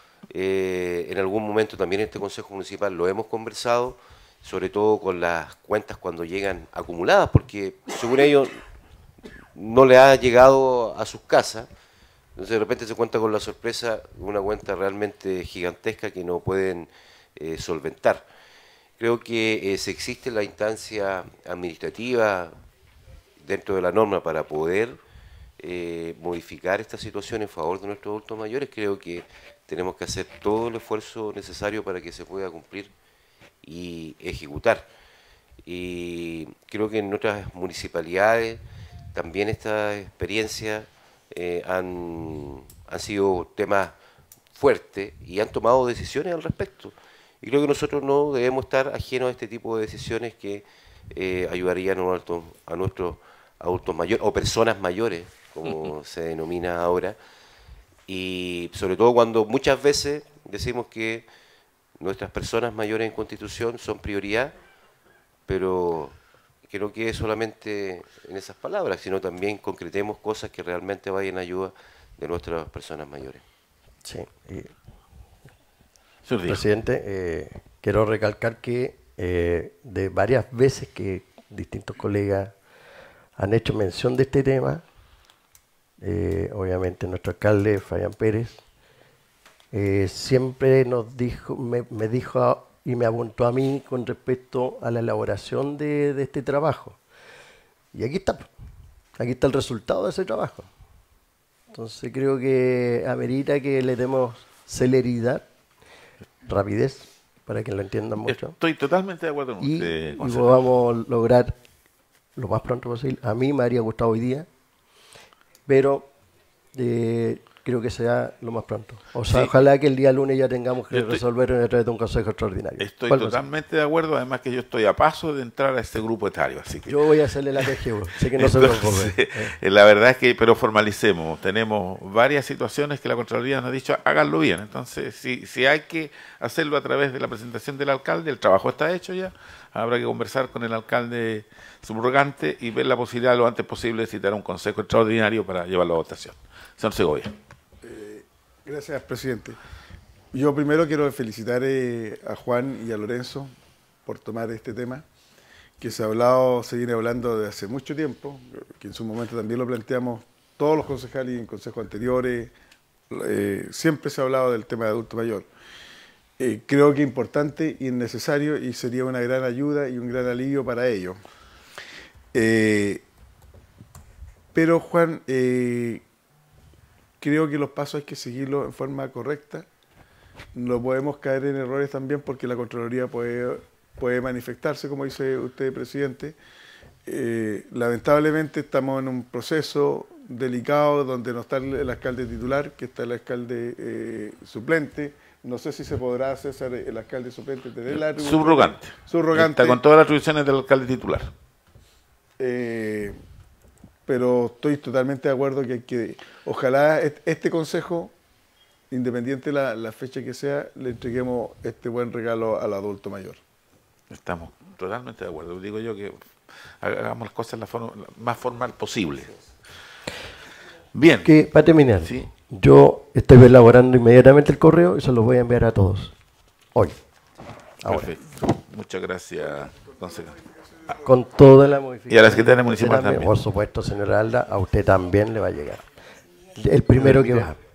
en algún momento también en este Consejo Municipal lo hemos conversado, sobre todo con las cuentas cuando llegan acumuladas, porque según ellos no le ha llegado a sus casas, entonces de repente se cuenta con la sorpresa de una cuenta realmente gigantesca que no pueden solventar. Creo que si existe la instancia administrativa dentro de la norma para poder modificar esta situación en favor de nuestros adultos mayores, creo que tenemos que hacer todo el esfuerzo necesario para que se pueda cumplir y ejecutar. Y creo que en otras municipalidades también estas experiencias han sido temas fuertes y han tomado decisiones al respecto. Y creo que nosotros no debemos estar ajenos a este tipo de decisiones que ayudarían a nuestros adultos mayores o personas mayores, como se denomina ahora. Y sobre todo cuando muchas veces decimos que nuestras personas mayores en Constitución son prioridad, pero que no quede solamente en esas palabras, sino también concretemos cosas que realmente vayan a ayuda de nuestras personas mayores. Sí. Presidente, quiero recalcar que de varias veces que distintos colegas han hecho mención de este tema, obviamente nuestro alcalde, Fabián Pérez, siempre nos dijo, me dijo y me apuntó a mí con respecto a la elaboración de este trabajo. Y aquí está el resultado de ese trabajo. Entonces creo que amerita que le demos celeridad, rapidez, para que lo entiendan mucho. Estoy totalmente de acuerdo con usted, y consejero. podamos lograr lo más pronto posible. A mí me habría gustado hoy día, pero creo que sea lo más pronto. O sea, Sí. ojalá que el día lunes ya tengamos que Yo estoy- resolver a través de un consejo extraordinario. Estoy ¿Cuál consejo? totalmente de acuerdo, además que yo estoy a paso de entrar a este grupo etario, así que... Yo voy a hacerle la PGU, sé que no se Entonces, preocupe. la verdad es que, pero formalicemos, tenemos varias situaciones que la Contraloría nos ha dicho, háganlo bien. Entonces, si hay que hacerlo a través de la presentación del alcalde, el trabajo está hecho ya, habrá que conversar con el alcalde subrogante y ver la posibilidad lo antes posible de citar un consejo extraordinario para llevarlo a votación. Señor Segovia. Gracias, presidente. Yo primero quiero felicitar a Juan y a Lorenzo por tomar este tema, que se viene hablando de hace mucho tiempo, que en su momento también lo planteamos todos los concejales y en consejos anteriores, siempre se ha hablado del tema de adulto mayor. creo que es importante y es necesario y sería una gran ayuda y un gran alivio para ellos. Pero Juan, creo que los pasos hay que seguirlos en forma correcta. No podemos caer en errores también porque la Contraloría puede manifestarse, como dice usted, presidente. Lamentablemente estamos en un proceso delicado donde no está el alcalde titular, que está el alcalde suplente. No sé si se podrá hacer el alcalde suplente tener la atribución. Subrogante. Está con todas las atribuciones del alcalde titular. Pero estoy totalmente de acuerdo que hay que, ojalá este consejo, independiente de la fecha que sea, le entreguemos este buen regalo al adulto mayor. Estamos totalmente de acuerdo. Digo yo que hagamos las cosas de la forma más formal posible. Bien. Que, para terminar, ¿sí? Yo estoy elaborando inmediatamente el correo y se los voy a enviar a todos. Hoy. Ahora. Perfecto. Muchas gracias, concejal. Con toda la modificación. Y a la secretaria municipal también. Por supuesto, señora Alda, a usted también le va a llegar. El primero que va.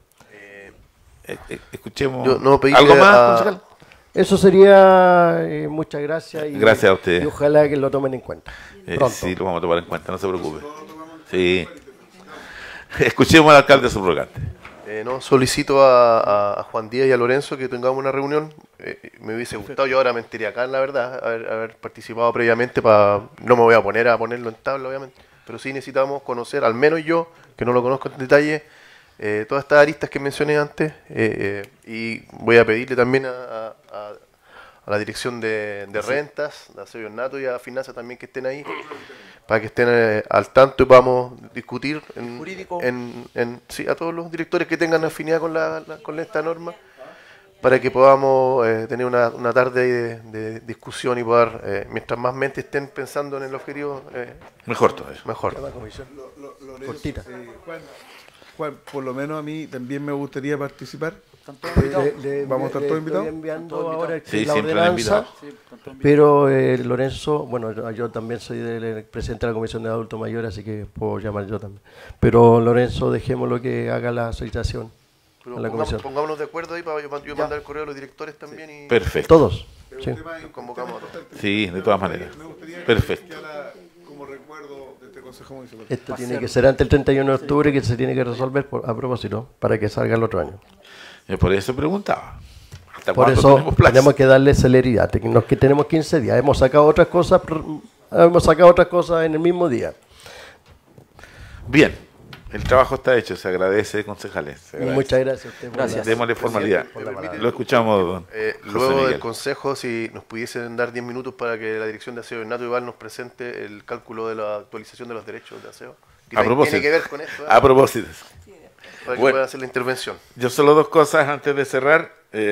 Escuchemos. ¿Algo más, concejal? Eso sería, muchas gracias. Y, gracias a ustedes. Y ojalá que lo tomen en cuenta. Sí, lo vamos a tomar en cuenta, no se preocupe. Sí. Escuchemos al alcalde subrogante. No, solicito a Juan Díaz y a Lorenzo que tengamos una reunión. Me hubiese gustado, yo ahora mentiría acá, la verdad, haber participado previamente. No me voy a ponerlo en tabla, obviamente, pero sí necesitamos conocer, al menos yo, que no lo conozco en detalle, todas estas aristas que mencioné antes, y voy a pedirle también a la dirección de rentas, de Aseo Nato y a Finanzas también que estén ahí, para que estén al tanto y podamos discutir sí, a todos los directores que tengan afinidad con esta norma, para que podamos tener una tarde de discusión y poder, mientras más mentes estén pensando en el objetivo, mejor todavía. Mejor. Cortita. Juan, por lo menos a mí también me gustaría participar. Vamos a estar todos invitados. Estoy enviando ahora Sí, la siempre ordenanza, invitados. pero Lorenzo, bueno, yo también soy del presidente de la Comisión de Adultos Mayores, así que puedo llamar yo también. Pero Lorenzo, dejémoslo que haga la solicitación a la comisión. Pongámonos de acuerdo ahí para yo mandar el correo a los directores también. Y Perfecto. Todos. Sí. los convocamos a todos. Sí, de todas maneras. Perfecto. Como recuerdo de este consejo municipal. Esto tiene que ser antes del 31 de octubre, que se tiene que resolver a propósito, para que salga el otro año. Yo por eso preguntaba. ¿Hasta Por cuándo eso tenemos plazo? tenemos que darle celeridad. Que tenemos 15 días. Hemos sacado otras cosas en el mismo día. Bien, el trabajo está hecho, se agradece, concejales. Se agradece. Muchas gracias a usted. Gracias. Démosle formalidad. por la palabra. Lo escuchamos, don Luego José del Miguel. consejo, si nos pudiesen dar 10 minutos para que la dirección de aseo Nato Igual nos presente el cálculo de la actualización de los derechos de aseo. Que A propósito. tiene que ver con esto, A propósito. para que bueno. pueda hacer la intervención. Yo solo dos cosas antes de cerrar.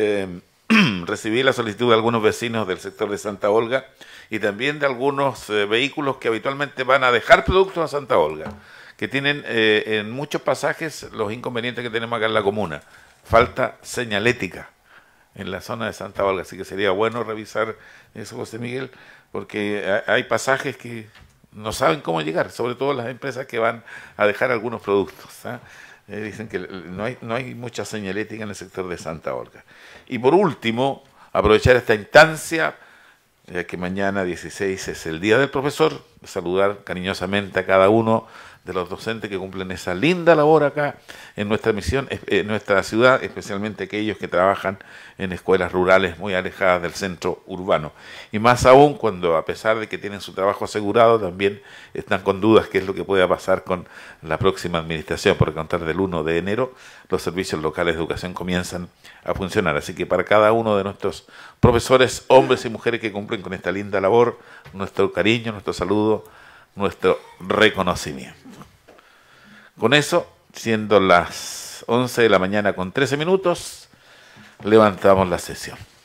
Recibí la solicitud de algunos vecinos del sector de Santa Olga y también de algunos vehículos que habitualmente van a dejar productos a Santa Olga, que tienen en muchos pasajes los inconvenientes que tenemos acá en la comuna. Falta señalética en la zona de Santa Olga, así que sería bueno revisar eso, José Miguel, porque hay pasajes que no saben cómo llegar, sobre todo las empresas que van a dejar algunos productos. Dicen que no hay mucha señalética en el sector de Santa Olga. Y por último, aprovechar esta instancia, ya que mañana 16 es el Día del Profesor, saludar cariñosamente a cada uno de los docentes que cumplen esa linda labor acá en nuestra misión, en nuestra ciudad, especialmente aquellos que trabajan en escuelas rurales muy alejadas del centro urbano. Y más aún cuando, a pesar de que tienen su trabajo asegurado, también están con dudas qué es lo que pueda pasar con la próxima administración, porque a contar del 1 de enero los servicios locales de educación comienzan a funcionar. Así que para cada uno de nuestros profesores, hombres y mujeres que cumplen con esta linda labor, nuestro cariño, nuestro saludo, nuestro reconocimiento. Con eso, siendo las 11 de la mañana con 13 minutos, levantamos la sesión.